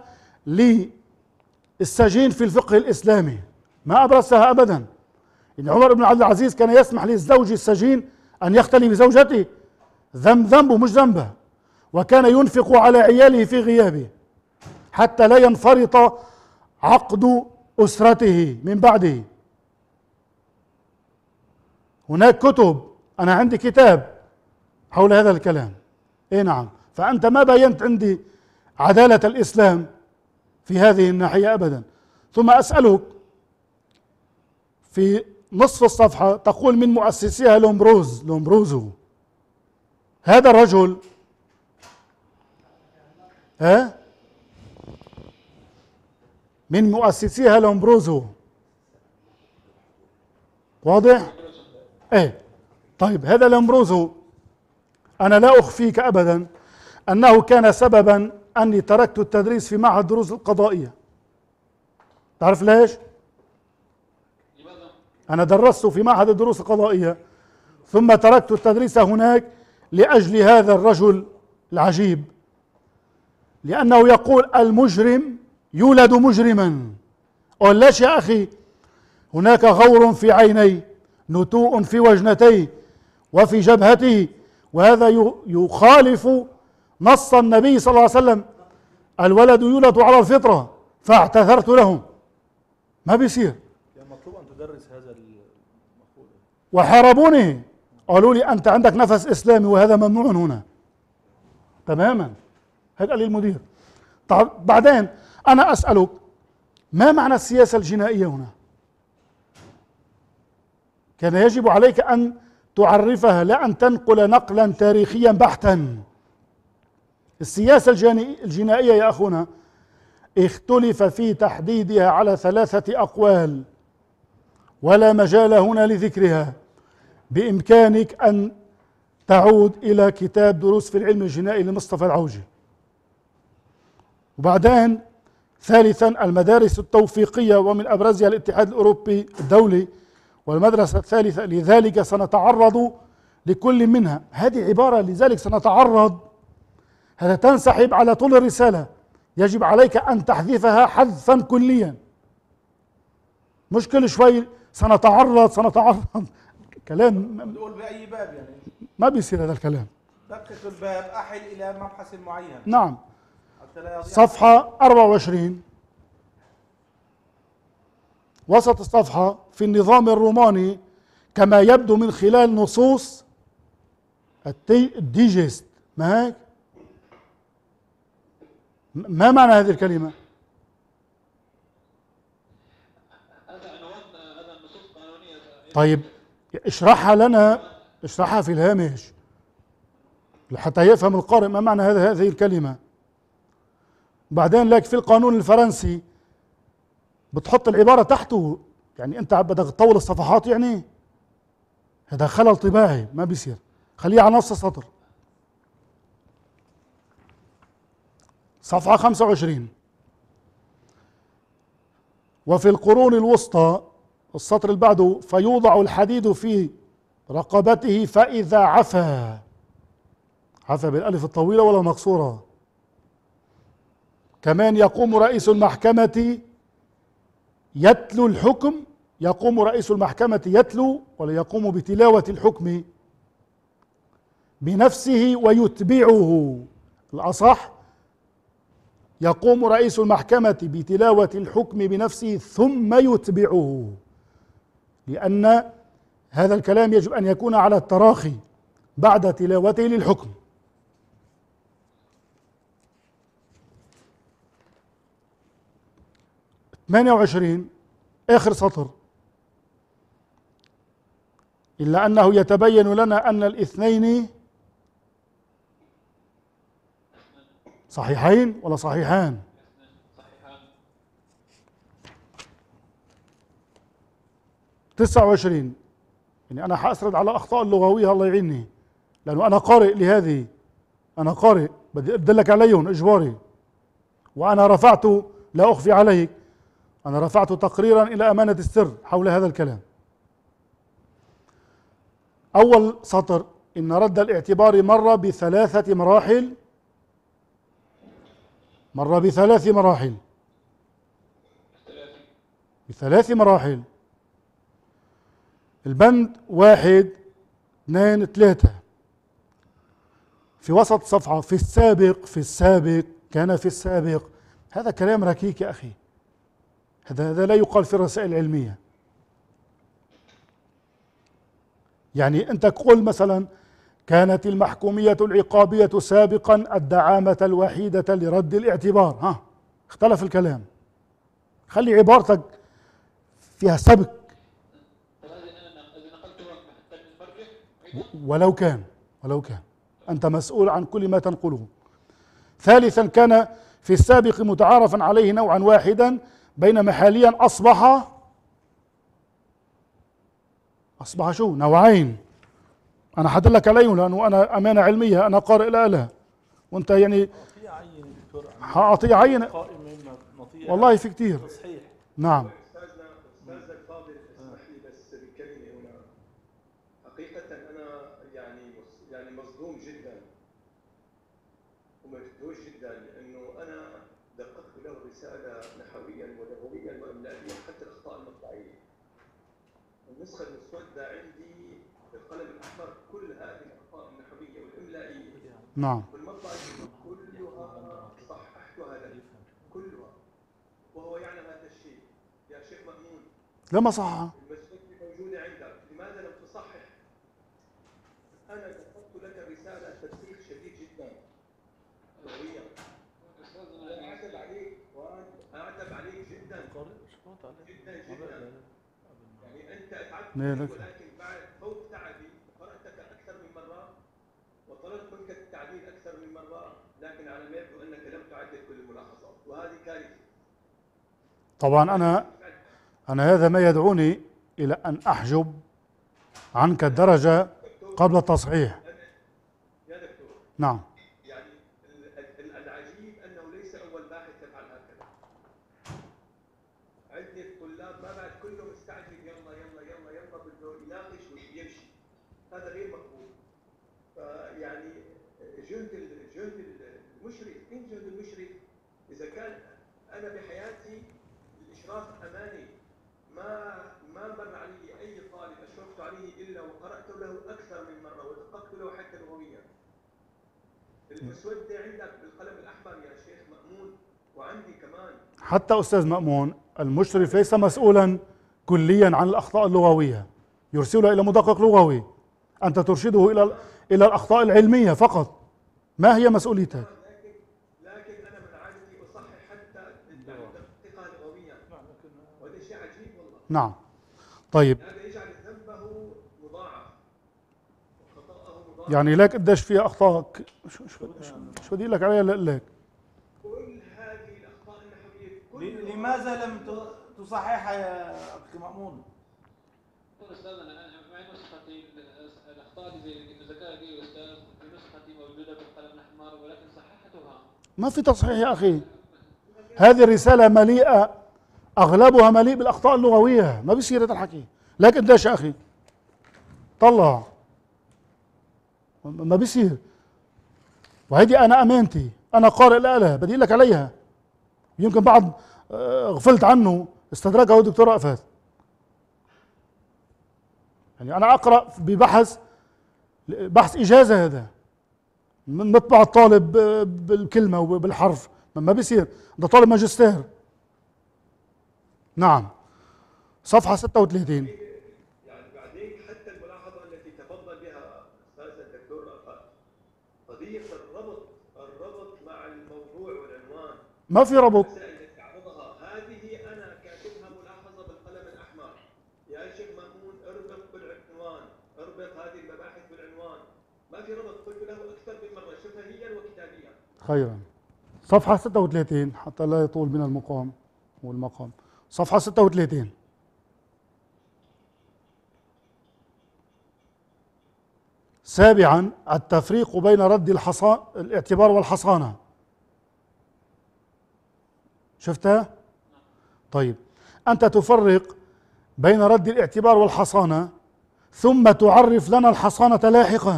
للسجين في الفقه الإسلامي، ما أبرزتها أبدا. إن عمر بن عبد العزيز كان يسمح للزوج السجين أن يختلي بزوجته، ذنبه مش ذنبه، وكان ينفق على عياله في غيابه حتى لا ينفرط عقد أسرته من بعده. هناك كتب، أنا عندي كتاب حول هذا الكلام. إيه نعم. فأنت ما بينت عندي عدالة الإسلام في هذه الناحية أبدا. ثم أسألك في نصف الصفحة تقول من مؤسسيها لومبروزو، هذا الرجل من مؤسسيها لومبروزو، واضح؟ ايه طيب، هذا لومبروزو أنا لا أخفيك أبدا أنه كان سببا أني تركت التدريس في معهد الدروس القضائية. تعرف ليش؟ أنا درست في معهد الدروس القضائية ثم تركت التدريس هناك لأجل هذا الرجل العجيب، لأنه يقول المجرم يولد مجرما. قل ليش يا أخي؟ هناك غور في عينيه، نتوء في وجنتيه وفي جبهته، وهذا يخالف نص النبي صلى الله عليه وسلم: الولد يولد على الفطرة فاعتذرت لهم. ما بيصير. مطلوب أن تدرس هذا المفروض. وحاربوني، قالوا لي أنت عندك نفس إسلامي وهذا ممنوع هنا تماما. هيك قال لي المدير. طيب بعدين أنا أسألك، ما معنى السياسة الجنائية هنا؟ كان يجب عليك أن تعرفها، لا أن تنقل نقلا تاريخيا بحتا. السياسة الجنائية يا أخونا اختلف في تحديدها على 3 أقوال، ولا مجال هنا لذكرها. بإمكانك أن تعود إلى كتاب دروس في العلم الجنائي لمصطفى العوجي. وبعدين ثالثا المدارس التوفيقية، ومن أبرزها الاتحاد الأوروبي الدولي، والمدرسة الثالثة لذلك سنتعرض لكل منها. هذه عبارة لذلك سنتعرض، هذا تنسحب على طول الرسالة، يجب عليك أن تحذفها حذفا كليا، مش كل شوي سنتعرض كلام. نقول بأي باب يعني ما بيصير هذا الكلام. دقق الباب، أحل إلى مبحث معين. نعم. حتى لا يضيع. صفحة 24 وسط الصفحة: في النظام الروماني كما يبدو من خلال نصوص الديجست. ما هيك؟ ما معنى هذه الكلمة؟ هذا عنوان هذا النصوص القانونية. طيب اشرحها لنا، اشرحها في الهامش حتى يفهم القارئ ما معنى هذه الكلمة. بعدين لك في القانون الفرنسي بتحط العبارة تحته، يعني أنت بدك تطول الصفحات، يعني هذا خلل طباعي ما بيصير. خليه على نفس السطر. صفحة 25: وفي القرون الوسطى، السطر اللي بعده: فيوضع الحديد في رقبته فإذا عفا بالألف الطويلة ولا مقصورة. كمان يقوم رئيس المحكمة يتلو الحكم، يقوم رئيس المحكمة يتلو ولا يقوم بتلاوة الحكم بنفسه ويتبعه. الأصح يقوم رئيس المحكمة بتلاوة الحكم بنفسه ثم يتبعه، لأن هذا الكلام يجب أن يكون على التراخي بعد تلاوته للحكم. ثمانية 28 آخر سطر: إلا أنه يتبين لنا أن الاثنين صحيحين ولا صحيحان؟ صحيحان. 29. يعني أنا حأسرد على أخطاء اللغوية الله يعيني، لأنه أنا قارئ لهذه، أنا قارئ بدي أدلك عليهم إجباري. وأنا رفعت، لا أخفي عليك، أنا رفعت تقريرا إلى أمانة السر حول هذا الكلام. أول سطر: إن رد الاعتبار مر بثلاث مراحل. مر بثلاث مراحل. بثلاث مراحل. البند 1 2 3 في وسط صفحة: في السابق، في السابق، كان في السابق. هذا كلام ركيك يا أخي، هذا لا يقال في الرسائل العلمية. يعني أنت قل مثلا: كانت المحكومية العقابية سابقا الدعامة الوحيدة لرد الاعتبار. ها، اختلف الكلام، خلي عبارتك فيها سبك. ولو كان أنت مسؤول عن كل ما تنقله. ثالثا: كان في السابق متعارفا عليه نوعا واحدا، بينما حاليا أصبح شو؟ نوعين. أنا حدلك عليهم لأنه أنا أمانة علمية، أنا قارئ الآلة، وأنت يعني حأعطيه عين. والله في كتير. نعم. أستاذنا الفاضل، اسمح لي بس بكلمة هنا. حقيقة أنا يعني مصدوم جدا ومدهوش جدا، لأنه أنا دققت له رسالة نحويا ولغويا وإملائيا، حتى الأخطاء المطبعية. النسخة المسودة عندي بالقلم الأحمر كل هذه الأخطاء النحوية والإملائية. نعم. والمطبعية كلها صححتها له كلها، وهو يعلم هذا الشيء. يا شيخ مأمون، لما صح المسودة موجودة عندك، لماذا لم تصحح؟ أنا كتبت لك رسالة تدقيق شديد جدا لغويا، وأعتب عليك، وأعتب عليك جدا جدا جدا. يعني أنت أتعبت، ولكن بعد فوق تعبي قرأتك أكثر من مرة وطلبت منك التعديل أكثر من مرة، لكن على ما يبدو أنك لم تعدل كل الملاحظات، وهذه كارثة. طبعا أنا هذا ما يدعوني إلى أن أحجب عنك الدرجة قبل التصحيح. يا دكتور، نعم. يعني العجيب أنه ليس أول باحث يفعل هكذا. عدة طلاب ما بعد كله مستعجل، يلا يلا يلا يلا بده يناقش ويمشي. هذا غير مقبول. فيعني جهد المشرف، إن جهد المشرف إذا كان أنا بحياتي الإشراف أماني، ما مر علي أي طالب أشرفت عليه إلا وقرأت له أكثر من مرة ودققت له حتى لغويا. المسودة عندك بالقلم الأحمر يا شيخ مأمون، وعندي كمان. حتى أستاذ مأمون، المشرف ليس مسؤولا كليا عن الأخطاء اللغوية، يرسلها إلى مدقق لغوي. أنت ترشده إلى الأخطاء العلمية فقط، ما هي مسؤوليتك؟ لكن أنا من عادتي أصحح حتى دقيقة لغوية، وهذا شيء عجيب والله. نعم. طيب، هذا يجعل ذنبه مضاعف وخطأه مضاعف. يعني لك قديش فيها أخطاء؟ شو بدي لك عليها؟ لك كل هذه الأخطاء النحوية لماذا لم تصححها يا أخي مأمون؟ أستاذ، أنا معي نسختي الأخطاء زي الذكاء دي أستاذ، في نسختي موجودة بالقلم الأحمر ولكن صححتها. ما في تصحيح يا أخي، هذه الرسالة مليئة، أغلبها مليء بالأخطاء اللغوية، ما بيصير هذا الحكي. لك قديش يا أخي؟ طلع، ما بيصير. وهيدي أنا أمانتي، أنا قارئ الآلة بدي لك عليها، يمكن بعض غفلت عنه استدركه الدكتور رأفت. يعني أنا أقرأ بحث إجازة، هذا من مطبع الطالب بالكلمة وبالحرف، ما بيصير، ده طالب ماجستير. نعم. صفحة 36. يعني بعدين حتى الملاحظة التي تفضل بها أستاذ الدكتور رأفت، قضية الربط مع الموضوع والعنوان. ما في ربط. هذه أنا كاتبها ملاحظة بالقلم الأحمر. يا شيخ مأمون اربط بالعنوان، اربط هذه المباحث بالعنوان. ما في ربط، قلت له أكثر من مرة شفهيا وكتابيا. خيرا. صفحة 36 حتى لا يطول من المقام والمقام. صفحة 36. سابعا التفريق بين رد الاعتبار والحصانة. شفتها؟ طيب أنت تفرق بين رد الاعتبار والحصانة ثم تعرف لنا الحصانة لاحقا.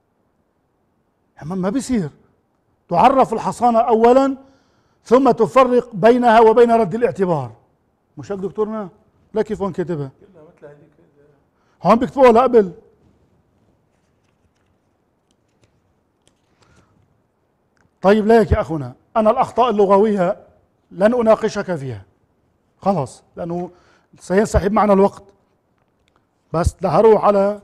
ما بيصير تعرف الحصانة أولا ثم تفرق بينها وبين رد الاعتبار. مش هيك دكتورنا؟ لا كيف هون كاتبها؟ هون بيكتبوها لا قبل. طيب ليك يا أخونا، أنا الأخطاء اللغوية لن أناقشك فيها خلاص، لأنه سينسحب معنا الوقت. بس هروح على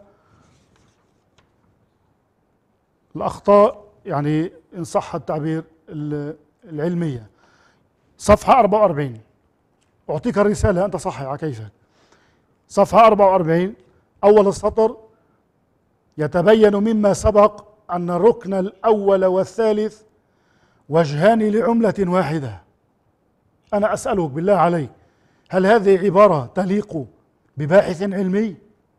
الأخطاء، يعني إن صح التعبير العلمية. صفحة 44 أعطيك الرسالة أنت صحح على كيفك. صفحة 44 أول السطر: يتبين مما سبق أن الركن الأول والثالث وجهان لعملة واحدة. أنا أسألك بالله عليك، هل هذه عبارة تليق بباحث علمي؟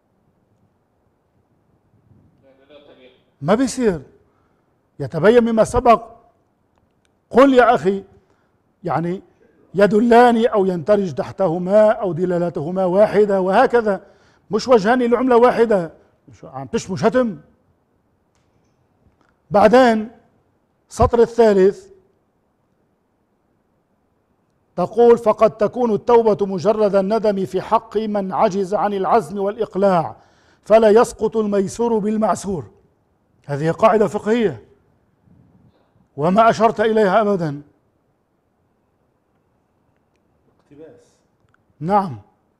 ما بيصير. يتبين مما سبق، قل يا أخي يعني يدلان أو يندرج تحتهما أو دلالتهما واحدة وهكذا، مش وجهان لعملة واحدة. عم تشموا شتم. بعدين السطر الثالث تقول: فقد تكون التوبة مجرد الندم في حق من عجز عن العزم والإقلاع، فلا يسقط الميسور بالمعسور. هذه قاعدة فقهية وما أشرت إليها أبدا. اقتباس. نعم.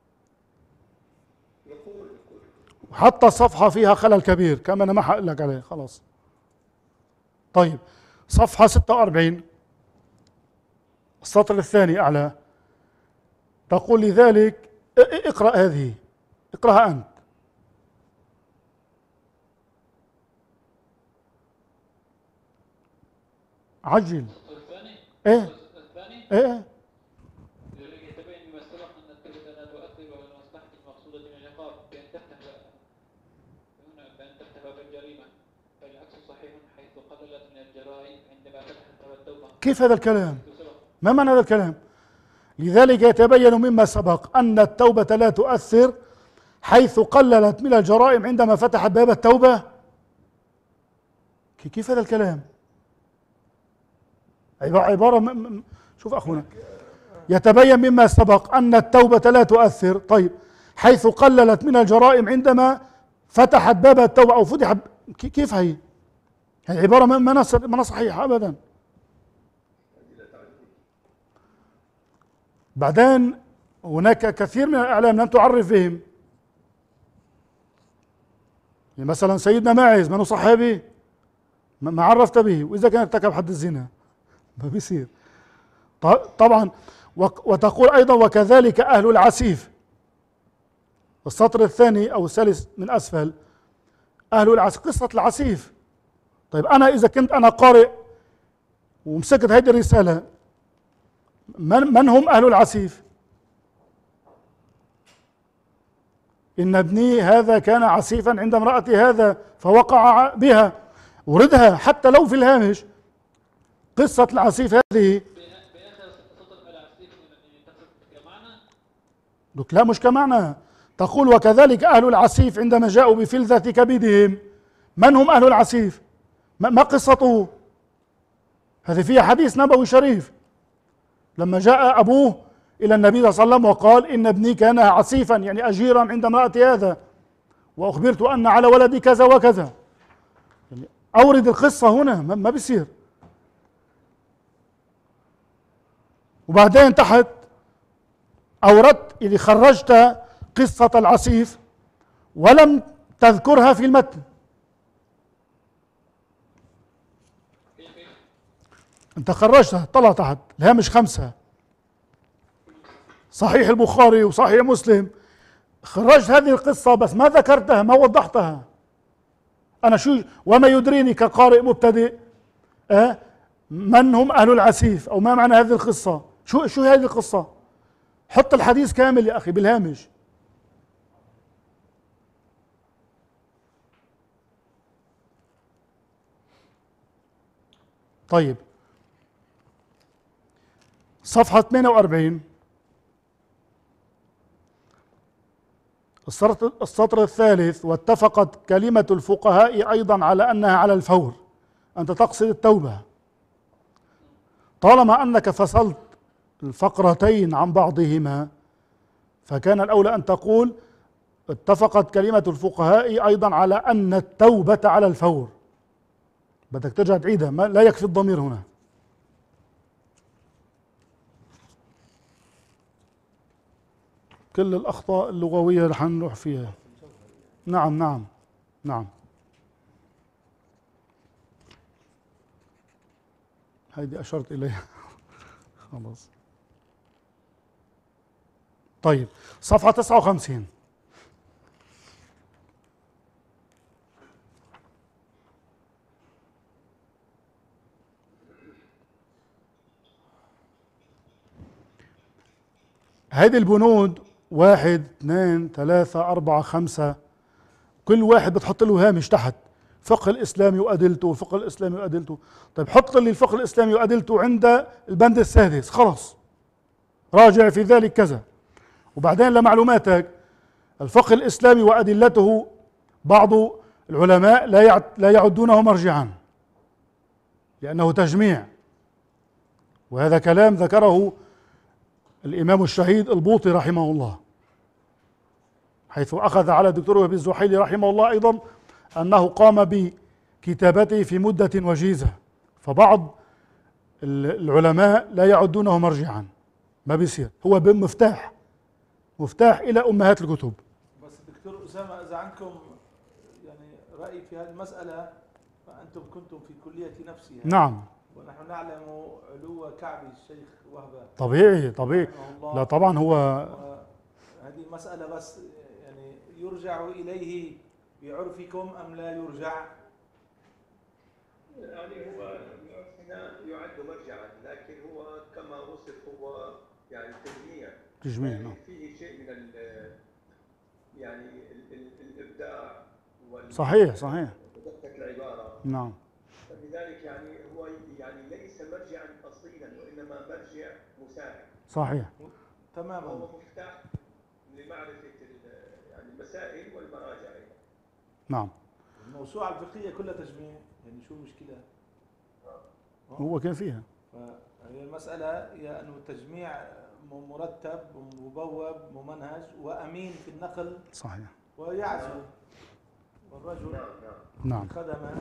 حتى الصفحة فيها خلل كبير كما أنا ما حقول لك عليه خلاص. طيب صفحة 46 السطر الثاني أعلى تقول: لذلك اقرأ هذه، اقرأها أنت. عجل. الثاني ايه الثاني ايه لذلك يتبين مما سبق ان التوبه لا تؤثر على المصلحه المقصوده من العقاب بان تفتح باب الجريمه، فالعكس صحيح حيث قللت من الجرائم عندما فتحت باب التوبه. كيف هذا الكلام؟ ما معنى هذا الكلام؟ لذلك يتبين مما سبق أن التوبة لا تؤثر حيث قللت من الجرائم عندما فتحت باب التوبة. كيف هذا الكلام؟ عبارة شوف أخونا، يتبين مما سبق أن التوبة لا تؤثر، طيب حيث قللت من الجرائم عندما فتحت باب التوبة أو فتح. كيف هي؟ هي عبارة ما صحيحة أبدا. بعدين هناك كثير من الإعلام لم تعرف بهم، يعني مثلا سيدنا ماعز من صحابي ما عرفت به، وإذا كان ارتكب حد الزنا ما بيصير طبعا. وتقول أيضا: وكذلك أهل العسيف. السطر الثاني أو الثالث من أسفل: أهل العسيف، قصة العسيف. طيب أنا إذا كنت أنا قارئ ومسكت هذه الرسالة، من هم أهل العسيف؟ إن ابني هذا كان عسيفا عند امرأة هذا فوقع بها، وردها حتى لو في الهامش. قصة العسيف هذه بآخر سطر العسيف كمعنى؟ لك لا مش كمعنى. تقول: وكذلك أهل العسيف عندما جاءوا بفلذة كبدهم. من هم أهل العسيف؟ ما قصته؟ هذه فيها حديث نبوي شريف لما جاء أبوه إلى النبي صلى الله عليه وسلم وقال: إن ابني كان عسيفا يعني أجيرا عند امرأة هذا، وأخبرت أن على ولدي كذا وكذا. يعني أورد القصة هنا، ما بيصير. وبعدين تحت أوردت اللي خرجت قصة العسيف ولم تذكرها في المتن. أنت خرجتها، طلع تحت الهامش 5 صحيح البخاري وصحيح مسلم، خرجت هذه القصة بس ما ذكرتها، ما وضحتها. أنا شو وما يدريني كقارئ مبتدئ من هم أهل العسيف، أو ما معنى هذه القصة؟ شو هذه القصة؟ حط الحديث كامل يا أخي بالهامش. طيب، صفحة 48 السطر الثالث: واتفقت كلمة الفقهاء أيضا على أنها على الفور. أنت تقصد التوبة. طالما أنك فصلت الفقرتين عن بعضهما فكان الأولى أن تقول اتفقت كلمة الفقهاء أيضا على أن التوبة على الفور. بدك ترجع تعيدها، لا يكفي الضمير هنا. كل الأخطاء اللغوية رح نروح فيها. نعم نعم نعم، هيدي أشرت إليها. خلاص. طيب، صفحة 59. هذه البنود 1 2 3 4 5 كل واحد بتحط له هامش تحت: فقه الإسلامي وأدلته، فقه الإسلامي وأدلته. طيب حط لي الفقه الإسلامي وأدلته عند البند السادس، خلص راجع في ذلك كذا. وبعدين لمعلوماتك، الفقه الإسلامي وأدلته بعض العلماء لا يعدونه مرجعا لأنه تجميع، وهذا كلام ذكره الإمام الشهيد البوطي رحمه الله، حيث أخذ على الدكتور وهبي الزحيلي رحمه الله أيضا أنه قام بكتابته في مدة وجيزة، فبعض العلماء لا يعدونه مرجعا. ما بيصير، هو مفتاح إلى أمهات الكتب. بس دكتور أسامة، إذا عندكم يعني رأي في هذه المسألة فأنتم كنتم في كلية نفسها. نعم. ونحن نعلم علو كعب الشيخ وهبة. طبيعي. لا طبعا هو هذه المسألة بس يعني يرجع إليه بعرفكم أم لا يرجع؟ يعني هو هنا يعد مرجعا، لكن هو كما وصف هو يعني تجميع. نعم. فيه شيء من يعني الإبداع صحيح ودقة العبارة. نعم. فلذلك يعني هو يعني ليس مرجعا أصيلا، وإنما مرجع مساعد. صحيح. تماما. هو مفتاح لمعرفة يعني المسائل والمراجع. نعم. الموسوعة الفقهية كلها تجميع، يعني شو المشكلة؟ هو كان فيها. فهي المسألة هي أنه التجميع مرتب ومبوب ممنهج وأمين في النقل. صحيح. ويعزو والرجل نعم. خدم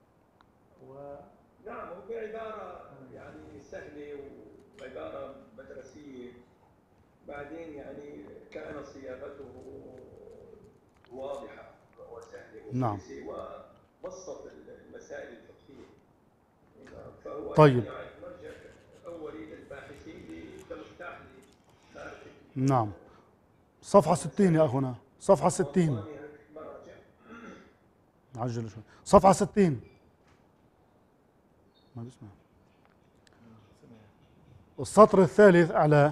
نعم، هو بعبارة يعني سهلة وعبارة مدرسية، بعدين يعني كان صياغته واضحة وسهلة وسلسة وبسط المسائل الفقهية. فهو طيب. يعني مرجع أولي للباحثين كمفتاح لمعرفة. نعم. صفحة 60 يا أخونا، صفحة 60. عجل شوي. صفحة 60. ما بسمع. السطر الثالث أعلى: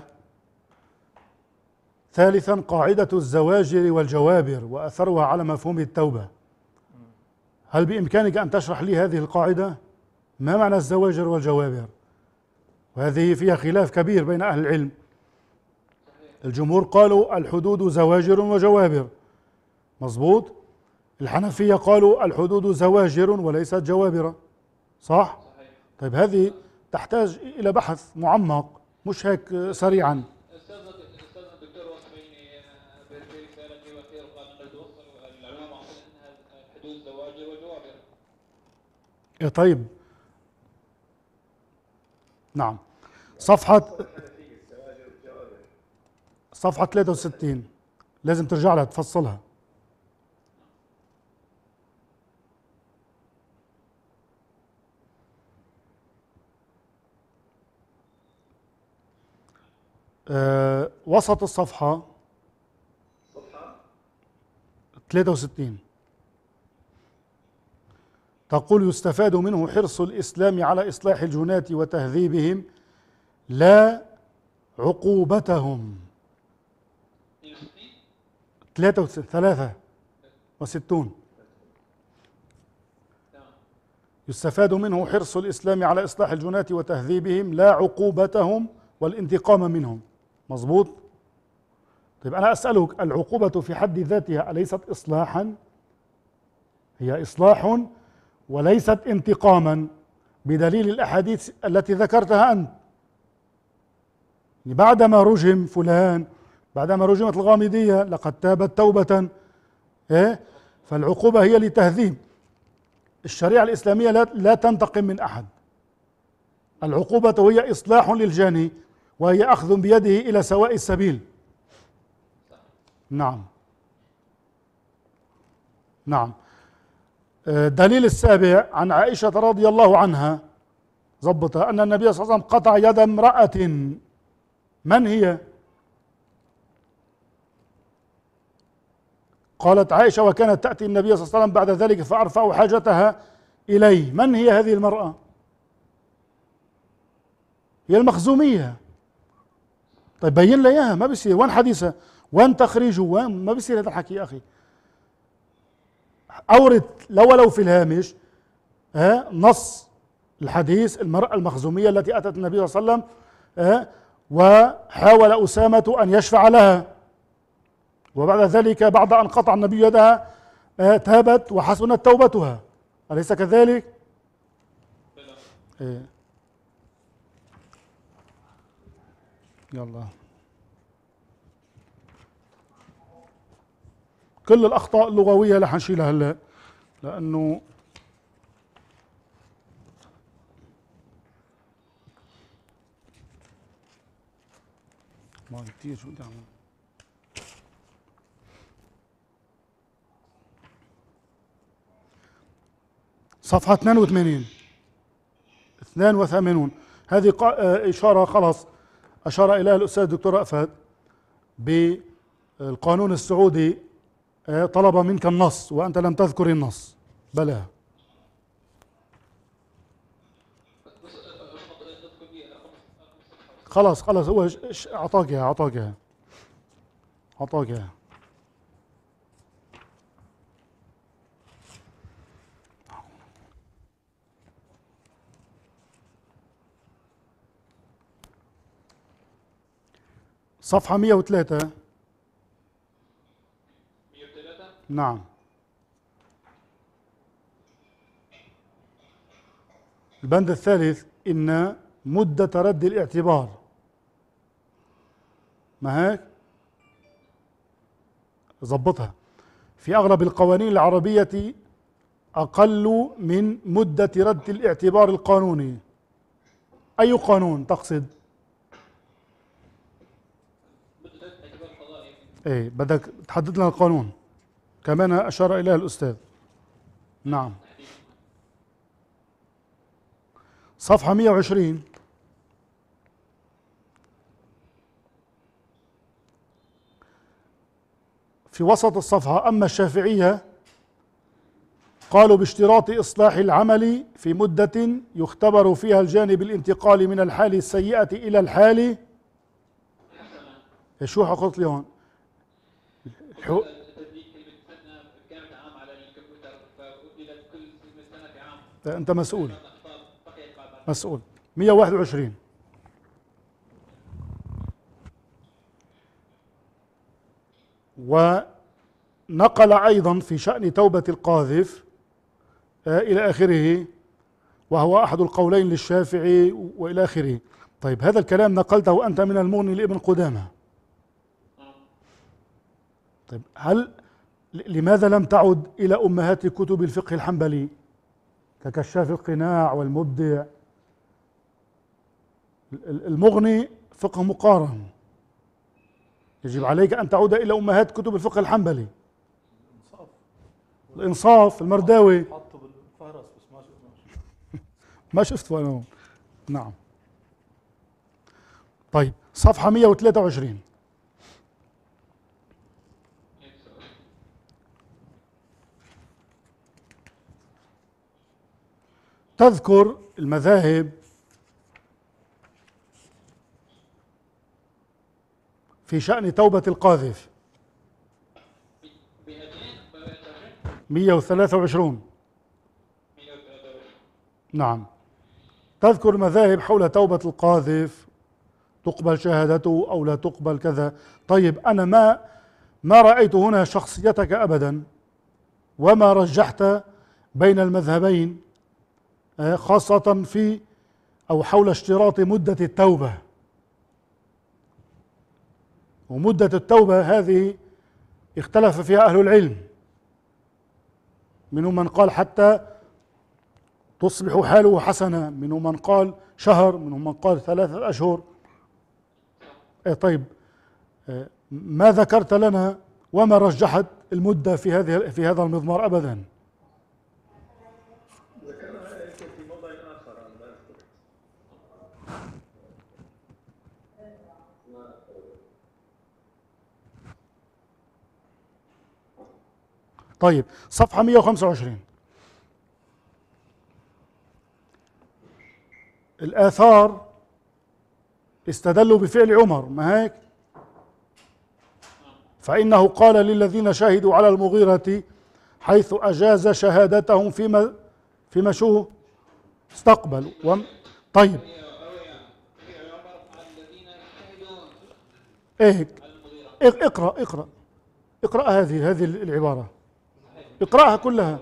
ثالثا قاعدة الزواجر والجوابر وأثرها على مفهوم التوبة. هل بإمكانك أن تشرح لي هذه القاعدة؟ ما معنى الزواجر والجوابر؟ وهذه فيها خلاف كبير بين أهل العلم. الجمهور قالوا الحدود زواجر وجوابر، مظبوط. الحنفية قالوا الحدود زواجر وليست جوابر، صح؟ طيب هذه تحتاج إلى بحث معمق، مش هيك سريعا. استاذ الدكتور وصفيني برسالتي واخيرا قال انه توصل العلماء معصوم انها الحدود زواجر وجوابر. طيب نعم. صفحة 63 لازم ترجع لها تفصلها. وسط الصفحة 63 تقول يستفاد منه حرص الإسلام على إصلاح الجناة وتهذيبهم لا عقوبتهم. 63. يستفاد منه حرص الإسلام على إصلاح الجناة وتهذيبهم لا عقوبتهم والانتقام منهم. مظبوط؟ طيب أنا أسألك، العقوبة في حد ذاتها أليست إصلاحا؟ هي إصلاح وليست انتقاما بدليل الأحاديث التي ذكرتها أنت. بعدما رجم فلان، بعدما رجمت الغامدية لقد تابت توبة، فالعقوبة هي لتهذيب. الشريعة الإسلامية لا تنتقم من أحد. العقوبة هي إصلاح للجاني، وهي أخذ بيده إلى سواء السبيل. نعم. الدليل السابع عن عائشة رضي الله عنها، ضبطها، أن النبي صلى الله عليه وسلم قطع يد امرأة. من هي؟ قالت عائشة: وكانت تأتي النبي صلى الله عليه وسلم بعد ذلك فأرفع حاجتها إليه. من هي هذه المرأة؟ هي المخزومية. طيب بين لي إياها، ما بيصير. وين حديثها؟ وين تخريجه؟ وين؟ ما بيصير هذا الحكي يا أخي. أورد لو في الهامش نص الحديث المرأة المخزومية التي أتت النبي صلى الله عليه وسلم وحاول أسامة أن يشفع لها، وبعد ذلك بعد أن قطع النبي يدها تابت وحسنت توبتها. أليس كذلك؟ يلا، كل الأخطاء اللغوية رح نشيلها هلا، لأنه ما كتير. شو بدي أعمل؟ صفحة 82 هذه إشارة خلص أشار إليها الأستاذ الدكتور رأفت بالقانون السعودي. طلب منك النص وأنت لم تذكر النص. بلى خلاص هو أعطاك إياها. صفحة 103. نعم. البند الثالث: إن مدة رد الاعتبار، ما هيك؟ ضبطها. في أغلب القوانين العربية أقل من مدة رد الاعتبار القانوني. أي قانون تقصد؟ بدك تحدد لنا القانون كمان أشار إليه الأستاذ. نعم. صفحة 120. في وسط الصفحة: أما الشافعية قالوا باشتراط إصلاح العمل في مدة يختبر فيها الجانب الانتقال من الحال السيئة إلى الحال. شو حقلت لي هون؟ أنت مسؤول. 121. ونقل أيضا في شأن توبة القاذف إلى آخره، وهو أحد القولين للشافعي وإلى آخره. طيب هذا الكلام نقلته أنت من المغني لابن قدامة. طيب لماذا لم تعد إلى أمهات كتب الفقه الحنبلي ككشاف القناع والمبدع؟ المغني فقه مقارن، يجب عليك أن تعود إلى أمهات كتب الفقه الحنبلي. الإنصاف، المرداوي. ما شفته أنا. نعم. طيب صفحة 123. تذكر المذاهب في شأن توبة القاذف 123. نعم، تذكر مذاهب حول توبة القاذف، تقبل شهادته أو لا تقبل كذا. طيب أنا ما رأيت هنا شخصيتك أبدا، وما رجحت بين المذهبين، خاصة في أو حول اشتراط مدة التوبة. ومدة التوبة هذه اختلف فيها أهل العلم، منهم من قال حتى تصبح حاله حسنة، منهم من قال شهر، منهم من قال 3 أشهر. طيب ما ذكرت لنا وما رجحت المدة في هذا المضمار أبدا. ذكرها يمكن في موضع آخر عن ما أذكر. طيب صفحة 125. الآثار استدلوا بفعل عمر، ما هيك؟ فإنه قال للذين شهدوا على المغيرة حيث أجاز شهادتهم فيما شو استقبلوا. طيب هيك اقرأ هذه العبارة، اقرأها كلها.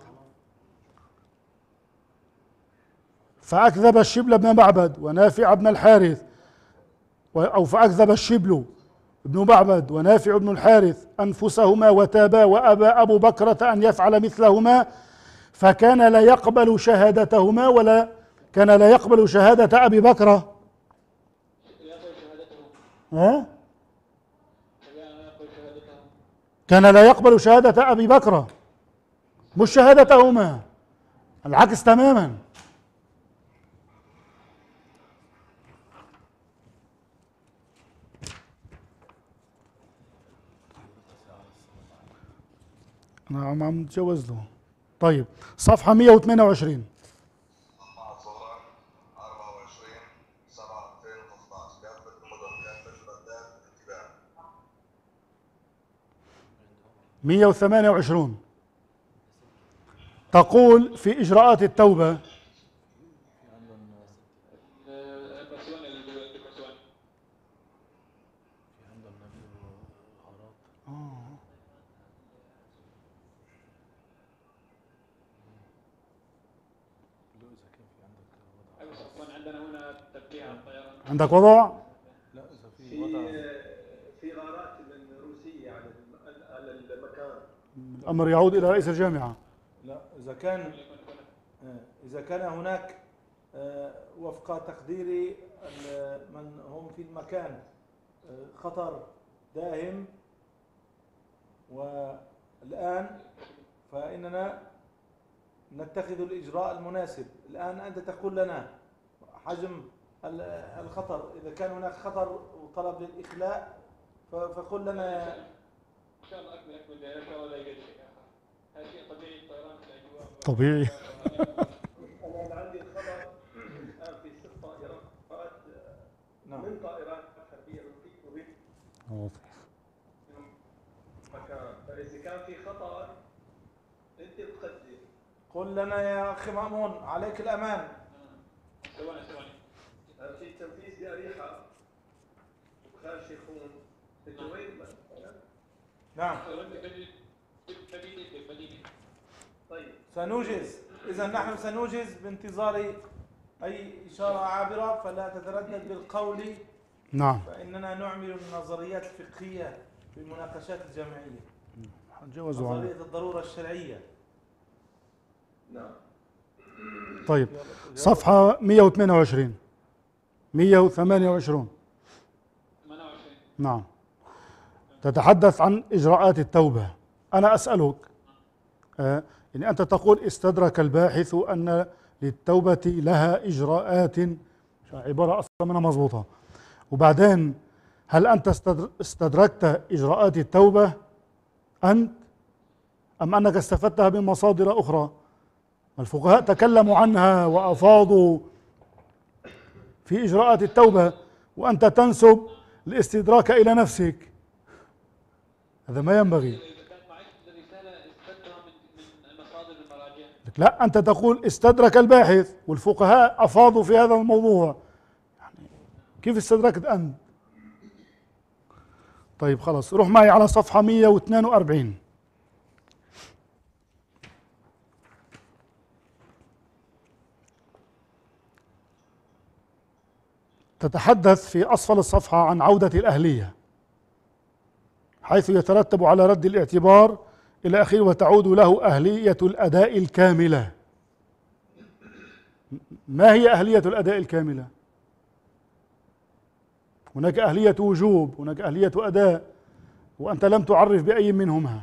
فأكذب الشبل بن معبد ونافع بن الحارث، أو فأكذب الشبل ابن معبد ونافع بن الحارث أنفسهما وتابا، وأبى أبو بكرة أن يفعل مثلهما، فكان لا يقبل شهادتهما ولا كان لا يقبل شهادة أبي بكرة. ها؟ كان لا يقبل شهادة أبي بكرة، مش شهادتهما، العكس تماما. أنا عم نتجوز له. طيب صفحة 128. 128 تقول في إجراءات التوبة: عندك وضع؟ لا، إذا في في غارات من روسية على المكان. الأمر يعود إلى رئيس الجامعة. لا، إذا كان هناك وفق تقديري من هم في المكان خطر داهم، والآن فإننا نتخذ الإجراء المناسب. الآن أنت تقول لنا حجم الخطر، إذا كان هناك خطر وطلب للإخلاء فقل لنا. ان شاء الله اكمل ان شاء الله لا يوجد شيء اخر. هذا شيء طبيعي، الطيران في الاجواء طبيعي. أنا عندي الخبر الآن في 6 طائرات من طائرات حربية روسية مكان، فإذا كان في خطر أنت بتقدم. قل لنا يا أخي مأمون، عليك الأمان. ثواني في تنفيذ بأريحة وخان شيخون. أنت وين؟ نعم، طيب سنوجز. إذا نحن سنوجز بانتظار أي إشارة عابرة، فلا تتردد بالقول. نعم، فإننا نعمل النظريات الفقهية في المناقشات الجامعية، نتجاوزوا نظرية الضرورة الشرعية. نعم. طيب صفحة 128 128. نعم، تتحدث عن إجراءات التوبة. أنا أسألك، يعني أنت تقول استدرك الباحث أن للتوبة لها إجراءات، عبارة أصلا منها مضبوطة. وبعدين هل أنت استدركت إجراءات التوبة أنت، أم أنك استفدتها من مصادر أخرى؟ الفقهاء تكلموا عنها وأفاضوا في إجراءات التوبة، وأنت تنسب الاستدراك إلى نفسك، هذا ما ينبغي. لا، أنت تقول استدرك الباحث والفقهاء أفاضوا في هذا الموضوع، يعني كيف استدركت أنت؟ طيب خلاص، روح معي على صفحة 142. تتحدث في أسفل الصفحة عن عودة الأهلية، حيث يترتب على رد الاعتبار إلى آخره، وتعود له أهلية الأداء الكاملة. ما هي أهلية الأداء الكاملة؟ هناك أهلية وجوب، هناك أهلية أداء، وأنت لم تعرف بأي منهما.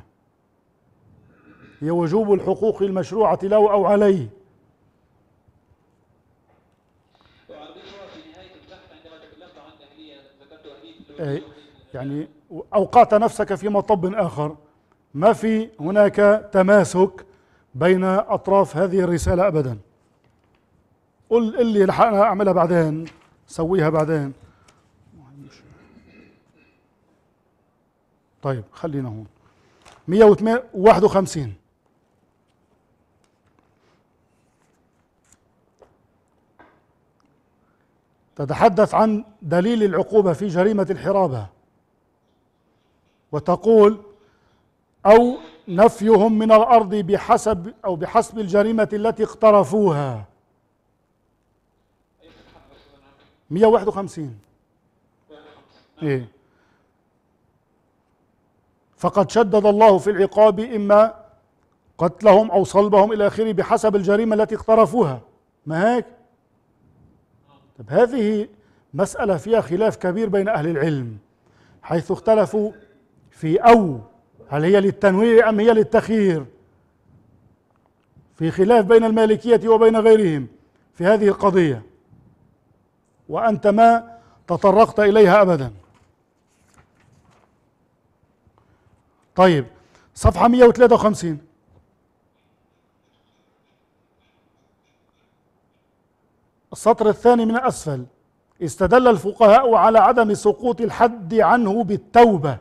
هي وجوب الحقوق المشروعة له أو عليه. يعني أوقعت نفسك في مطب آخر، ما في هناك تماسك بين أطراف هذه الرسالة أبدا. قل اللي لحقنا أعملها بعدين، سويها بعدين. طيب خلينا هون 151. تتحدث عن دليل العقوبة في جريمة الحرابة، وتقول أو نفيهم من الأرض بحسب الجريمة التي اقترفوها. 151. إيه؟ فقد شدد الله في العقاب إما قتلهم أو صلبهم إلى آخره بحسب الجريمة التي اقترفوها، ما هيك؟ طب هذه مسألة فيها خلاف كبير بين أهل العلم، حيث اختلفوا في أو هل هي للتنويع أم هي للتخيير. في خلاف بين المالكية وبين غيرهم في هذه القضية، وأنت ما تطرقت إليها أبدا. طيب صفحة 153. السطر الثاني من الأسفل. استدل الفقهاء على عدم سقوط الحد عنه بالتوبة.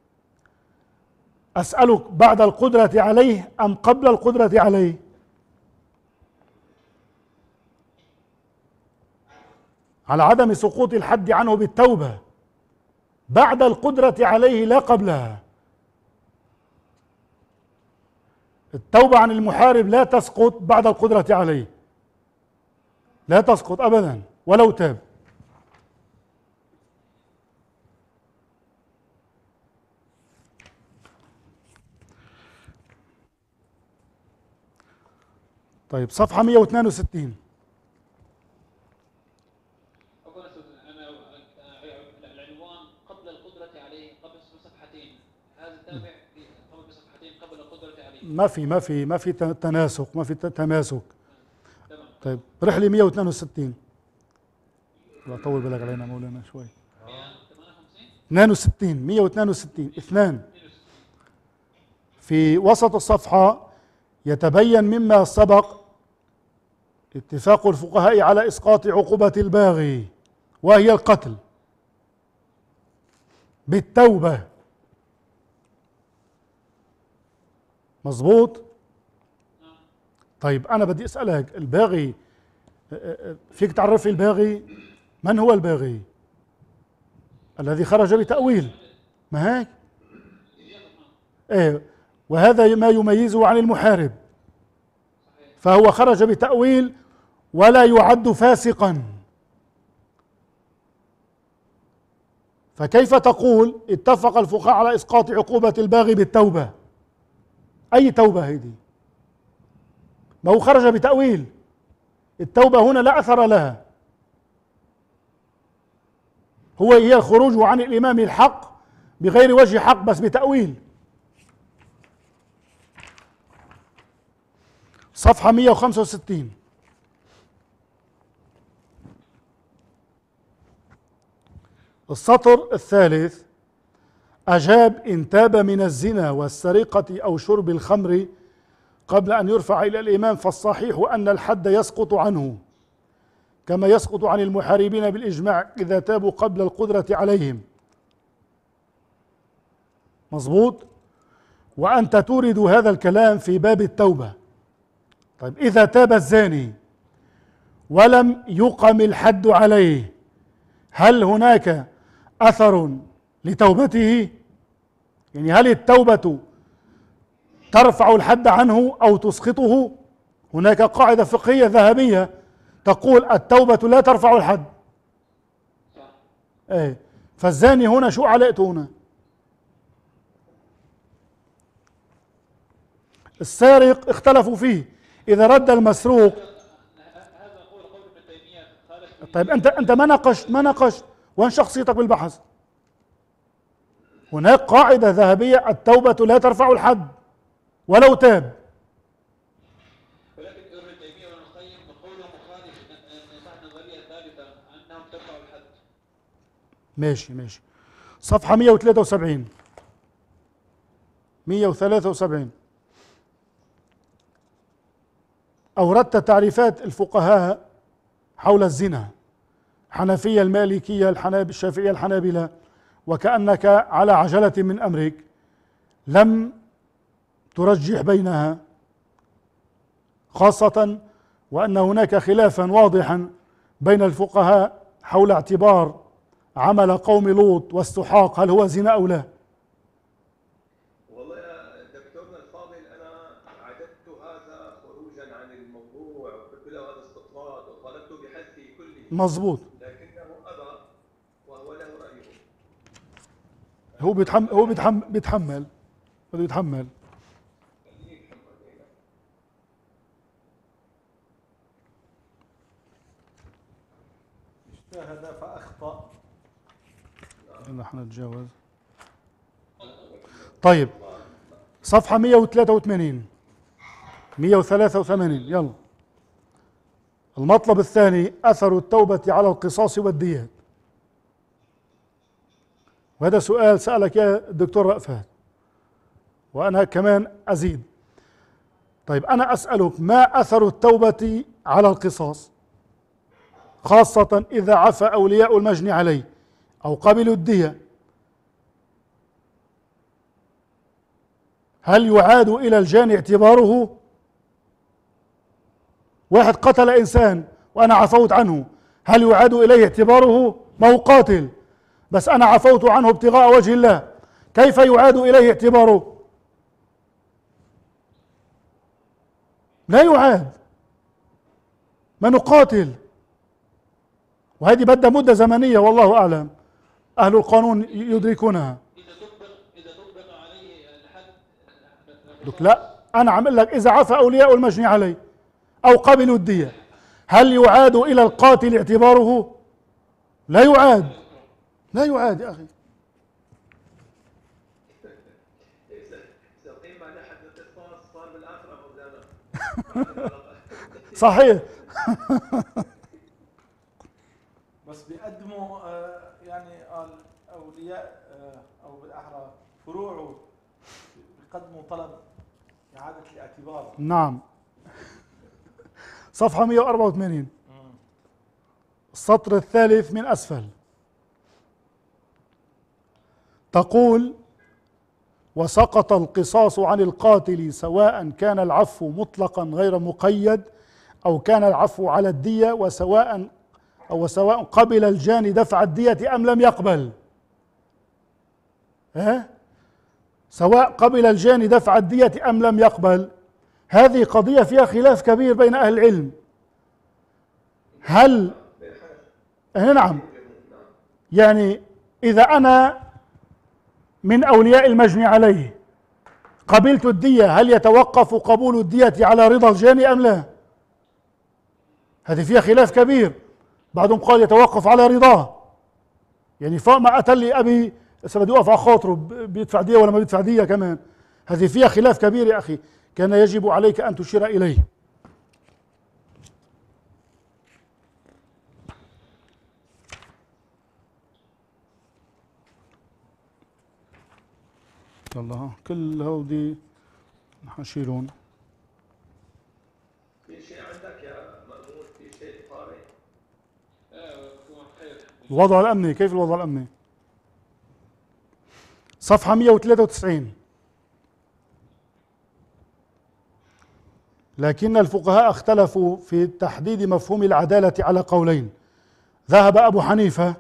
أسألك بعد القدرة عليه أم قبل القدرة عليه؟ على عدم سقوط الحد عنه بالتوبة بعد القدرة عليه لا قبلها. التوبة عن المحارب لا تسقط بعد القدرة عليه، لا تسقط أبدا ولو تاب. طيب صفحة 162. العنوان قبل القدرة عليه قبل صفحتين، هذا تابع قبل صفحتين قبل القدرة عليه. ما في تناسق، ما في تماسك. طيب رح لي 162. لا طول بالك علينا مولانا شوي. 62 162 2. في وسط الصفحة يتبين مما سبق اتفاق الفقهاء على إسقاط عقوبة الباغي، وهي القتل بالتوبة. مظبوط؟ طيب أنا بدي أسألك، الباغي فيك تعرف الباغي؟ من هو الباغي؟ الذي خرج بتأويل، ما هيك؟ إيه، وهذا ما يميزه عن المحارب، فهو خرج بتأويل ولا يعد فاسقا. فكيف تقول اتفق الفقهاء على إسقاط عقوبة الباغي بالتوبة؟ أي توبة هذه؟ ما هو خرج بتأويل، التوبة هنا لا أثر لها، هي الخروج عن الإمام الحق بغير وجه حق بس بتأويل. صفحة 165. السطر الثالث. أجاب إن تاب من الزنا والسرقة أو شرب الخمر قبل أن يرفع إلى الإمام، فالصحيح أن الحد يسقط عنه كما يسقط عن المحاربين بالإجماع إذا تابوا قبل القدرة عليهم. مظبوط؟ وأنت تورد هذا الكلام في باب التوبة. طيب إذا تاب الزاني ولم يقم الحد عليه، هل هناك أثر لتوبته؟ يعني هل التوبة ترفع الحد عنه أو تسقطه؟ هناك قاعدة فقهية ذهبية تقول التوبة لا ترفع الحد. ايه، فالزاني هنا شو علقته هنا؟ السارق اختلفوا فيه، إذا رد المسروق. طيب أنت ما ناقشت وين شخصيتك بالبحث؟ هناك قاعدة ذهبية التوبة لا ترفع الحد ولو تاب. ولكن ابن تيمية وابن القيم قوله مخالف صاحب النظرية الثالثة أنهم ترفع الحد. ماشي. صفحة 173 173 أوردت تعريفات الفقهاء حول الزنا، حنفية، المالكية، الشافعية، الحنابلة، وكأنك على عجلة من أمرك لم ترجح بينها، خاصة وأن هناك خلافا واضحا بين الفقهاء حول اعتبار عمل قوم لوط واستحاق هل هو زنا أو لا. والله يا دكتورنا الفاضل، أنا عددت هذا خروجا عن الموضوع وقلت له هذا استطراد وطالبت بحذفه كله. مظبوط. لكنه أبى وهو له رأيه. هو بيتحمل بده يتحمل. اجتهد فأخطأ. نحن نتجاوز. طيب صفحة 183 183 يلا. المطلب الثاني أثر التوبة على القصاص والديات. وهذا سؤال سألك يا الدكتور رأفت وأنا كمان أزيد. طيب أنا أسألك، ما أثر التوبة على القصاص، خاصة إذا عفى أولياء المجني عليه أو قبلوا الدية؟ هل يعاد إلى الجاني اعتباره؟ واحد قتل إنسان وأنا عفوت عنه، هل يعاد إليه اعتباره؟ ما هو قاتل بس أنا عفوت عنه ابتغاء وجه الله، كيف يعاد إليه اعتباره؟ لا يعاد، ما نقاتل. وهذه بدها مدة زمنية والله أعلم، أهل القانون يدركونها. إذا طبق عليه الحد. لك لا، أنا عم أقول لك إذا عفى أولياء المجني عليه أو قبلوا الدية، هل يعاد إلى القاتل اعتباره؟ لا يعاد، لا يعاد يا أخي. سأقيم على حد القصاص صار بالآخرة مولانا. صحيح. بس بيقدموا يعني الأولياء أو بالأحرى فروعه بيقدموا طلب إعادة الاعتبار. نعم. صفحة 184 السطر الثالث من أسفل تقول: وسقط القصاص عن القاتل سواء كان العفو مطلقا غير مقيد أو كان العفو على الدية، وسواء قبل الجاني دفع الدية أم لم يقبل. سواء قبل الجاني دفع الدية أم لم يقبل، هذه قضية فيها خلاف كبير بين أهل العلم. هل نعم، يعني إذا أنا من أولياء المجني عليه قبلت الدية، هل يتوقف قبول الدية على رضا الجاني أم لا؟ هذه فيها خلاف كبير. بعضهم قال يتوقف على رضاه، يعني فوق ما قتل لي أبي بس بدي أقف على خاطره بيدفع دية ولا ما بيدفع دية كمان. هذه فيها خلاف كبير يا أخي، كان يجب عليك أن تشير إليه. يلا كل هودي نحشيلون. الوضع الأمني، كيف الوضع الأمني؟ صفحة 193. لكن الفقهاء اختلفوا في تحديد مفهوم العدالة على قولين. ذهب أبو حنيفة،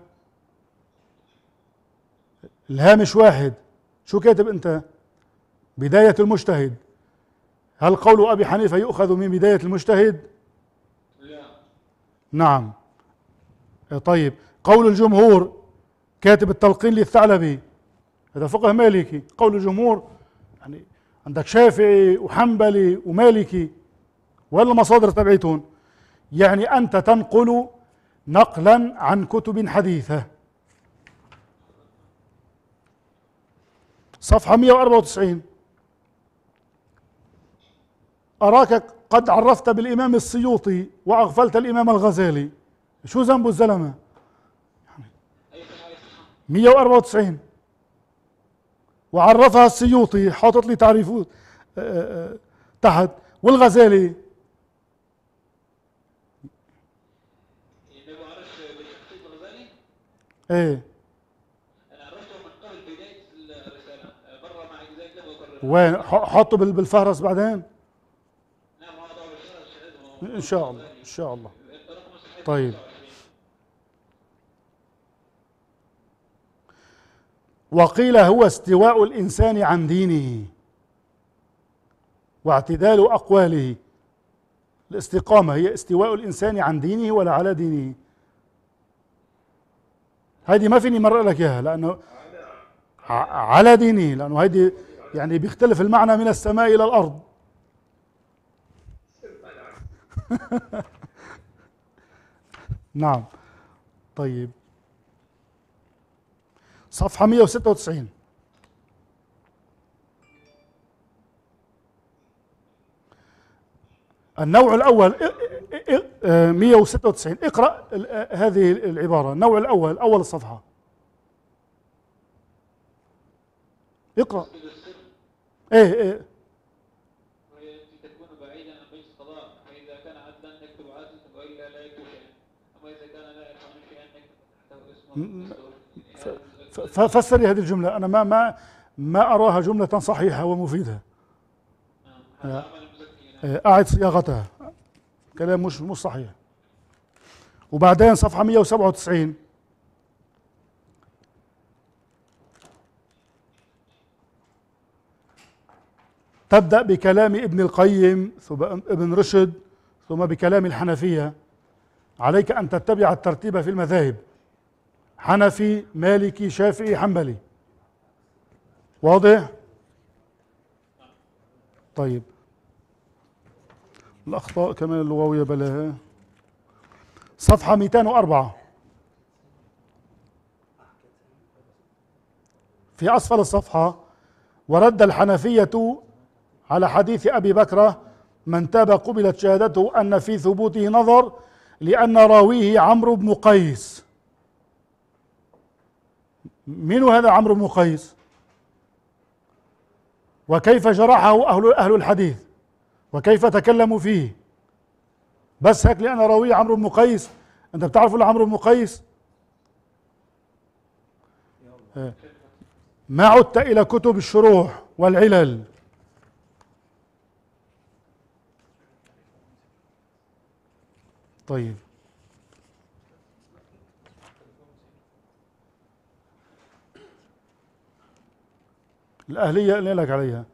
الهامش واحد، شو كاتب أنت؟ بداية المجتهد. هل قول أبي حنيفة يؤخذ من بداية المجتهد؟ لا. نعم. طيب قول الجمهور، كاتب التلقين للثعلبي، هذا فقه مالكي. قول الجمهور يعني عندك شافعي وحنبلي ومالكي ولا المصادر تبعتهم، يعني أنت تنقل نقلا عن كتب حديثة. صفحة 194. أراك قد عرفت بالإمام السيوطي وأغفلت الإمام الغزالي، شو ذنبه الزلمة؟ 194. وعرفها السيوطي، حاطط لي تعريفه تحت، والغزالي ما بعرفش بشخصية الغزالي. ايه انا عرفته من قبل بداية الرسالة، برا مع ذلك لا بكرر. وين حطه بالفهرس بعدين نعم هذا هو الشهادة. ان شاء الله ان شاء الله. رقم صحيح طيب 29. وقيل هو استواء الإنسان عن دينه واعتدال أقواله. الاستقامة هي استواء الإنسان عن دينه ولا على دينه؟ هذه ما فيني مرق لك إياها، لأنه على دينه، لأنه هذه يعني بيختلف المعنى من السماء إلى الأرض. نعم. طيب صفحة 196. النوع الأول 196. اقرأ هذه العبارة، النوع الأول، أول الصفحة، اقرأ. ايه وهي التي تكون بعيدا عن مجلس القضاء، فإذا كان عدلا نكتب عدل وإلا لا يكتب شيئا، أما إذا كان لا يعرف عن شيئا نكتب تحته اسمه. فسري هذه الجملة، أنا ما أراها جملة صحيحة ومفيدة. هذا عمل المزكي. أعد صياغتها، كلام مش صحيح. وبعدين صفحة 197. تبدأ بكلام ابن القيم ثم ابن رشد ثم بكلام الحنفية. عليك أن تتبع الترتيب في المذاهب، حنفي مالكي شافعي حنبلي. واضح؟ طيب الأخطاء كمان اللغوية بلاها. صفحة 204 في أسفل الصفحة. ورد الحنفية على حديث أبي بكرة من تاب قبلت شهادته أن في ثبوته نظر لأن راويه عمرو بن قيس. من هذا عمرو بن قيس؟ وكيف جرحه أهل الحديث وكيف تكلموا فيه؟ بس هيك لأن راويه عمرو بن قيس. أنت بتعرفوا لعمرو بن قيس؟ ما عدت إلى كتب الشروح والعلل. طيب الأهلية اللي لك عليها.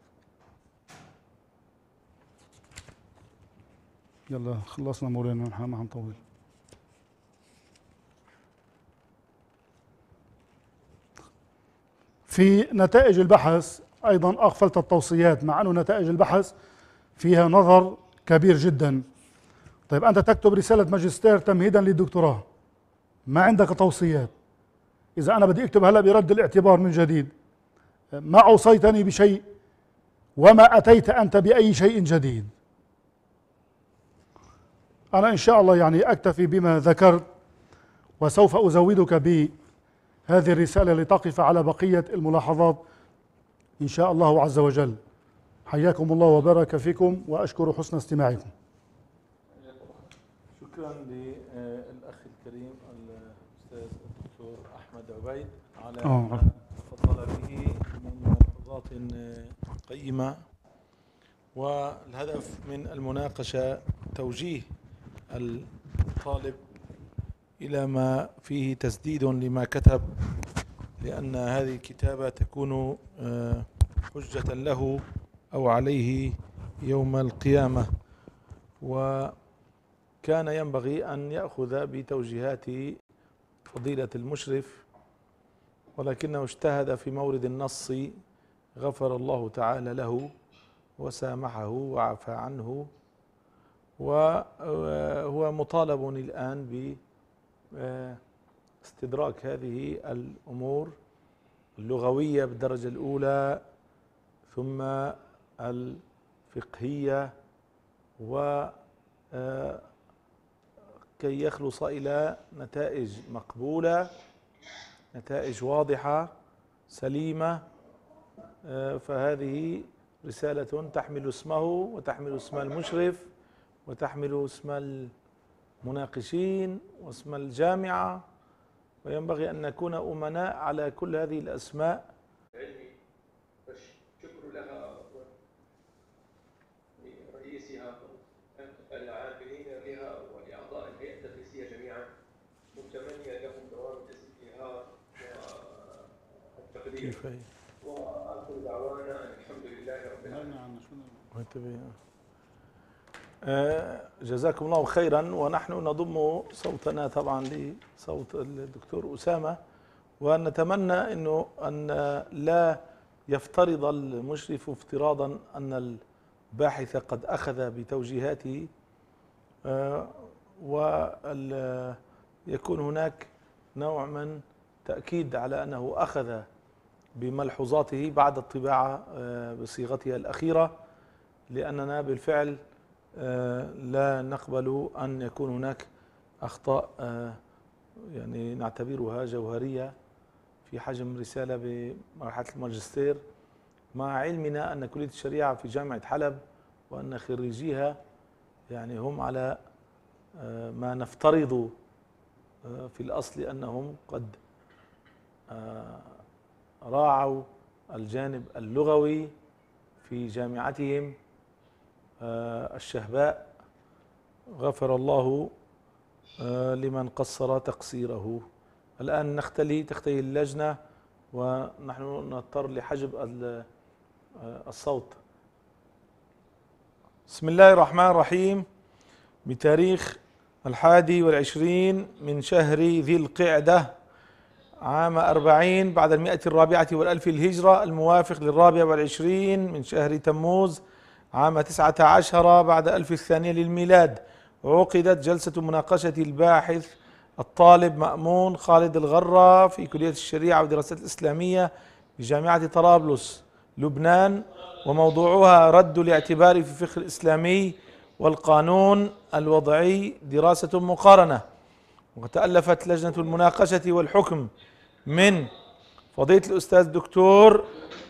يلا خلصنا مولانا، نحن ما حنطول. في نتائج البحث أيضا أغفلت التوصيات، مع أن نتائج البحث فيها نظر كبير جدا. طيب أنت تكتب رسالة ماجستير تمهيدا للدكتوراه، ما عندك توصيات. إذا أنا بدي أكتب هلا برد الاعتبار من جديد، ما أوصيتني بشيء وما أتيت أنت بأي شيء جديد. أنا إن شاء الله يعني أكتفي بما ذكرت، وسوف أزودك بهذه الرسالة لتقف على بقية الملاحظات إن شاء الله عز وجل. حياكم الله وبارك فيكم، وأشكر حسن استماعكم. شكرا للأخ الكريم الأستاذ عبيد على آه. ما تفضل به من ملحوظات قيمة. والهدف من المناقشة توجيه الطالب إلى ما فيه تسديد لما كتب، لأن هذه الكتابة تكون حجة له أو عليه يوم القيامة. وكان ينبغي أن يأخذ بتوجيهات فضيلة المشرف، ولكنه اجتهد في مورد النص غفر الله تعالى له وسامحه وعفى عنه، وهو مطالب الآن باستدراك هذه الأمور اللغوية بالدرجة الأولى، ثم الفقهية، وكي يخلص إلى نتائج مقبولة، نتائج واضحة سليمة. فهذه رسالة تحمل اسمه وتحمل اسم المشرف وتحمل اسم المناقشين واسم الجامعة، وينبغي أن نكون أمناء على كل هذه الأسماء. علمي فالشكر لها ولرئيسها العاملين بها ولأعضاء الهيئة التدريسية جميعا، متمنيا لهم دوام الازدهار والتقدير. وآخر دعوانا الحمد لله رب العالمين. جزاكم الله خيرا. ونحن نضم صوتنا طبعا لصوت الدكتور أسامة، ونتمنى أنه أن لا يفترض المشرف افتراضا أن الباحث قد أخذ بتوجيهاته، ويكون هناك نوع من تأكيد على أنه أخذ بملحوظاته بعد الطباعة بصيغتها الأخيرة، لأننا بالفعل لا نقبل أن يكون هناك أخطاء يعني نعتبرها جوهرية في حجم رسالة بمرحلة الماجستير، مع علمنا أن كلية الشريعة في جامعة حلب وأن خريجيها يعني هم على ما نفترض في الأصل أنهم قد راعوا الجانب اللغوي في جامعتهم الشهباء، غفر الله لمن قصر تقصيره. الآن تختلي اللجنة ونحن نضطر لحجب الصوت. بسم الله الرحمن الرحيم. بتاريخ 21 من شهر ذي القعدة عام 40 بعد 104 الهجرة، الموافق 24 من شهر تموز عام 19 بعد 1002 للميلاد، عقدت جلسة مناقشة الباحث الطالب مأمون خالد الغرة في كلية الشريعة والدراسات الإسلامية بجامعة طرابلس لبنان، وموضوعها رد الاعتبار في الفقه الإسلامي والقانون الوضعي دراسة مقارنة. وتألفت لجنة المناقشة والحكم من فضيلة الأستاذ الدكتور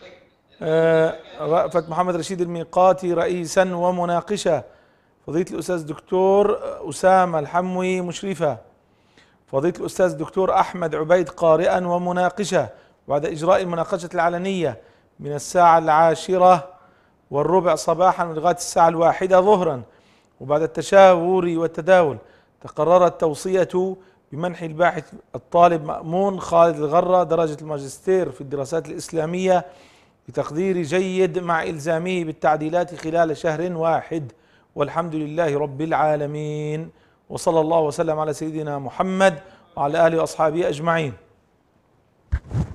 رأفت محمد رشيد الميقاتي رئيسا ومناقشة، فضيلة الأستاذ الدكتور أسامة الحموي مشرفة، فضيلة الأستاذ الدكتور أحمد عبيد قارئا ومناقشة، بعد إجراء المناقشة العلنية من الساعة 10:15 صباحا لغاية الساعة 1 ظهرا، وبعد التشاور والتداول تقررت توصية بمنح الباحث الطالب مأمون خالد الغرة درجة الماجستير في الدراسات الإسلامية بتقدير جيد مع إلزامه بالتعديلات خلال شهر واحد، والحمد لله رب العالمين، وصلى الله وسلم على سيدنا محمد وعلى آله وأصحابه أجمعين.